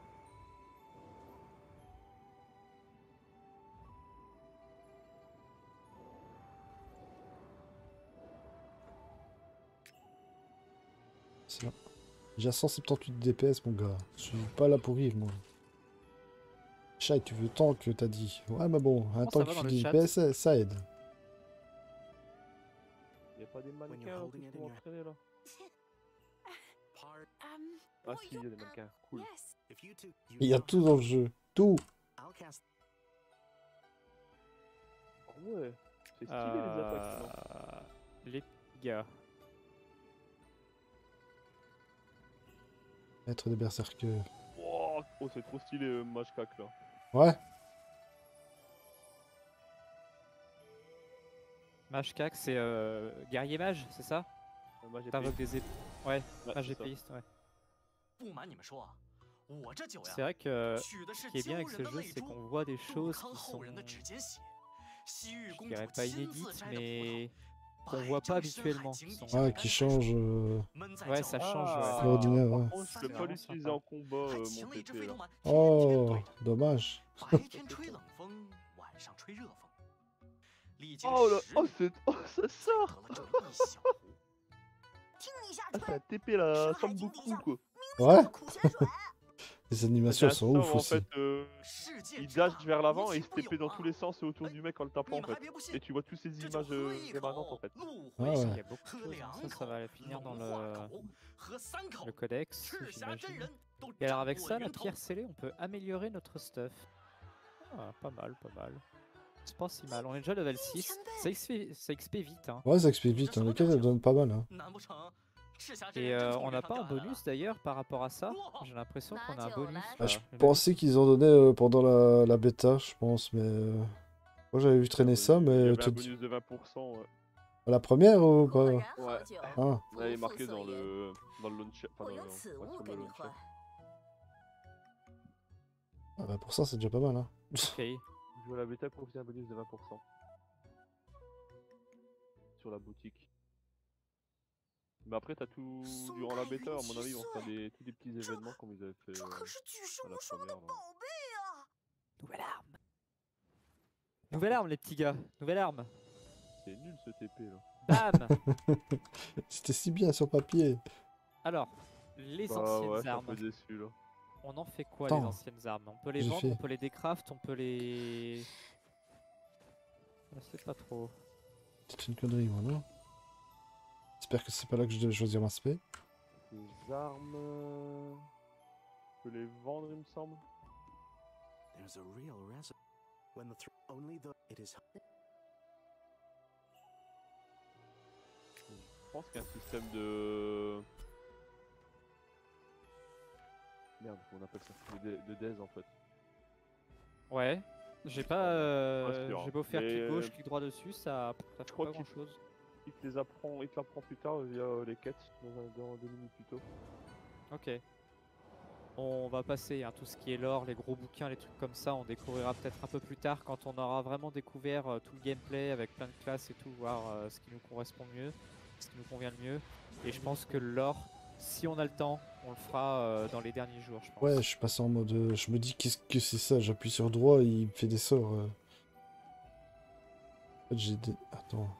C'est là. J'ai cent soixante-dix-huit D P S, mon gars. Je suis pas là pour rire, moi. Chat, tu veux tant que t'as dit. Ouais, mais bon, un Comment ça tank va qui dans le fait des chat? D P S, ça, ça aide. Y'a pas des mannequins là, holding qui it sont in your- entraînés là? Um, Ah well, si, you- y'a des mannequins, cool. yes. If you two, you Il y a now tout have- dans le jeu. Tout. I'll cast. Oh ouais, c'est stylé les attaques, non? Euh, Les gars. Maître des berserkers. Wow, oh, c'est trop stylé, euh, Mashkak là. Ouais. Mashkak, c'est euh, guerrier mage, c'est ça? Euh, mage T'invoques épéiste. des ép... Ouais, Ouais, mage c'est ça. épéiste, ouais. 不瞒你们说啊，我这酒呀 C'est vrai que 取的是 ce qui est bien 鲛 avec 人 ce 的 jeu, 泪 c'est 珠， qu'on voit des 杜 choses 康 qui 后 sont, 人的指尖血，西域 je 公主 dirais pas 亲自 inédites, 摘的葡萄， mais 摆 qu'on voit 正 pas 深海 habituellement. 井 qui 底 sont- 下 Ouais, 的 qui 安 change. 水 euh, 闷在 Ouais, 脚 ça 下 change, ouais. Ah, Ordinaire, par ouais. contre, je peux C'est pas vraiment l'utiliser sympa. en combat, 还 euh, 请 mon 了一只 T P 飞 là. 龙丸，天天 Oh, 对， dommage. 白天吹冷风，晚上吹热风，历经 Oh là, 十 oh 年， c'est, oh ça 才 sort. 得了这么一小壶。 听一下 Ah c'est 吹， un T P là, 深 ça 海 me 井底 beaucoup 下 quoi. 明 Ouais. 明有苦咸水。 Les C'est animations un sont sort ouf en aussi. fait, euh, 世界 il 之 dash 大， vers 无 l'avant et il 奇 se 不 T P 有 dans 啊 tous！les sens autour du mec en le 你 tapant en 们还 fait. 别不 Et 信， tu vois toutes ces 这就 images 喝 euh, 一 émanantes en 口 fait. 鹿 Ah 回 ouais. 水 Il y，a beaucoup 喝 de choses, 两 ça, ça 口 va finir 龙 dans 化 le, 口，喝三口 le codex, 赤霞真 j'imagine. 人都 Et alors 战 avec 过 ça, la 源头。 pierre scellée, on peut améliorer notre stuff. Ah, pas mal, pas mal. C'est pas si mal, on est déjà level six. Ça X P, ça X P vite, hein. Ouais, ça expédie vite. Hein. Les quêtes, elles donnent pas mal. Hein. 难不成赤霞真 Et 人真 euh, 从 on 云 n'a 上 pas un 掉下来了？ bonus d'ailleurs par rapport à ça. J'ai l'impression qu'on a un bonus. Ah, je euh, une pensais qu'ils en donnaient euh, pendant la, la bêta, je pense, mais. euh, Moi, j'avais vu traîner ça, Il y mais. avait un tout- bonus de vingt pour cent. Ouais. La première ou 果 pas? 然好 Ouais. 酒， Ah, Là, il est 不负 marqué 所 dans 言。 le, dans le launcher. Enfin, 我 dans 用 le, 此 ouais, 物 sur 给 le 你 launcher. 换。 ah bah, pour ça, c'est déjà pas mal. Hein. Ok. Jouer à la bêta pour obtenir un bonus de vingt pour cent. Sur la boutique. Mais après, t'as tout. Durant la bêta, à mon avis, ils vont faire des, tous des petits événements comme ils avaient fait 这 euh, 可是巨石 à la 无双的 première. 宝 Là. 贝啊！ Nouvelle arme. Nouvelle arme, les petits gars. Nouvelle arme. C'est nul ce T P là. Bam. C'était si bien sur papier. Alors, les Bah anciennes ouais, je suis un armes. peu déçu là. On en fait quoi Attends. les anciennes armes? On peut les J'ai vendre, fait. on peut les décraft, on peut les... Je sais pas trop. C'est une connerie, moi, non? J'espère que c'est pas là que je devais choisir ma spé. Les armes. euh, Je peux les vendre, il me semble. There's a real reason. When the thr only the it is. Je pense qu'il y a un système de. Merde, comment on appelle ça? De, de Daze en fait. Ouais. J'ai pas... Pas Euh, sûr, J'ai beau faire mais, clic gauche, euh, clic droit dessus, ça, ça fait crois pas qu'il- grand chose. il te les apprend, il te l'apprend plus tard via euh, les quêtes dans, un, dans deux minutes plus tôt. Ok. On va passer à tout ce qui est lore, les gros bouquins, les trucs comme ça, on découvrira peut-être un peu plus tard quand on aura vraiment découvert euh, tout le gameplay avec plein de classes et tout, voir euh, ce qui nous correspond mieux, ce qui nous convient le mieux. Et je pense que le lore, si on a le temps, on le fera euh, dans les derniers jours, je pense. Ouais, je suis passé en mode... euh, je me dis, qu'est-ce que c'est ça? J'appuie sur droit, il me fait des sorts. euh. En fait, j'ai des... Attends.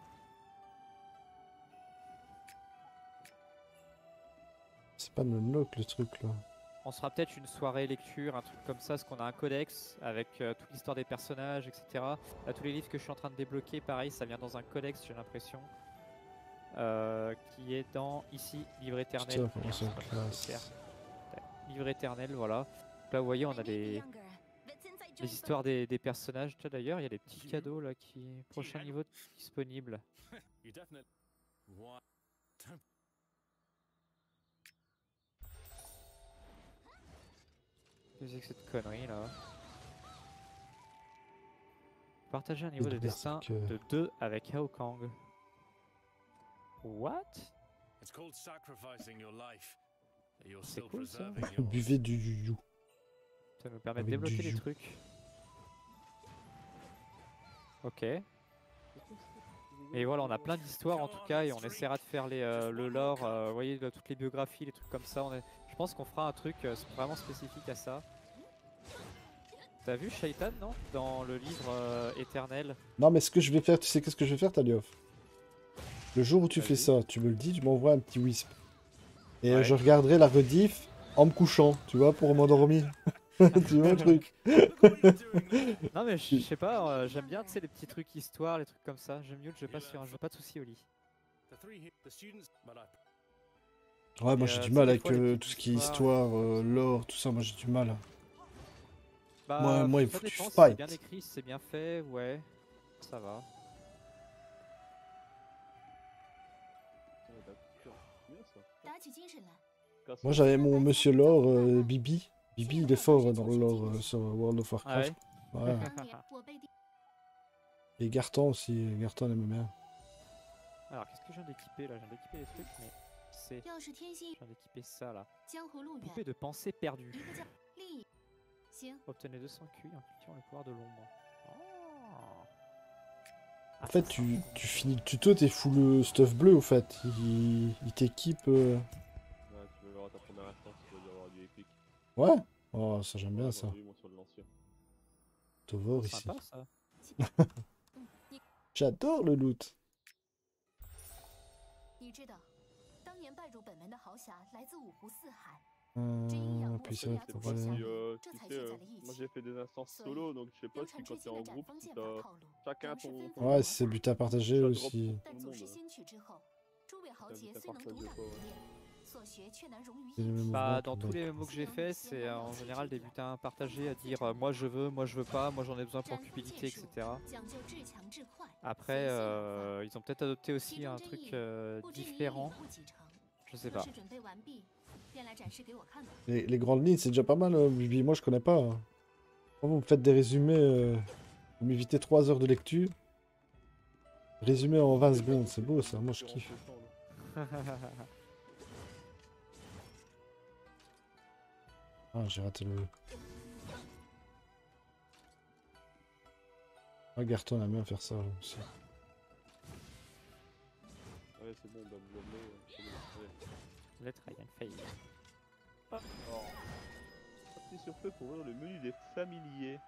C'est pas le lock le truc là. On sera peut-être une soirée lecture, un truc comme ça, parce qu'on a un codex avec euh, toute l'histoire des personnages, et cetera. Là, tous les livres que je suis en train de débloquer, pareil, ça vient dans un codex, j'ai l'impression. Euh, qui est dans, ici, Livre éternel. Putain, comment ça classe. Livre éternel, voilà. Là, vous voyez, on a des, les histoires des, des personnages. Tu vois, d'ailleurs, il y a des petits cadeaux là qui... Prochain niveau disponible. You definitely want. Qu'est-ce que c'est que cette connerie là? Partager un niveau Et de de destin Berserker. de deux avec Hao Kang. What? It's called sacrificing your life. And you're C'est still cool ça. preserving yours. Buvez du yu. Ça nous permet de Avec débloquer du des jus. trucs. Ok. Et voilà, on a plein d'histoires en tout cas et on essaiera de faire les, euh, le lore, euh, vous voyez, de toutes les biographies, les trucs comme ça. On est... Je pense qu'on fera un truc euh, vraiment spécifique à ça. T'as vu Shaitan, non? Dans le livre euh, éternel. Non, mais ce que je vais faire, tu sais qu'est-ce que je vais faire, Talioff? Le jour où tu fais Vas-y. ça, tu me le dis, tu m'envoies un petit wisp. Et euh, Ouais. je regarderai la rediff en me couchant, tu vois, pour m'endormir. Tu vois le truc? Non mais je je sais pas, euh, j'aime bien tu sais les petits trucs histoire, les trucs comme ça. J'aime mieux le jeu pas sur un jeu, pas de soucis au lit. The three he- the students, but I Ouais, moi Et, j'ai euh, du tu sais, mal des avec fois, les euh, petites tout ce qui est histoires, histoire, euh, lore, tout ça, moi j'ai du mal. Bah, Moi- moi, il ça faut que tu dépend, si c'est fight. bien écrit, si c'est bien fait, ouais, ça va. Ouais, d'accord. C'est bien ça. 打起精神来。 Casse- Moi j'avais mon monsieur lore, euh, Bibi. Bibi il est fort dans le lore euh, sur World of Ah ouais. Warcraft. Ouais. 当年我被地 Et Garton aussi, Garton aime bien. Alors qu'est-ce que je viens d'équiper là? Je viens d'équiper des trucs, mais c'est... 要是天心 Je viens d'équiper ça là. 江湖路远， Poupée de pensée perdue. 一个叫利益。行， Obtenez deux cents Q I en cultivant le pouvoir de l'ombre. Oh. En fait, tu, tu finis le tuto, t'es full stuff bleu au fait. Il, il t'équipe. euh, Ouais, tu veux voir ta première instance, tu vas y avoir du épique. Ouais. Oh, ça j'aime bien Ouais, ça. j'en ai eu, moi, sur le lancier. Tovor ici. Sympa ça. 你 J'adore le loot. 你知道，当年拜入本门的豪侠来自五湖四海， Euh, puis ça, C'est faut pas pas- si, euh, 这 tu 才 sais, 记 euh, 载了义 moi 气 j'ai。fait des instances Soyez solo, donc je sais pas 流 si 传 quand 至 t'es 今 en 的斩 groupe, 锋 si 剑 t'as 法套路， chacun 都是 ton... 纷 ton 纷 Ouais, 而 si c'est 来。 but à partager Ça drop aussi. pour 但 tout le 宗师 monde. 新曲之后，诸位豪 Ça 杰 me fait 虽能 partager 独当 quoi, 一 ouais. 面，所学却难融于 C'est le 一 même 体。 Bah, mouvement dans pour tous les le- M M O que j'ai fait, c'est euh, en général des butins partagés à dire euh, moi je veux, moi je veux pas, moi j'en ai besoin pour 斩锋 cupidité, 剑术 et cetera. 讲究至强至快， Après, 随性而 euh, ils ont peut-être adopté 快。 aussi 其中 un 真 truc 意 euh, 不知你领 différent, 悟几成？ je sais 若 pas. 是准备完毕，便来展示给我看吧。 Les, les grandes lignes, c'est déjà pas mal, euh, Bibi. Moi, je connais pas. hein. Quand vous me faites des résumés, euh, vous m'évitez trois heures de lecture. Résumé en vingt secondes, c'est beau ça. Moi, je kiffe. Ah, j'ai raté le. Ah, Garton aime bien faire ça aussi. Ouais, c'est bon, blablabla, ouais, c'est bon, ouais. Let Ryan fail. Alors, parti sur feu pour ouvrir le menu des familiers.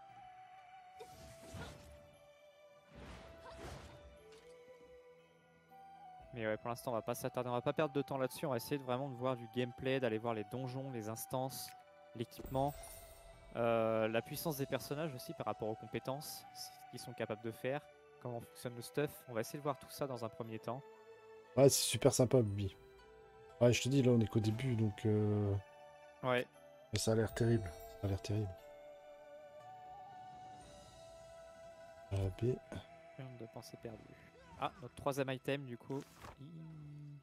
Mais ouais, pour l'instant, on va pas s'attarder, on va pas perdre de temps là-dessus. On va essayer de vraiment de voir du gameplay, d'aller voir les donjons, les instances, l'équipement, euh, la puissance des personnages aussi par rapport aux compétences, ce qu'ils sont capables de faire, comment fonctionne le stuff. On va essayer de voir tout ça dans un premier temps. Ouais, c'est super sympa, Bibi. Ouais, je te dis, là, on est qu'au début, donc. Euh... Ouais. Mais ça a l'air terrible. Ça a l'air terrible. A, B. Rien de pensée perdue. Ah, notre troisième item du coup. Hi-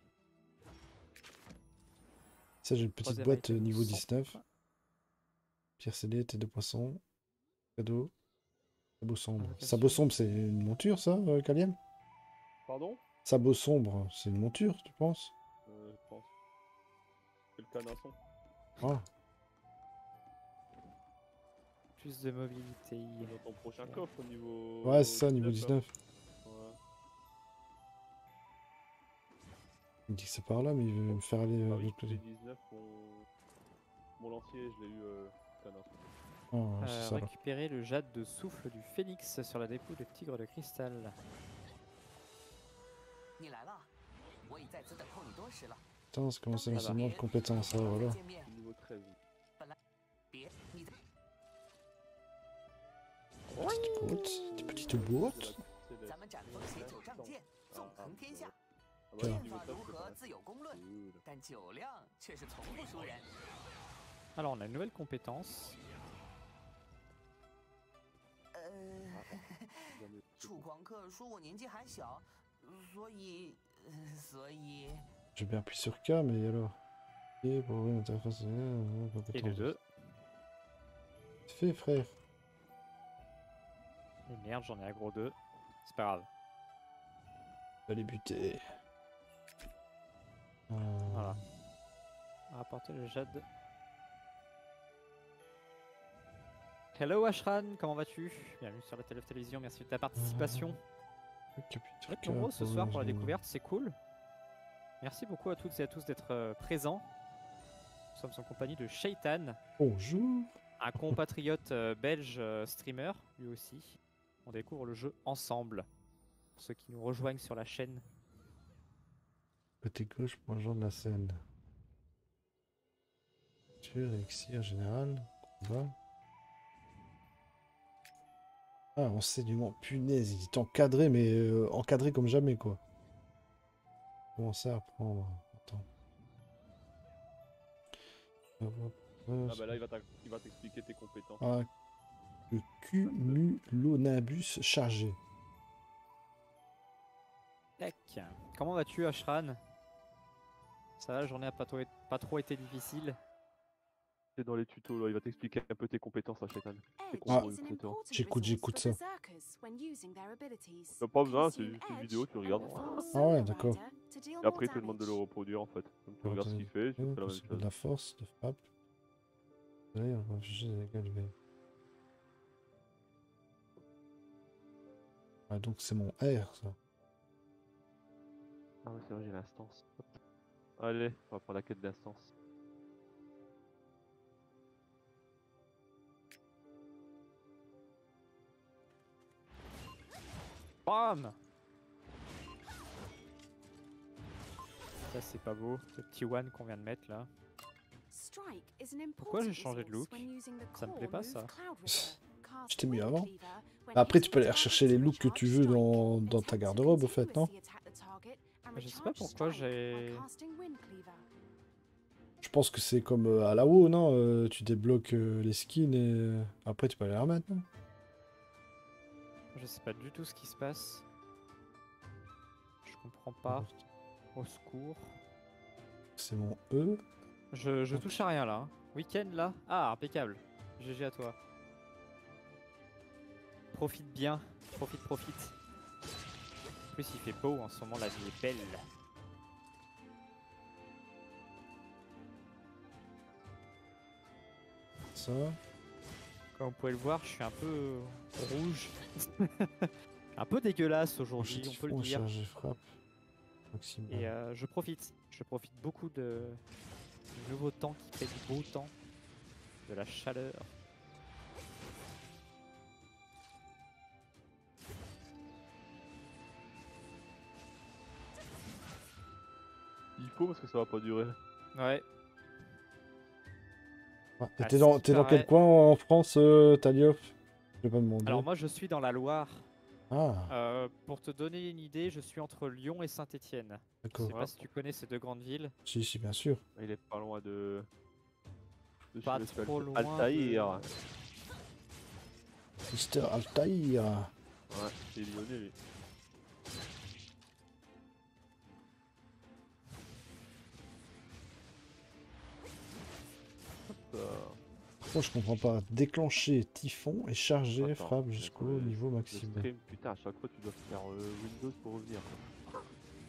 Ça, j'ai une petite Troisième boîte item, euh, niveau cent. dix-neuf. Pierre scellée, tête de poisson. Cadeau. Sabot sombre. Invocation. Sabot sombre, c'est une monture, ça, euh, Kaliem? Pardon? Sabot sombre, c'est une monture, tu penses? Euh, je pense. C'est le canasson. Ah. Plus de mobilité. Dans ton prochain coffre au niveau. Ouais, c'est ça, niveau dix-neuf, dix-neuf. là. Ouais. Il me dit que c'est par là, mais il veut me faire aller Ah euh, de oui, l'autre côté. dix-neuf, mon... mon lancier, je l'ai eu euh, canasson. Ah, ouais, Euh, c'est ça. là. récupérer le jade de souffle du phénix sur la dépouille de tigre de cristal. Putain, c'est commencé Ah bah. l'enseignement de compétences, ah, voilà. Niveau treize. Petite boîte, des petites boîtes. Alors on a une nouvelle compétence. 楚狂客说我年纪还小，所以，呃所以。 J'ai bien appuyé sur K, mais alors. Et pour ouvrir une interface. euh, Et compétence. le deux. C'est fait, frère. Et merde, j'en ai un gros deux. C'est pas grave. Allez buter. Euh... Voilà. On va apporter le jade. Hello Ashran, comment vas-tu? Bienvenue sur la Télé Télévision, merci de ta participation. Le capitaine Vous êtes K nombreux ce pour soir pour la ouvrir- découverte, c'est cool. Merci beaucoup à toutes et à tous d'être euh, présents. Nous sommes en compagnie de Shaitan, Bonjour. un compatriote euh, belge euh, streamer, lui aussi. On découvre le jeu ensemble. Pour ceux qui nous rejoignent sur la chaîne. Côté gauche, point genre de la scène. Tuer, élixir général. Combat. Ah, enseignement, punaise, il est encadré, mais euh, encadré comme jamais, quoi. Commencer à apprendre. Attends. Ah bah là, il va t'ac- il va t'expliquer tes compétences. Ah, le cumulonimbus chargé. Tac. Comment vas-tu Ashran? Ça va, la journée a pas trop, pas trop été difficile. C'est dans les tutos, là, il va t'expliquer un peu tes compétences, là, Shaitan. Tes Edge combos, is an et cetera. important J'écoute, resource j'écoute for ça. berserkers when using their abilities. T'as pas besoin, c'est Consume juste une Edge vidéo, tu and regardes. perform Ah ouais, Solar d'accord. Rider to deal Et more après, il te demande de le damage. reproduire, en fait. Donc, tu regardes ce qu'il fait, tu fais la même De chose. la force, de frappe. Allez, on va juger les dégâts élevés. Ah, donc c'est mon R, ça. Ah ouais, c'est vrai, j'ai l'instance. Hop. Allez, on va prendre la quête d'instance. Bam! Ça c'est pas beau, le petit one qu'on vient de mettre là. Strike is an Pourquoi j'ai important changé de look? resource when using the Ça me core plaît pas move ça. Cloud Ripper. Cast Je t'ai mis Wind avant. Cleaver when Après, tu using peux aller target rechercher les to looks que recharge tu veux strike. dans, dans ta Attempt to garde-robe, au fait, non? continuously attack the target and Je sais pas recharge pourquoi strike j'ai... by casting Wind Cleaver. Je pense que c'est comme euh, à la WoW, non? Euh, tu débloques euh, les skins et euh, après tu peux aller les remettre, non? Je sais pas du tout ce qui se passe. Je comprends pas. Au secours. C'est mon E. Je, je touche à rien là. hein. Week-end là. Ah, impeccable. G G à toi. Profite bien. Profite, profite. En plus, il fait beau en ce moment, la vie est belle. Ça. Comme vous pouvez le voir, je suis un peu rouge. un peu dégueulasse aujourd'hui, on peut le dire. Chargé frappe. Maximum. Et euh, je profite. Je profite beaucoup de... du nouveau temps qui fait du beau temps. De la chaleur. Il faut parce que ça va pas durer. Ouais. Ah, Ah, t'es dans, si, t'es dans pareil. quel coin en France, euh, Taliop? Je vais pas demander. Alors moi je suis dans la Loire. Ah, Euh, pour te donner une idée, je suis entre Lyon et Saint-Étienne. Je d'accord. sais pas si tu connais ces deux grandes villes. Si, si, bien sûr. Il est pas loin de. de Pas chez Monsieur trop Al- loin Altaïr. Mister Altaïr. Ouais, c'est lyonnais lui. Hop, euh, Pourquoi je comprends pas? Déclencher typhon et charger attends, frappe donc, jusqu'au euh, niveau le maximum. stream, putain, à chaque fois tu dois faire euh, Windows pour revenir.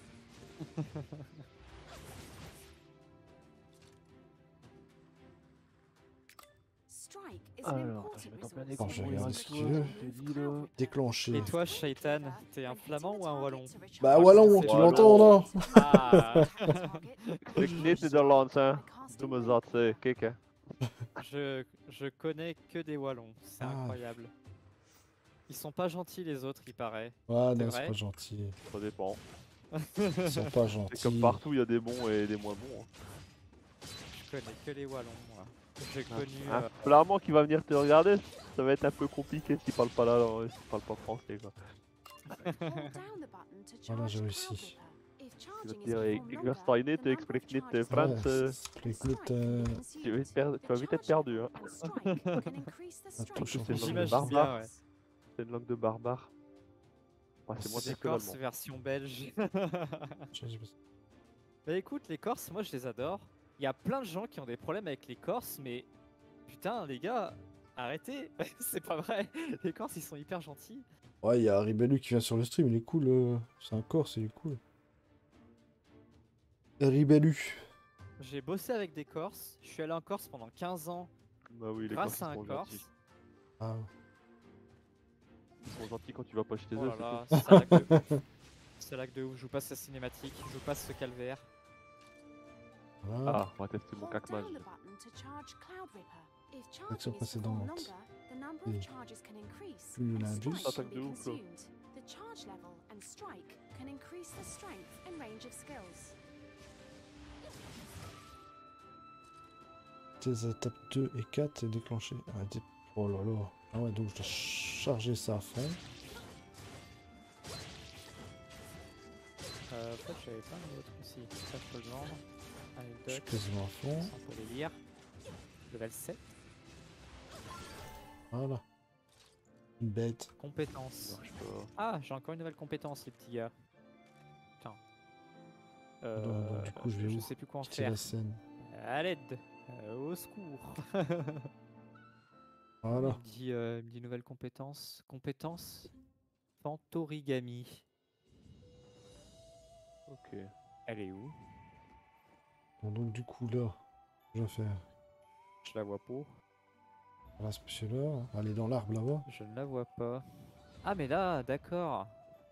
Strike is Alors, an je important vais mettre en plein resource. écran. Attends, je vais Oui, regarder reste ce qu'il toi, veut. je t'ai dit, là. Déclenché. Et toi, Shaitan, t'es un flamand ou un wallon? Bah Wallon, tu Wallon. l'entends non? Ah. Ik niet Nederlands, hè. Doe me zat, zeg. Kijk, hè. je, je connais que des wallons, c'est Ah. incroyable. Ils sont pas gentils les autres, il paraît. Ah C'est non, c'est vrai pas gentil. Ça dépend. Ils sont pas C'est comme gentils. partout, il y a des bons et des moins bons. hein. Je connais que les wallons, moi. J'ai connu... Un euh, flamand qui va venir te regarder, ça va être un peu compliqué s'il parle pas la langue, s'il parle pas français, quoi. Voilà, j'ai réussi. Tu vas te dire, ik ik versta je niet, ik spreek niet eh, Frans. Ouais, eh. spreek niet, euh, Tu vas vite perdre- tu vas vite être perdu. Hein. Attention, C'est une langue de J'imagine bien, barbare. ouais. C'est une langue de barbare. Ouais, c'est moins C'est pire que Corse l'allemand. version belge. je- je- Bah écoute, les Corses, moi je les adore. Il y a plein de gens qui ont des problèmes avec les Corses, mais putain, les gars, arrêtez, c'est pas vrai. Les Corses, ils sont hyper gentils. Ouais, il y a Ribellu qui vient sur le stream, il est cool. euh, C'est un Corse, il est cool. Ribellu. J'ai bossé avec des Corses, je suis allé en Corse pendant quinze ans Bah oui, les grâce Corses à un sont Corse. gentils. Ah, Ils sont gentils quand tu vas pas chez Oh eux, là c'est là, tout. c'est un lac de ouf. C'est un lac de ouf, je vous passe la cinématique, je vous passe ce calvaire. voilà. Ah, on va tester mon cacmage. Action précédente. Et plus l'indice. Attaque de ouf, là. The charge level and strike can increase the strength and range of skills. Tes étapes deux et quatre est déclenché. Ah, dé- oh là là. Ah ouais, donc je dois charger ça à fond. Euh, en fait, j'avais pas un autre ici, ça je peux le vendre. Je suis Anecdote, quasiment à fond. on peut les lire. Level sept. Voilà. Une bête. Compétences. Marche pas. Ah, j'ai encore une nouvelle compétence, les petits gars. Putain. Euh, donc, donc, du coup, je vais où sais plus quoi en Quitter faire. la scène. À l'aide. Euh, au secours. Voilà. Il me dit, euh, il me dit nouvelle compétence. Compétence Pantorigami. Ok. Elle est où? Bon, donc du coup là, je vais faire. Je la vois pas. Voilà ce monsieur-là. Aller dans l'arbre là-bas. Je ne la vois pas. Ah mais là, d'accord.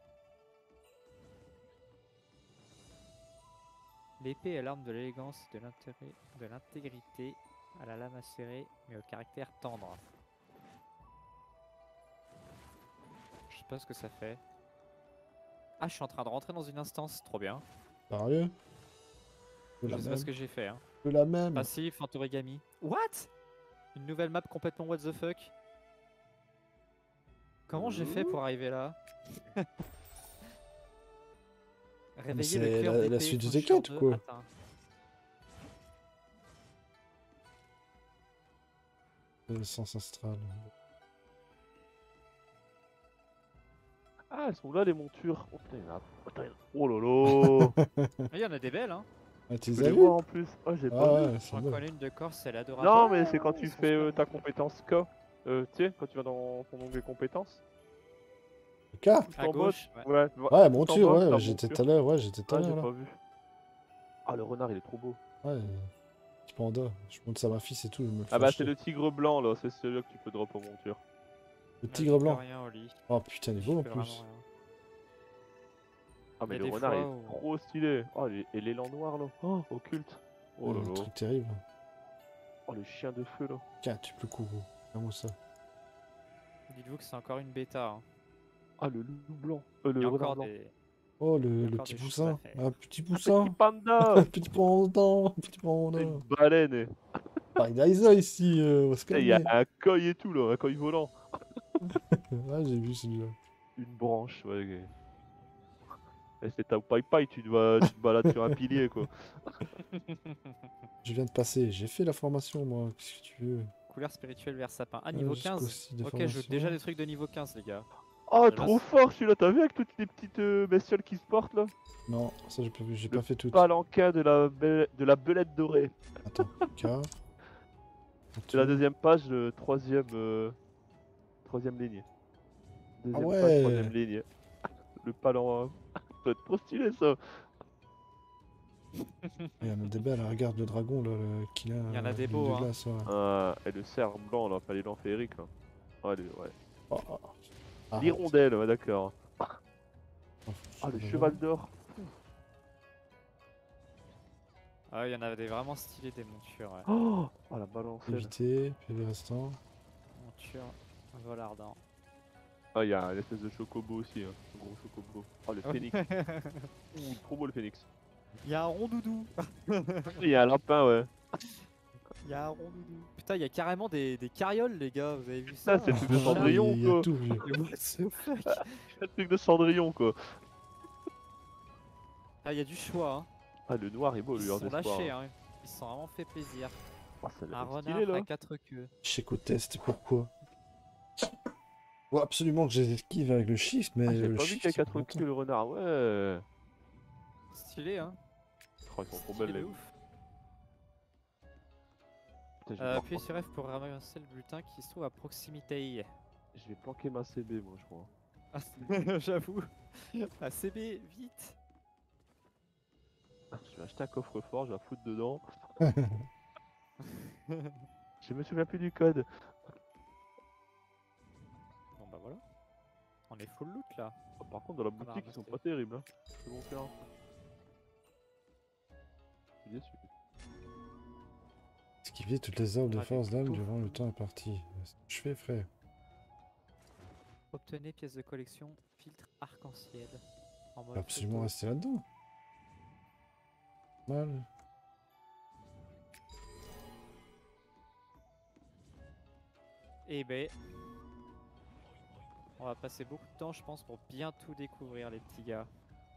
L'épée est l'arme de l'élégance, de l'intérêt, de l'intégrité, à la lame acérée, mais au caractère tendre. Je sais pas ce que ça fait. Ah, je suis en train de rentrer dans une instance, trop bien. Sérieux? De Je la sais pas même. ce que j'ai fait. Hein. De la même. Passif, Fantorigami. What? Une nouvelle map complètement what the fuck? Comment j'ai fait pour arriver là? Réveiller c'est le cœur la- la d'épée, suite du position Tekken, deux, quoi. atteint. Le sens astral. Ah, elles sont là les montures. Oh putain, il y en a. Attends, il y en a- Oh là là. Ah, il y en a des belles, hein. Ah, tu Je les peux as les vus? voir en plus. Oh, j'ai Ah pas ouais, vu. elles J'en sont belles. connais une de Corse, elle est adorable. Non, mais Ouais, c'est quand ouais, tu ils sont fais euh, super ta beaux. compétence K. Euh, tu sais, quand tu vas dans ton onglet compétences. Le cas? Tout À en gauche, bas, ouais. ouais. tu vois, Ouais, tout en monture, bas, ouais, t'as j'étais tout monture. à l'heure, ouais, j'étais tout à Ah, j'ai l'heure là. pas vu. Ah, le renard, il est trop beau. Ouais, petit panda. Je montre ça à ma fille et tout, je me le fais Ah bah acheter. c'est le tigre blanc là, c'est celui-là que tu peux drop en monture. Le Ouais, tigre j'y peux blanc. rien au lit. Oh putain, il est J'y beau en peux plus. vraiment rien. Ah Il y mais a le des renard il fois est où- trop stylé. Oh les- et l'élan noir là, oh occulte. Oh là Un là. truc terrible. Oh le chien de feu là. Quintuple courroux. Regarde-moi ça. Dites-vous que c'est encore une bêta. Hein. Ah le loup blanc. Euh, Il y le a renard encore blanc. des... Oh, Il y le, a le encore petit des choses à poussin. faire. Un petit Un poussin. petit panda. Un petit panda. Un petit panda. Une baleine. et- Pareil d'Aïsa ici, euh, on va se Il y a calmer. un coy et tout là, un coy volant. Ah, j'ai vu celui-là. Une branche, ouais. ok. Et c'est ta paille paille, tu te, vas, tu te balades sur un pilier quoi. Je viens de passer, j'ai fait la formation moi, qu'est-ce que tu veux? Couleur spirituelle vers sapin. Ah, Euh, niveau jusqu'au quinze. site de Ok, je joue formation. déjà des trucs de niveau quinze, les gars. Oh Là, trop c'est- fort celui-là, t'as vu avec toutes les petites euh, bestioles qui se portent là? Non, ça j'ai pas vu, j'ai Le pas fait tout. Palanquin de la, be- de la belette dorée. Attends, K. C'est la deuxième page, le troisième, euh, troisième ligne. Deuxième ouais. page, troisième ligne. Le palan, ça doit être trop stylé ça. Il y en a des belles, regarde le dragon là, le... qu'il a. Il y en a des l'île beaux, de hein. glace, ouais. Euh, et le cerf blanc là, pas l'élan féerique là. Ouais, les- ouais. Oh, oh, arrête. L'hirondelle, ouais, d'accord. Oh, Ah, le voilà. cheval d'or. Ah, il y en avait des vraiment stylés des montures. Ouais. Oh, ah, la balancelle. Éviter, puis les restants. Monture vol ardent. Ah, il y a l'espèce de chocobo aussi, hein. Le gros chocobo. Ah, le phénix. Ouh, trop beau le phénix. Il y a un rondoudou. Il y a un lapin, ouais. Il y a un rondoudou. Putain, il y a carrément des, des carrioles, les gars. Vous avez vu Ça, ça? c'est le truc de Cendrillon, Il y a quoi. tout vu. What the fuck? C'est le truc de Cendrillon, quoi. Ah, il y a du choix. Hein. Ah, le noir est beau, Ils lui, se hors sont d'espoir. lâchés. Hein. Ils se sont vraiment fait plaisir. Ah, ça a l'air Un stylé, renard là. à quatre queues. Check au test, pourquoi? Faut absolument que je les esquive avec le shift, mais Ah, j'ai le pas vu shift, qu'il y a c'est quatre pas queues, le renard, ouais. Stylé, hein. Oh, ils sont trop Stylé belles, de les. ouf. Putain, je vais Euh, devoir appuyez planquer- sur F pour ramasser le bulletin qui se trouve à proximité. Je vais planquer ma C B, moi, je crois. Ah, j'avoue. Ah, C B, vite. Je vais acheter un coffre-fort, je vais la foutre dedans. Je me souviens plus du code. Bon bah voilà. On est full loot là. Oh, par contre, dans la va boutique, ils sont ramasser. pas terribles. Hein. C'est bon faire. Je suis déçu. Esquiver toutes les arbres de Ah, des force d'âme couteaux. durant le temps imparti. C'est ce que je fais, frère. Obtenez pièce de collection, filtre arc-en-ciel. En mode Faut absolument photo. rester là-dedans. Mal. Eh ben, on va passer beaucoup de temps, je pense, pour bien tout découvrir, les petits gars.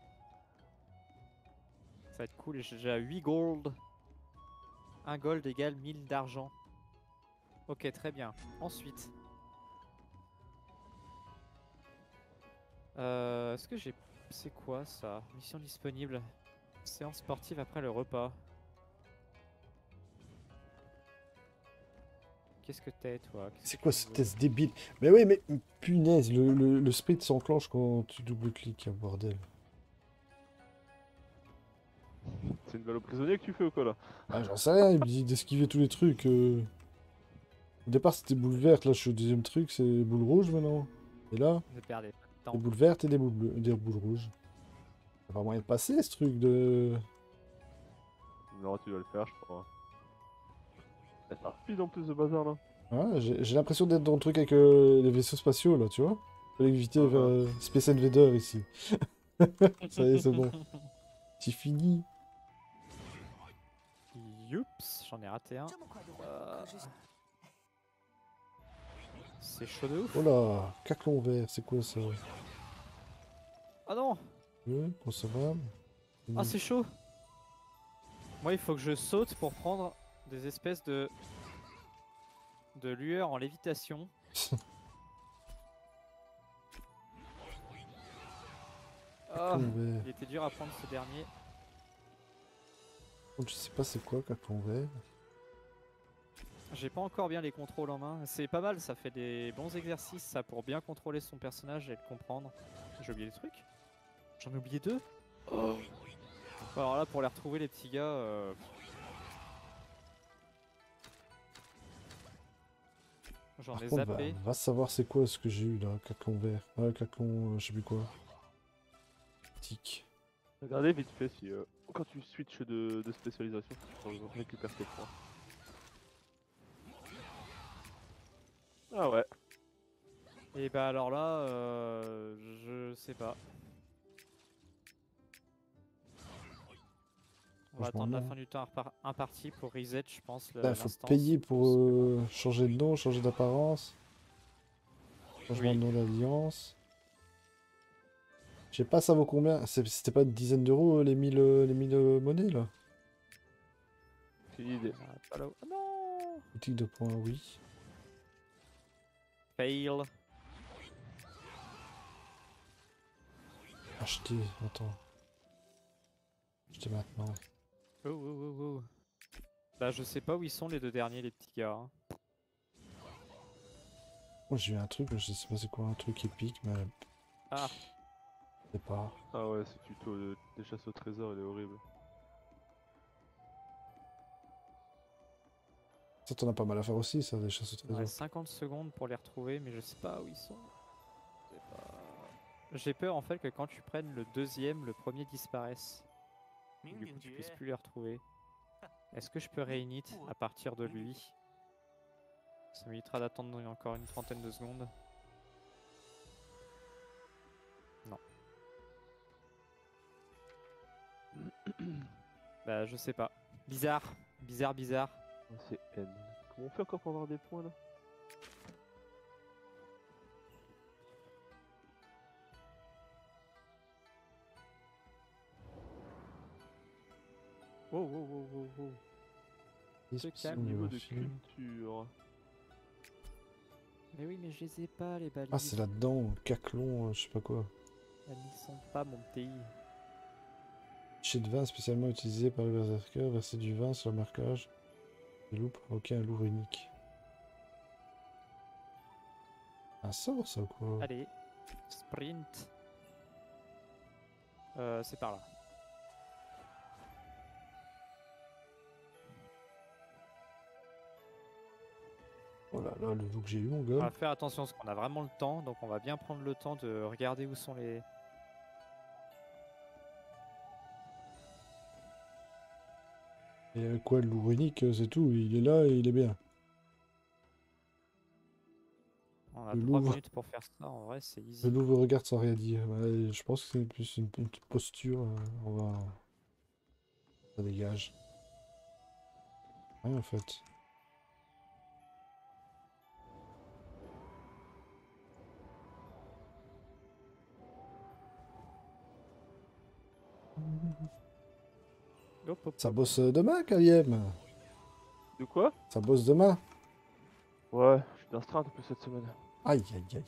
Ça va être cool. Et j'ai déjà huit gold. un gold égale mille d'argent. Ok, très bien. Ensuite, euh, est-ce que j'ai... C'est quoi ça? Mission disponible. Séance sportive après le repas. Qu'est-ce que t'es, toi? Qu'est-ce C'est que quoi tu ce veux test débile? Mais oui, mais punaise, le, le, le sprint s'enclenche quand tu double-cliques, hein, bordel. C'est une balle au prisonnier que tu fais ou quoi là? Ah, j'en sais rien, il me dit d'esquiver tous les trucs. euh. Au départ, c'était boule verte, là je suis au deuxième truc, c'est boule rouge maintenant. Et là, Ne perdez pas de temps. des boules vertes et des boules bleues, des boules rouges. Il y a pas moyen de passer ce truc de. Non, tu dois le faire, je crois. C'est rapide en plus de bazar là. Ouais, j'ai j'ai l'impression d'être dans le truc avec euh, les vaisseaux spatiaux là, tu vois. Fallait éviter Ah, vers euh, Space Invader ici. Ça y est, c'est bon. C'est fini. Youps, j'en ai raté un. 这么快就会， Euh, 可是 C'est chaud de ouf. Oh là, caclon vert, c'est quoi ça? Ah non! Ouais, consommable. Ah, c'est chaud! Moi, il faut que je saute pour prendre des espèces de. de lueurs en lévitation. Ah, Caclon vert. il était dur à prendre ce dernier. Je sais pas c'est quoi caclon vert. J'ai pas encore bien les contrôles en main. C'est pas mal, ça fait des bons exercices ça pour bien contrôler son personnage et le comprendre. J'ai oublié des trucs. J'en ai oublié deux. Oh. Alors là, pour les retrouver, les petits gars. Euh... J'en Par ai contre, va, zappé. va savoir c'est quoi ce que j'ai eu là, caclon vert. Ouais, caclon, euh, je sais plus quoi. Tic. Regardez vite fait si euh, quand tu switches de, de spécialisation, tu récupères tes points. Ah ouais. Et bah alors là, euh, je sais pas. On va Franchement, attendre la non. fin du temps impar- imparti pour reset, je pense. le- Là, il faut l'instance. payer pour euh, changer de nom, changer d'apparence. Changement Oui. de nom d'alliance. Je sais pas, ça vaut combien? C'est- C'était pas une dizaine d'euros euh, les mille, euh, les mille euh, monnaies là? C'est une idée. Ah, pas là où- ah non! Boutique de points, oui. Fail. Acheter, attends. Acheter maintenant. Oh, oh, oh, oh. Bah je sais pas où ils sont les deux derniers, les petits gars. hein. Moi j'ai eu un truc, je sais pas c'est quoi, un truc épique, mais Ah, je sais pas. Ah ouais, ce tuto de- des chasses au trésor, il est horrible. Ça, t'en as pas mal à faire aussi, ça, des chasses au Il me trésor. reste cinquante secondes pour les retrouver, mais je sais pas où ils sont. Je sais pas. J'ai peur en fait que quand tu prennes le deuxième, le premier disparaisse. Du coup, tu puisses plus les retrouver. Est-ce que je peux réinit à partir de lui? Ça m'évitera d'attendre encore une trentaine de secondes. Non. Bah, je sais pas. Bizarre, bizarre, bizarre. C'est N. Comment on fait encore pour avoir des points là? Wow, wow, wow, wow, wow. Qu'est-ce Te que calme. c'est, Niveau le de film culture. Mais oui, mais je les ai pas, les balises. Ah, c'est là-dedans, caclon, euh, je sais pas quoi. Elles n'y sont pas, mon petit. Jet de vin spécialement utilisé par le berserker, verser du vin sur le marquage. Le loup provoquer un loup unique. Un sort, ça, ou quoi? Allez, sprint. Euh, c'est par là. Oh là là, le loup que j'ai eu, mon On va gars. faire attention parce qu'on a vraiment le temps, donc on va bien prendre le temps de regarder où sont les... Et euh, quoi, le loup unique, euh, c'est tout, il est là et il est bien. On a Le trois Louvre. minutes pour faire ça, en vrai c'est easy. Le loup vous regarde sans rien dire. Ouais, je pense que c'est plus une, une petite posture. euh, on va... Ça dégage. Rien en fait. Hop, hop, Ça hop. bosse euh, demain, Kaliem? De quoi? Ça bosse demain? Ouais, je suis d'astreinte un peu cette semaine. Aïe, aïe, aïe.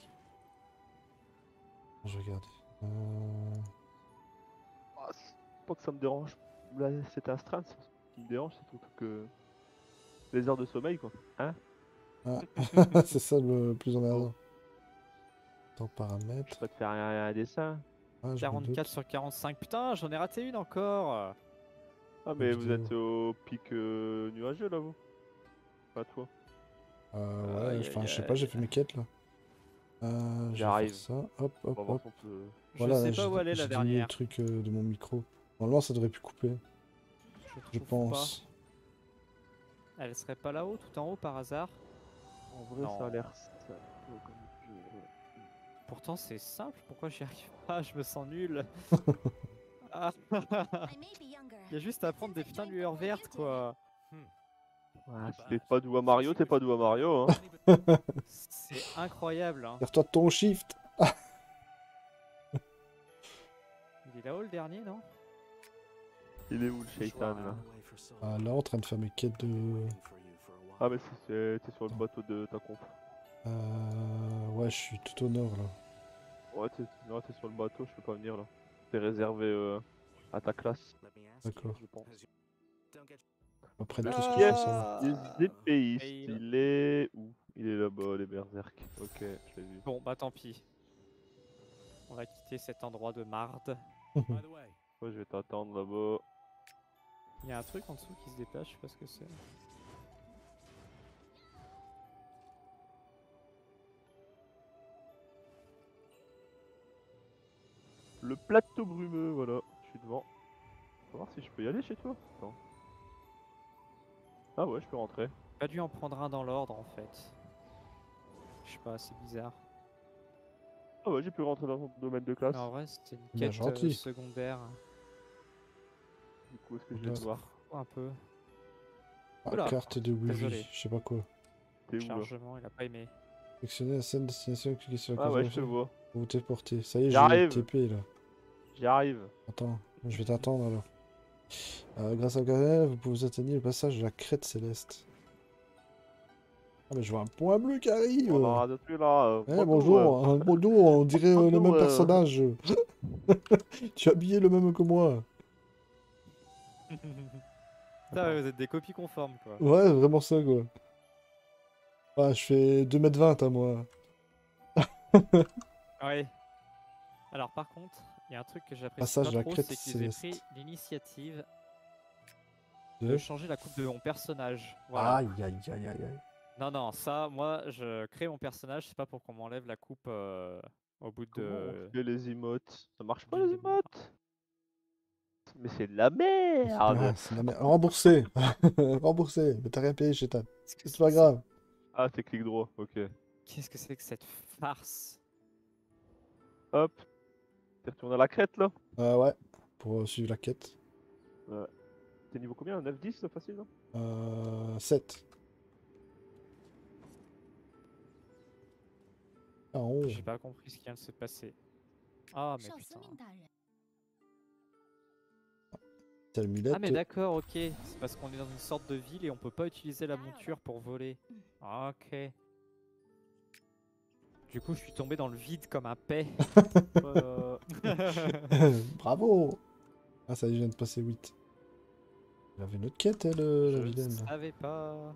Je regarde. Euh... Ah, c'est pas que ça me dérange. Là, c'était astreinte, ce qui me dérange, c'est surtout que. Les heures de sommeil, quoi. Hein? Ah. C'est ça le plus emmerdant. Temps paramètres. Je peux pas te faire un, un dessin. Ah, je me quarante-quatre doute. sur quarante-cinq, putain j'en ai raté une encore. Ah, mais vous vidéo. êtes au pic euh, nuageux là, vous? Pas toi. Euh, ouais, Aïe, enfin, aïe, je sais pas, j'ai aïe. fait mes quêtes là. Euh, je vais J'arrive. faire ça. Hop, On hop, va voir hop. si on peut. Je Voilà, sais j'ai pas où elle est j'ai la diminué dernière. le truc euh, de mon micro. Normalement, ça devrait plus couper, Je, je trouve pense. pas. Elle serait pas là-haut, tout en haut par hasard? En vrai, Non. ça a l'air simple comme jeu, ouais. Pourtant c'est simple, pourquoi j'y arrive pas? Je me sens nul. Ah. Il y a juste à prendre des putains de lueurs vertes quoi. Ouais, si t'es pas doué à Mario, t'es pas doué à Mario, hein. C'est incroyable. Hein. Serre-toi de ton shift. Il est là-haut le dernier, non? Il est où le shaitan là? Ah, là, en train de faire mes quêtes de... Ah, mais si, c'est- t'es sur le bateau de ta conf. Euh... Ouais, je suis tout au nord là. Ouais, t'es ouais, t'es sur le bateau, je peux pas venir là. T'es réservé euh, à ta classe. D'accord. Je pense. On prenne tout ce Ah, qu'il yes, faut, ça. les épéistes, Fail. il est où? Il est là-bas, les berserk. Ok, je l'ai vu. Bon bah tant pis. On va quitter cet endroit de marde. Ouais, je vais t'attendre là-bas. Il y a un truc en dessous qui se déplace, je sais pas ce que c'est. Le plateau brumeux, voilà. Je suis devant. On va voir si je peux y aller chez toi. Attends. Ah ouais, je peux rentrer. Pas dû en prendre un dans l'ordre en fait. Je sais pas, c'est bizarre. Ah ouais, j'ai pu rentrer dans ton domaine de classe. Mais en vrai, c'était une Bien quête euh, gentil. secondaire. Du coup, est-ce que je vais Ouais. te voir? Un peu. Ah, Oula, carte de désolé. Wivi, je sais pas quoi. T'es où là? Chargement, il a pas aimé. Sélectionnez la scène destination, cliquez sur la Ah ouais, case je te vois. pour vous téléporter. Ça y est, j'ai J'arrive. le T P là. J'y arrive. Attends, je vais t'attendre alors. Euh, grâce à Gaël, vous pouvez atteindre le passage de la crête céleste. Ah mais je vois un point bleu qui arrive. On aura depuis là. euh, Eh, prends-nous, bonjour, euh. hein, bonjour, on dirait euh, le Prends-nous, même euh. personnage. Tu es habillé le même que moi. Putain, ouais, vous êtes des copies conformes quoi. Ouais, vraiment ça quoi. Ah, je fais deux mètres vingt à moi. Ouais. Alors par contre, il y a un truc que j'apprécie Passage pas de la trop, crête c'est qu'ils aient céleste. pris l'initiative de changer la coupe de mon personnage. Voilà. Aïe, aïe, aïe, aïe, aïe. Non, non, ça, moi, je crée mon personnage, c'est pas pour qu'on m'enlève la coupe euh, au bout Comment de... on fait les emotes? Ça marche pas d'une les demi-heure. emotes? Mais c'est de la Ah, merde! c'est la merde. Remboursé. Remboursé. Mais t'as rien payé chez Tan. C'est pas grave. Ah, c'est clic droit, ok. Qu'est-ce que c'est que cette farce? Hop. T'es retourné à la crête là? Euh, ouais. Pour euh, suivre la quête. Ouais. T'es niveau combien? neuf dix, c'est facile, non? Euh, sept. Ah, onze. J'ai pas compris ce qui vient de se passer. Ah, mais putain. T'as le mulette. Ah, mais d'accord, ok. C'est parce qu'on est dans une sorte de ville et on peut pas utiliser la monture pour voler. Ok. Du coup, je suis tombé dans le vide comme un paix. Euh, Bravo. Ah, ça y est, je viens de passer huit. Il avait une autre quête, elle, euh, la Je vilaine. ne savais pas.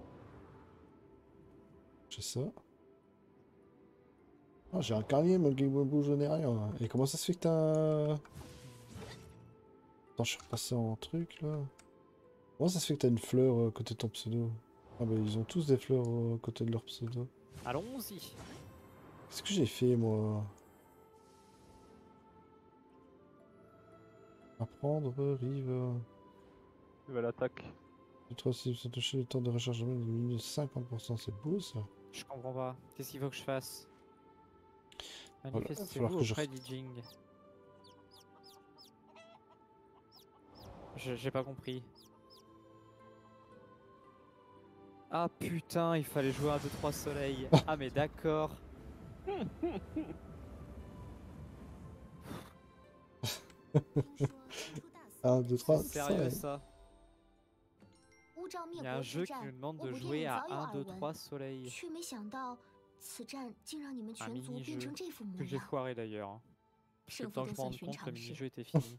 C'est ça. Ah, j'ai un carnier, mais le bouge n'est rien. Et comment ça se fait que t'as un... Attends, je suis repassé en truc, là. Comment ça se fait que t'as une fleur euh, côté de ton pseudo? Ah bah, ils ont tous des fleurs euh, côté de leur pseudo. Allons-y. Qu'est-ce que j'ai fait, moi? Apprendre, rive... il va l'attaque. deux, trois, six, ça touche le temps de rechargement diminue de cinquante pour cent, c'est beau, ça. Je comprends pas. Qu'est-ce qu'il faut que je fasse? Voilà, il va falloir Manifestez-vous que je... auprès d'Ijing. Je- J'ai pas compris. Ah putain, il fallait jouer un deux trois soleil. Ah mais d'accord. un, deux, trois, C'est sérieux cinq. ça? Il y a un jeu qui nous demande de jouer à un, deux, trois soleil. Un mini-jeu que j'ai foiré d'ailleurs. hein. Parce que le temps que je me rende compte que le mini-jeu était fini.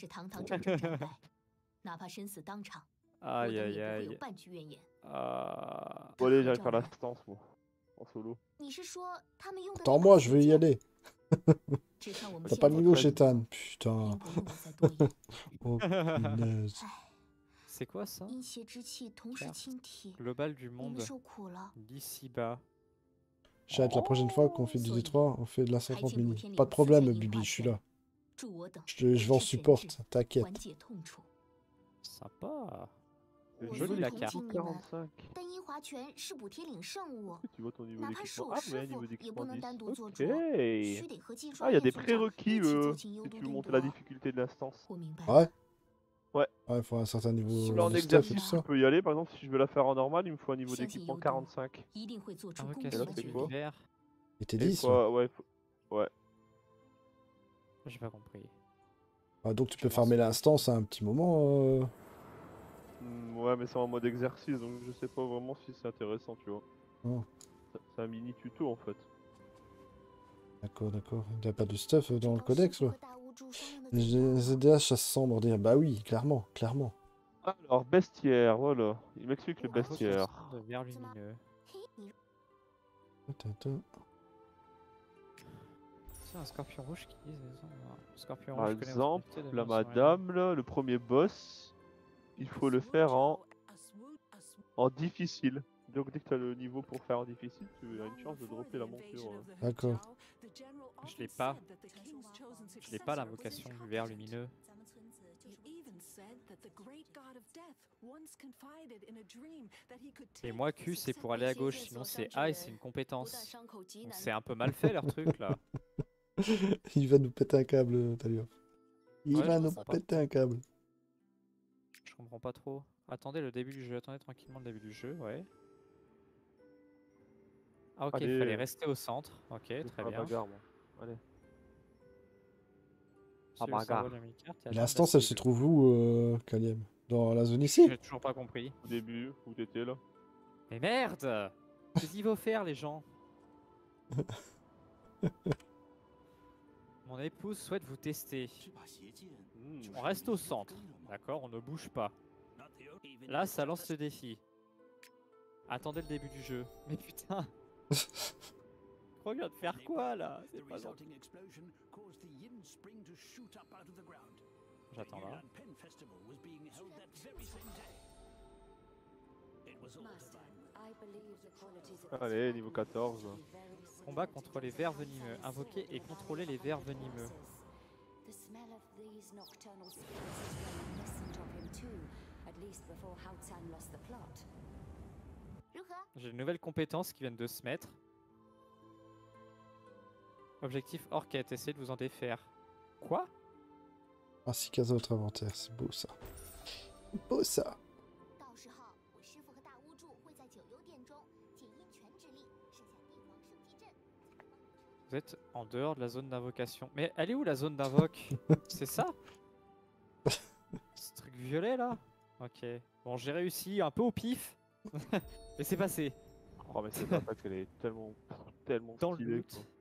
Aïe aïe aïe. Ah. Bon allez, j'arrive à l'instance, moi. En solo. Attends, moi, je veux y aller. T'as pas le niveau chez Tan. Putain. Oh, punaise. C'est quoi ça? Carte globale du monde d'ici bas. Chat, la prochaine fois qu'on fait du D trois, on fait de la cent trente mini. Pas de problème, Bibi, je suis là. Je, te- je vais en support, t'inquiète. Sympa. C'est Jolie la carte. quarante-cinq. Tu vois ton niveau d'équipement. Ah, mais un niveau d'équipement dix. Ok. Ah, il y a des prérequis euh, si tu veux monter la difficulté de l'instance. Ouais? Ouais. Ouais, il faut un certain niveau Là, en de stuff et tout exercice, ça. tu peux y aller. Par exemple, si je veux la faire en normal, il me faut un niveau d'équipement quarante-cinq. Invocation c'est quoi? d'univers. Et t'es Et dix, quoi, ouais. faut- Ouais. J'ai pas compris. Ah, donc tu peux farmer l'instance à un petit moment. Euh... Hmm, ouais, mais c'est en mode exercice, donc je sais pas vraiment si c'est intéressant, tu vois. Oh. C'est- C'est un mini tuto en fait. D'accord, d'accord. Il n'y a pas de stuff euh, dans le codex, là. Les Z D H, ça se sent mordir. Bah oui, clairement, clairement. Alors, bestiaire, voilà. Il m'explique le bestiaire. De verre lumineux. Attends, attends. C'est un scorpion rouge qui dit un scorpion Par rouge connaît exemple, votre utilité de la mort sur madame, là, le premier boss, il faut le faire en, en difficile. Donc dès que tu as le niveau pour faire en difficile, tu as une chance de dropper la monture. euh. D'accord. Je l'ai pas. Je l'ai pas l'invocation du verre lumineux. Et moi Q c'est pour aller à gauche, sinon c'est A et c'est une compétence. Donc c'est un peu mal fait leur truc là. Il va nous péter un câble, Talia. Il Ouais, va je nous comprends pas. péter un câble. Je comprends pas trop. Attendez le début du jeu, attendez tranquillement le début du jeu, ouais. Ah ok, il Allez. fallait rester au centre, ok, Je vais très faire la bien. bagarre, moi. Allez. Sur le bagarre. symbole de mi-carte, il y a Et Jean l'instance, elle Baptiste. se trouve où, euh, Kaliem? Dans la zone ici? J'ai toujours pas compris. Au début, où t'étais là. Mais merde! Qu'est-ce qu'il faut faire les gens? Mon épouse souhaite vous tester. Hmm. On reste au centre, d'accord? On ne bouge pas. Là, ça lance le défi. Attendez le début du jeu. Mais putain! Je crois que je viens de faire quoi là? C'est pas gentil. J'attends là. Allez, niveau quatorze. Combat contre les vers venimeux. Invoquer et contrôler les vers venimeux. The smell of these nocturnal spirits is reminiscent of him too, at least before Haotan lost the plot. J'ai de nouvelles compétences qui viennent de se mettre. Objectif Orchette, essayez de vous en défaire. Quoi? Ainsi qu'à votre inventaire, c'est beau ça. Beau ça. Vous êtes en dehors de la zone d'invocation. Mais elle est où la zone d'invoque? C'est ça? Ce truc violet là? Ok. Bon, j'ai réussi un peu au pif. Mais c'est passé. Oh mais cette attaque elle est tellement, tellement Dans stylée, le loot. quoi.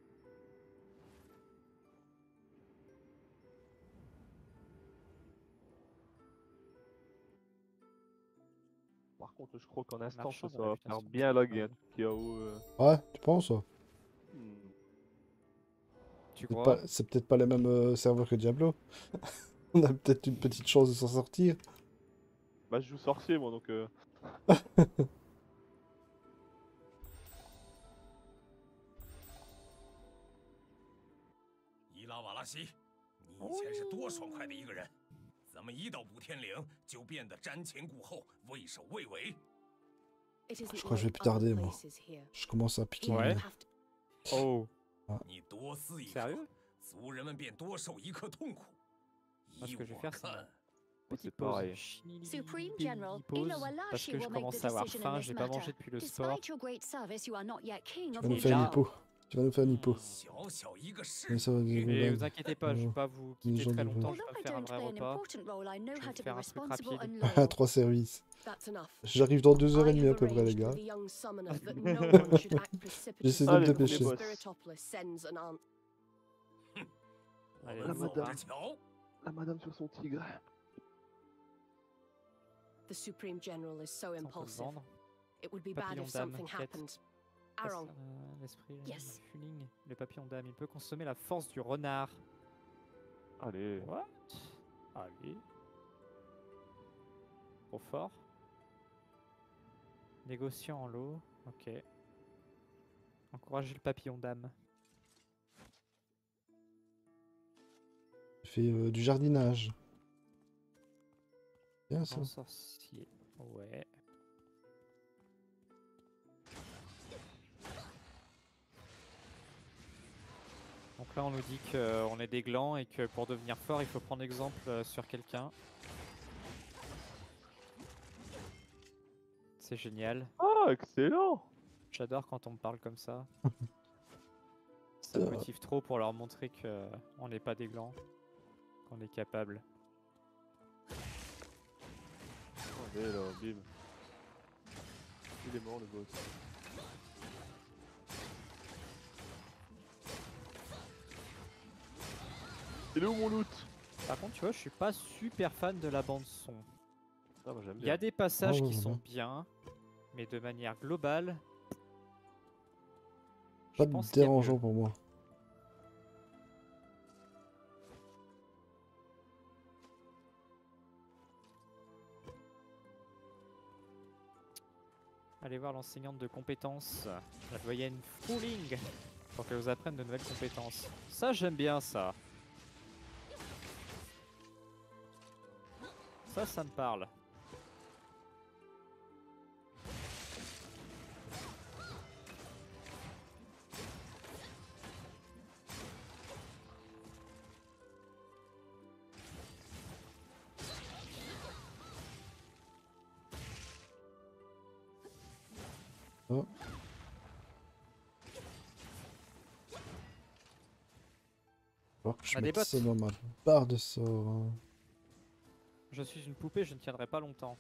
Par contre je crois qu'en instant Marchand ça de va réputation. faire bien laguer un truc K O. Euh... Ouais, tu penses? hmm. Tu C'est crois? pas- C'est peut-être pas les mêmes euh, serveurs que Diablo. On a peut-être une petite chance de s'en sortir. Bah je joue sorcier moi donc euh... 伊拉瓦拉西，你以前是多爽快的一个人，怎么一到补天岭就变得瞻前顾后、畏首畏尾？ It isn't Je crois que je vais like plus tarder, other moi. places here. Je commence à piquer. Ouais. le nez. Oh. 你多撕一颗 Sérieux？ 族人们便多受一刻痛苦。 Moi, ce 依 que je vais 我 faire, c'est 看， petite c'est pause. pareil. Chili- Supreme baby General, pause, Ilowalashi parce que will je make commence the à avoir decision faim, in j'ai this pas matter. mangé depuis le sport. Despite your great service, you are not yet king Tu of vas nous Et faire une là- hypo. Tu vas nous faire une hypo. 小小一个市 Mais ça va nous Mais faire- vous inquiétez pas, je vais Ouais. pas vous Les quitter gens très du longtemps, je Although vais I faire un don't vrai play an repas. important role, I know Je vais how to be faire un truc responsible rapide. and Ah, loyal. trois services. That's enough. J'arrive dans deux heures et I demie à have peu près, les arranged gars. with the young summoner that no one should act J'essaie de precipitously me Allez, before dépêcher. Spiritopolis sends an answer. 我 Allez, 们 on 走 va. 着瞧。 La madame sur son tigre. The Supreme General is so Ça, on peut le impulsive. vendre. It would be bad Papillon if d'âme, something quête. happened. Passe, Arong, euh, L'esprit, euh, Yes. le fuling, le papillon d'âme, il peut consommer la force du renard. Allez. What? Allez. Trop fort. Négociant en lot, ok. Encourager le papillon d'âme. Je fais euh, du jardinage. Bien ça. Grand sorcier, ouais. Donc là on nous dit qu'on est des glands et que pour devenir fort il faut prendre exemple euh, sur quelqu'un. C'est génial. Ah, excellent. J'adore quand on me parle comme ça. Ça me motive trop pour leur montrer qu'on n'est pas des glands, qu'on est capable. Allez là, bim. Il est mort le boss. Il est où mon loot? Par contre tu vois je suis pas super fan de la bande son. Ah, moi j'aime Il y a bien. des passages Ah ouais, qui ouais, sont ouais. bien, mais de manière globale, Pas je de pense qu'il y a dérangeant mieux. pour moi. Allez voir l'enseignante de compétences, la doyenne Fooling, pour qu'elle vous apprenne de nouvelles compétences. Ça j'aime bien ça. Ça, ça me parle. Oh. Alors que je On a des mette bottes. ça dans ma barre de sort. hein. Je suis une poupée, je ne tiendrai pas longtemps.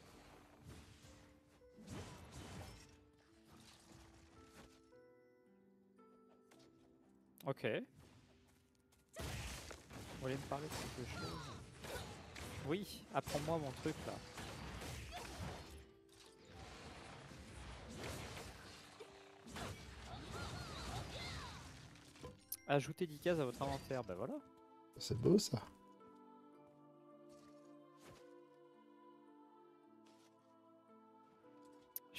Ok. Vous voulez me parler de quelque chose? Oui, apprends-moi mon truc là. Ajoutez dix cases à votre inventaire, bah voilà. C'est beau ça.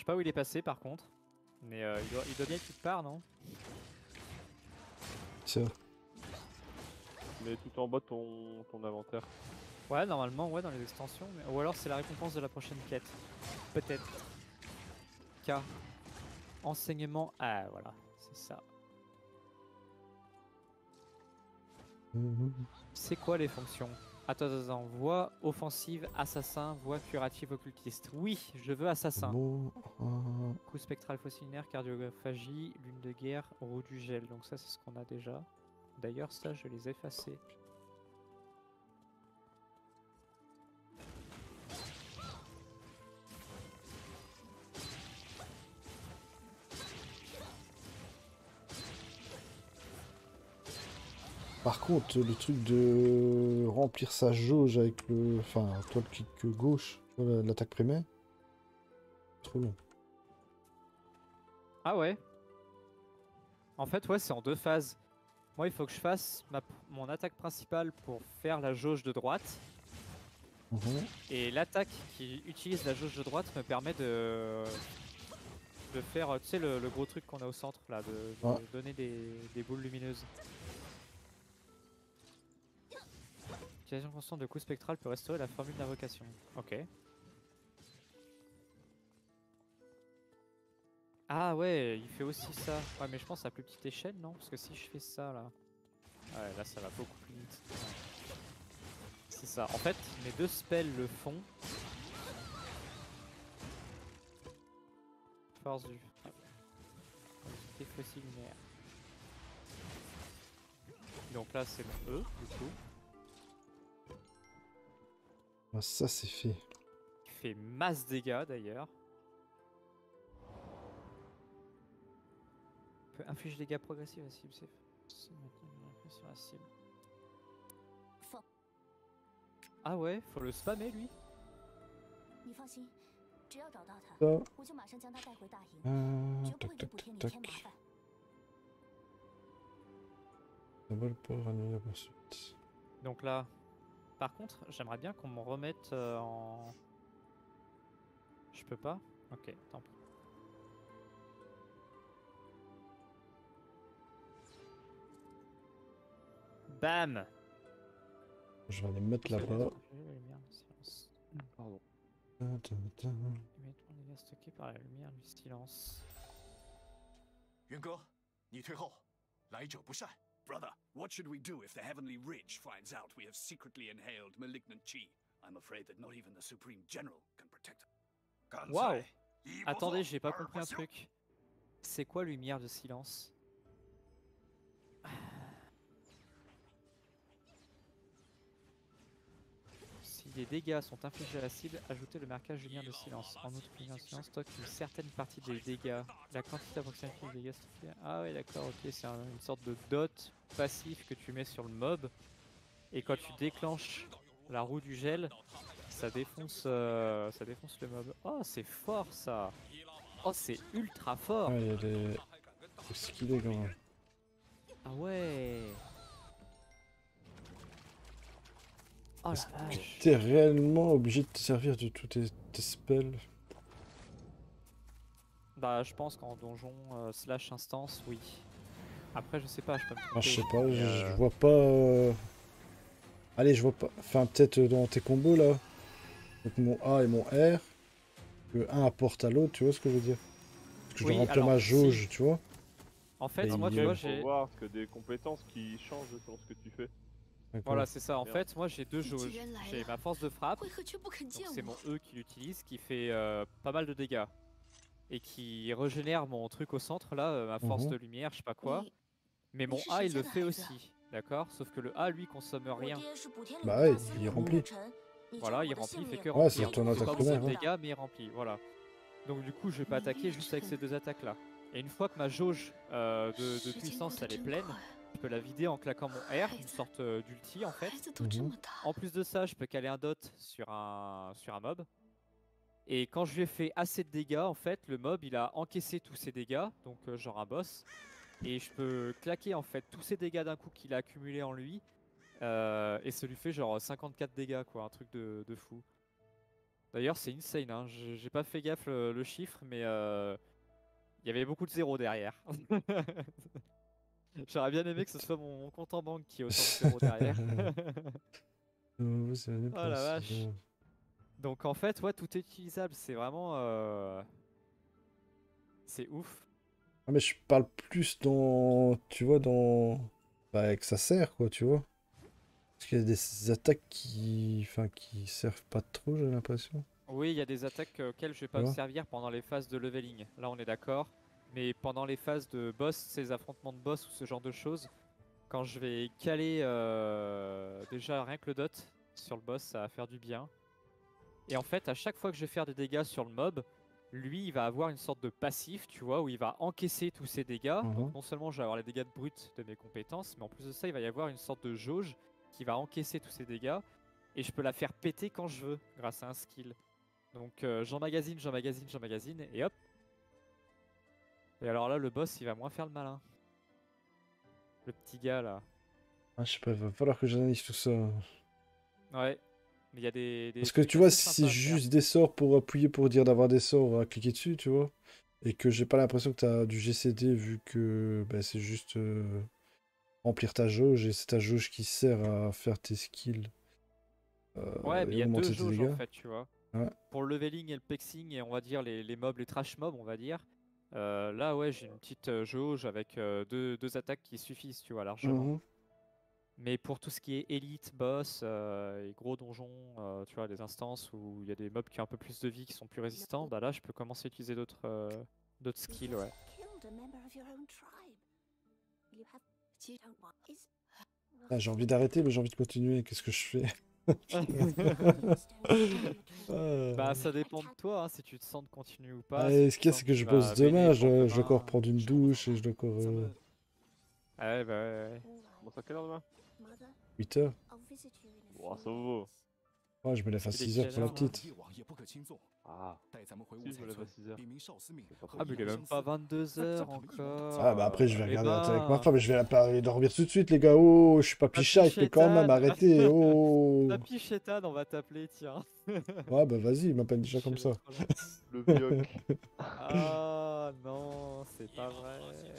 sais pas où il est passé par contre. Mais euh, il, doit, il doit bien être quelque part, non? Ça. Mais tout en bas de ton, ton inventaire. Ouais, normalement, ouais, dans les extensions. Mais... Ou alors c'est la récompense de la prochaine quête. Peut-être. K. Enseignement. Ah, voilà, c'est ça. C'est quoi les fonctions? Attends, attends, attends. Voix offensive, assassin, voix curative, occultiste. Oui, je veux assassin. Bon, euh... Coup spectral fossiliaire, cardiophagie, lune de guerre, roue du gel. Donc ça, c'est ce qu'on a déjà. D'ailleurs, ça, je les ai effacés. Par contre, le truc de remplir sa jauge avec le... Enfin, toi le clic gauche, l'attaque primaire, trop long. Ah ouais. En fait, ouais, c'est en deux phases. Moi, il faut que je fasse ma... mon attaque principale pour faire la jauge de droite. Mmh. Et l'attaque qui utilise la jauge de droite me permet de, de faire, tu sais, le, le gros truc qu'on a au centre, là, de, de ah. donner des, des boules lumineuses. Utilisation constante de coup spectral peut restaurer la formule d'invocation. Ok. Ah ouais, il fait aussi ça. Ouais, mais je pense à plus petite échelle, non? Parce que si je fais ça, là... Ouais, là, ça va beaucoup plus vite. C'est ça. En fait, mes deux spells le font. Force du... Des fossiles lunaires. Donc là, c'est mon E, du coup. Ah, ça, c'est fait. Il fait masse dégâts, d'ailleurs. Peut infliger des dégâts progressifs à la cible. C'est sur la cible. Ah ouais, faut le spammer lui. Ça. Euh, tac, tac, tac. Ça va le pour annuler la poursuite. Donc là, par contre, j'aimerais bien qu'on me remette euh, en... Je peux pas? Ok, tant pis. Bam! Je vais aller me mettre là-bas. Pardon. Stocké par la lumière du silence. 元哥，你退后，来者不善。Brother, what should we do if the Heavenly Ridge finds out we have secretly inhaled malignant chi? I'm afraid that not even the Supreme General can protect us. Waouh! Attendez, j'ai pas compris un truc. C'est quoi lumière de silence? Si les dégâts sont infligés à la cible, ajoutez le marquage lumière de silence. En outre, lumière de silence stocke une certaine partie des dégâts. La quantité approximative des dégâts stockés. Ah ouais, d'accord, ok, c'est un, une sorte de dot passif que tu mets sur le mob. Et quand tu déclenches la roue du gel, ça défonce, euh, ça défonce le mob. Oh, c'est fort ça! Oh, c'est ultra fort! Ouais, il y a des... Faut skiller quand même. Ah ouais! Oh la vache! T'es réellement obligé de te servir de tous tes, tes spells? Bah, je pense qu'en donjon euh, slash instance, oui. Après, je sais pas, je peux me Ah, je sais tromper, pas, mais, je, euh... je vois pas... Euh... Allez, je vois pas... Enfin, peut-être dans tes combos, là. Donc mon A et mon R. Que un apporte à l'autre, tu vois ce que je veux dire? Parce que je Oui, dois remplir alors, ma jauge, si. tu vois? En fait, Et moi, il- tu vois, Il faut j'ai... voir parce que des compétences qui changent selon ce que tu fais. Voilà, c'est ça. En Merde. fait, moi, j'ai deux jauges. J'ai ma force de frappe. Donc, c'est mon E qui l'utilise, qui fait euh, pas mal de dégâts. Et qui régénère mon truc au centre, là, euh, ma force Mhm. de lumière, je sais pas quoi. Mais mon A, il le fait aussi. D'accord? Sauf que le A, lui, consomme rien. Bah ouais, il est rempli. Voilà, il remplit, il fait que Ouais, c'est remplir. ton Il fait attaque pas beaucoup de primaire, ouais. dégâts, mais il remplit. Voilà. Donc, du coup, je vais pas attaquer juste avec ces deux attaques-là. Et une fois que ma jauge euh, de, de puissance, elle est pleine, je peux la vider en claquant mon R, une sorte euh, d'ulti en fait. Mhm. En plus de ça, je peux caler un dot sur un, sur un mob. Et quand je lui ai fait assez de dégâts, en fait, le mob il a encaissé tous ses dégâts, donc euh, genre un boss. Et je peux claquer en fait tous ces dégâts d'un coup qu'il a accumulé en lui. Euh, et ça lui fait genre cinquante-quatre dégâts, quoi, un truc de, de fou. D'ailleurs, c'est insane, hein. J'ai j'ai pas fait gaffe le, le chiffre, mais euh, il y avait beaucoup de zéros derrière. J'aurais bien aimé que ce soit mon, mon compte en banque qui ait autant de zéros derrière. Euh, c'est l'année Oh la vache. passée. Donc en fait, ouais, tout est utilisable. C'est vraiment... euh, C'est ouf. Ah, mais je parle plus dans. Tu vois, dans. Bah, que ça sert, quoi, tu vois. Parce qu'il y a des attaques qui. Enfin, qui servent pas trop, j'ai l'impression. Oui, il y a des attaques euh, auxquelles je vais pas Tu me vois. servir pendant les phases de leveling. Là, on est d'accord. Mais pendant les phases de boss, ces affrontements de boss ou ce genre de choses, quand je vais caler euh, déjà rien que le dot sur le boss, ça va faire du bien. Et en fait, à chaque fois que je vais faire des dégâts sur le mob, lui, il va avoir une sorte de passif, tu vois, où il va encaisser tous ces dégâts. Mhm. Donc non seulement je vais avoir les dégâts de brut de mes compétences, mais en plus de ça, il va y avoir une sorte de jauge qui va encaisser tous ces dégâts. Et je peux la faire péter quand je veux, grâce à un skill. Donc euh, j'emmagasine, j'emmagasine, j'emmagasine, et hop. Et alors là, le boss, il va moins faire le malin. Le petit gars, là. Ah, je sais pas, il va falloir que j'analyse tout ça. Ouais. Mais il y a des, des Parce que trucs tu vois, assez si sympas c'est à faire. juste des sorts pour appuyer pour dire d'avoir des sorts à cliquer dessus, tu vois. Et que j'ai pas l'impression que t'as du G C D vu que bah, c'est juste euh, remplir ta jauge et c'est ta jauge qui sert à faire tes skills euh, Ouais, mais il et y a deux augmenter tes jauges en dégâts. fait, tu vois. Ouais. Pour le leveling et le pexing et on va dire les, les mobs, les trash mobs, on va dire. euh, là, ouais, j'ai une petite euh, jauge avec euh, deux, deux attaques qui suffisent, tu vois, largement. Mhm. Mais pour tout ce qui est élite, boss euh, et gros donjons, euh, tu vois, des instances où il y a des mobs qui ont un peu plus de vie, qui sont plus résistants, bah là, je peux commencer à utiliser d'autres euh, d'autres skills, ouais. Killed a member of your own tribe. You have. You don't want. Is. Ah, j'ai envie d'arrêter, mais j'ai envie de continuer. Qu'est-ce que je fais? Bah Ah. ça dépend de toi, hein, si tu te sens de continuer ou Ah, pas, et si ce tu qu'il y a, sens c'est que que tu je vas bosse baigner demain. pour Je, je dois encore demain. prendre une douche et je dois encore. euh, Ouais, bah ouais, ouais. Bon, c'est à quelle heure demain? huit heures. Bon, ça va. Ouais, je me lève à Il est six heures quelle pour la heure, là petite. Ah, si, je me lève à six heures. C'est pas Ah mais il est même pas vingt-deux heures encore. Ah, bah après, je vais Eh regarder la télé avec ma ben, femme, mais je vais la pas aller dormir tout de suite, les gars. Oh, je suis pas Papy pichette, mais quand même, Chétan. arrêtez. Oh. Papy Chétan, on va t'appeler, tiens. Ouais, bah vas-y, il m'appelle déjà Chez comme le ça. troll. Le bioc. Ah non, c'est pas vrai.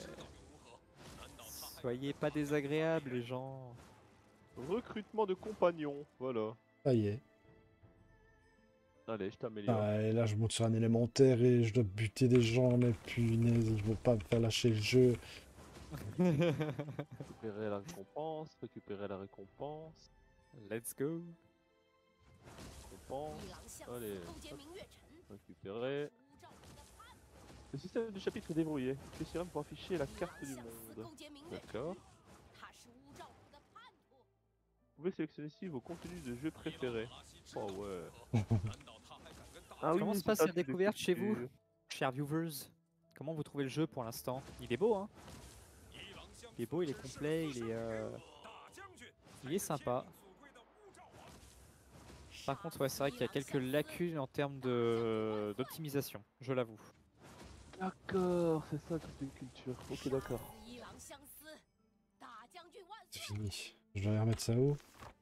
Soyez pas désagréables, les gens. Recrutement de compagnons, voilà. Ça y est. Allez, je t'améliore. Ah, et là, je monte sur un élémentaire et je dois buter des gens, mais punaise, je veux pas me faire lâcher le jeu. Récupérer la récompense, récupérer la récompense. Let's go. Récompense, allez. Récupérer. Le système du chapitre est débrouillé. Tu essaieras pour afficher la carte du monde. D'accord. Vous pouvez sélectionner ici vos contenus de jeux préférés. Oh ouais. Ah oui, Comment se c'est passe ça, la tu découverte chez découvres- vous, chers viewers? Comment vous trouvez le jeu pour l'instant? Il est beau, hein? Il est beau, il est complet, il est, euh... il est sympa. Par contre, ouais, c'est vrai qu'il y a quelques lacunes en termes de d'optimisation, je l'avoue. D'accord, c'est ça toute une culture. Ok, d'accord. C'est fini. Je dois aller remettre ça où?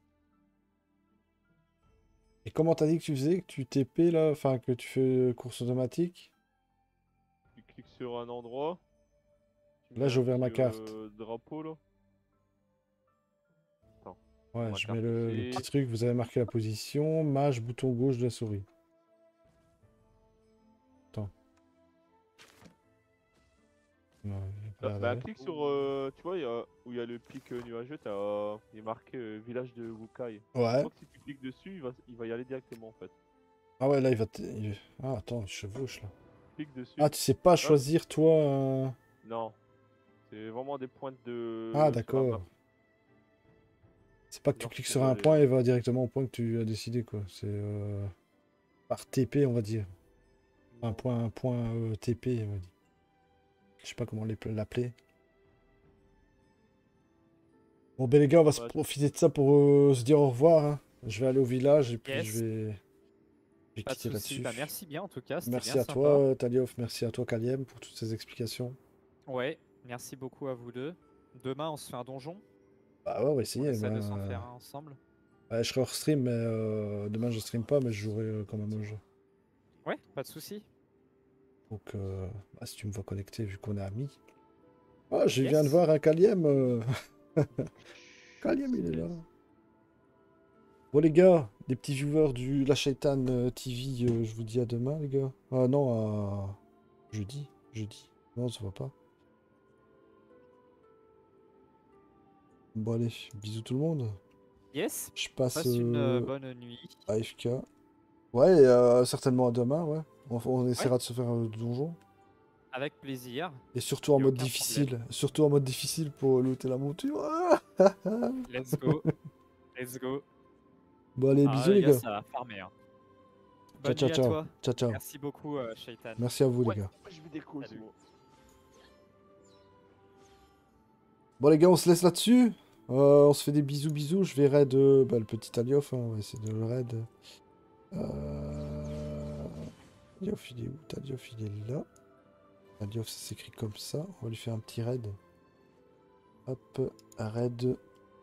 Et comment t'as dit que tu faisais? Que tu T P là? Enfin, que tu fais course automatique? Tu cliques sur un endroit. tu Là, mets j'ai un ouvert ma petit, carte. euh, drapeau là. Attends. Ouais, Ma je carte mets le, le ici. petit truc, vous avez marqué la position, mâche, bouton gauche de la souris. Attends. Non, j'ai pas Bah, l'air bah, d'aller. clique sur, euh, tu vois, il y a- où il y a le pic euh, nuageux, t'as, euh, il est marqué euh, village de Wukai. Ouais. Je crois que si tu cliques dessus, il va, il va y aller directement en fait. Ah ouais, là, il va... t- il- Ah, attends, il chevauche là. Clique dessus. Ah, tu sais pas Hop. choisir toi... euh, Non. C'est vraiment des pointes de... Ah, sur la d'accord. map. C'est pas que tu Genre, cliques tu sur vois un les- point et il va directement au point que tu as décidé, quoi. C'est euh, par T P, on va dire. Un point, un point euh, T P, on va dire. Je sais pas comment les- l'appeler. Bon, ben les gars, on va se Ouais. profiter de ça pour euh, se dire au revoir, hein. Je vais aller au village et puis Yes. je vais, je vais Pas de quitter soucis. là-dessus. Bah, merci bien en tout cas, c'était Merci bien à sympa. toi, euh, Taliof. Merci à toi, Kaliem, pour toutes ces explications. Ouais, merci beaucoup à vous deux. Demain, on se fait un donjon. Bah ouais, on va On essayer. essaie de ben, s'en euh, faire un ensemble. Ouais, je serai hors stream, mais euh, demain je stream pas, mais je jouerai euh, quand même au jeu. Ouais, pas de souci. Donc, euh, bah, si tu me vois connecté, vu qu'on est amis. Ah, je Yes. viens de voir un Kaliem. Euh... Kaliem, il est là. Bon, les gars, les petits viewers du La Shaitan euh, T V, euh, je vous dis à demain, les gars. Ah non, à jeudi. Jeudi. Non, on se voit pas. Bon, allez, bisous tout le monde. Yes. Je passe, Passe une euh, euh, bonne nuit. A F K. Ouais, et, euh, certainement à demain, ouais. On, on essaiera Ouais. de se faire un donjon. Avec plaisir. Et surtout en Y a mode aucun difficile. problème. Surtout en mode difficile pour looter la monture. Let's go. Let's go. Bon, allez, Ah, bisous, les les gars, gars. ça va farmer. Hein. Ciao, Bonne ciao, nuit à ciao. toi. Ciao, ciao. Merci beaucoup, euh, Shaitan. Merci à vous, Ouais, les gars. je vais déco, c'est Salut. bon. Bon, les gars, on se laisse là-dessus. Euh, on se fait des bisous, bisous. Je vais raid euh, bah, le petit Aliof. Hein, on va essayer de le raid. Euh... Aliof, il est où? Aliof, il est là. Aliof, ça s'écrit comme ça. On va lui faire un petit raid. Hop, raid.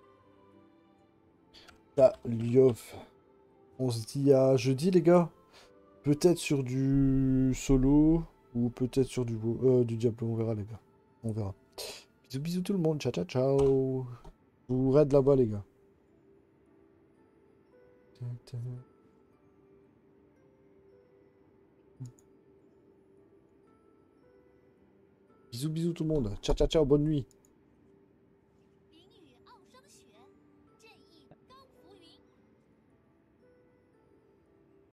Aliof. On se dit à jeudi, les gars. Peut-être sur du solo ou peut-être sur du, euh, du Diablo. On verra, les gars. On verra. Bisous, bisous tout le monde. Ciao, ciao, ciao. Je vous raid là-bas, les gars. Bisous, bisous tout le monde. Ciao, ciao, ciao. Bonne nuit.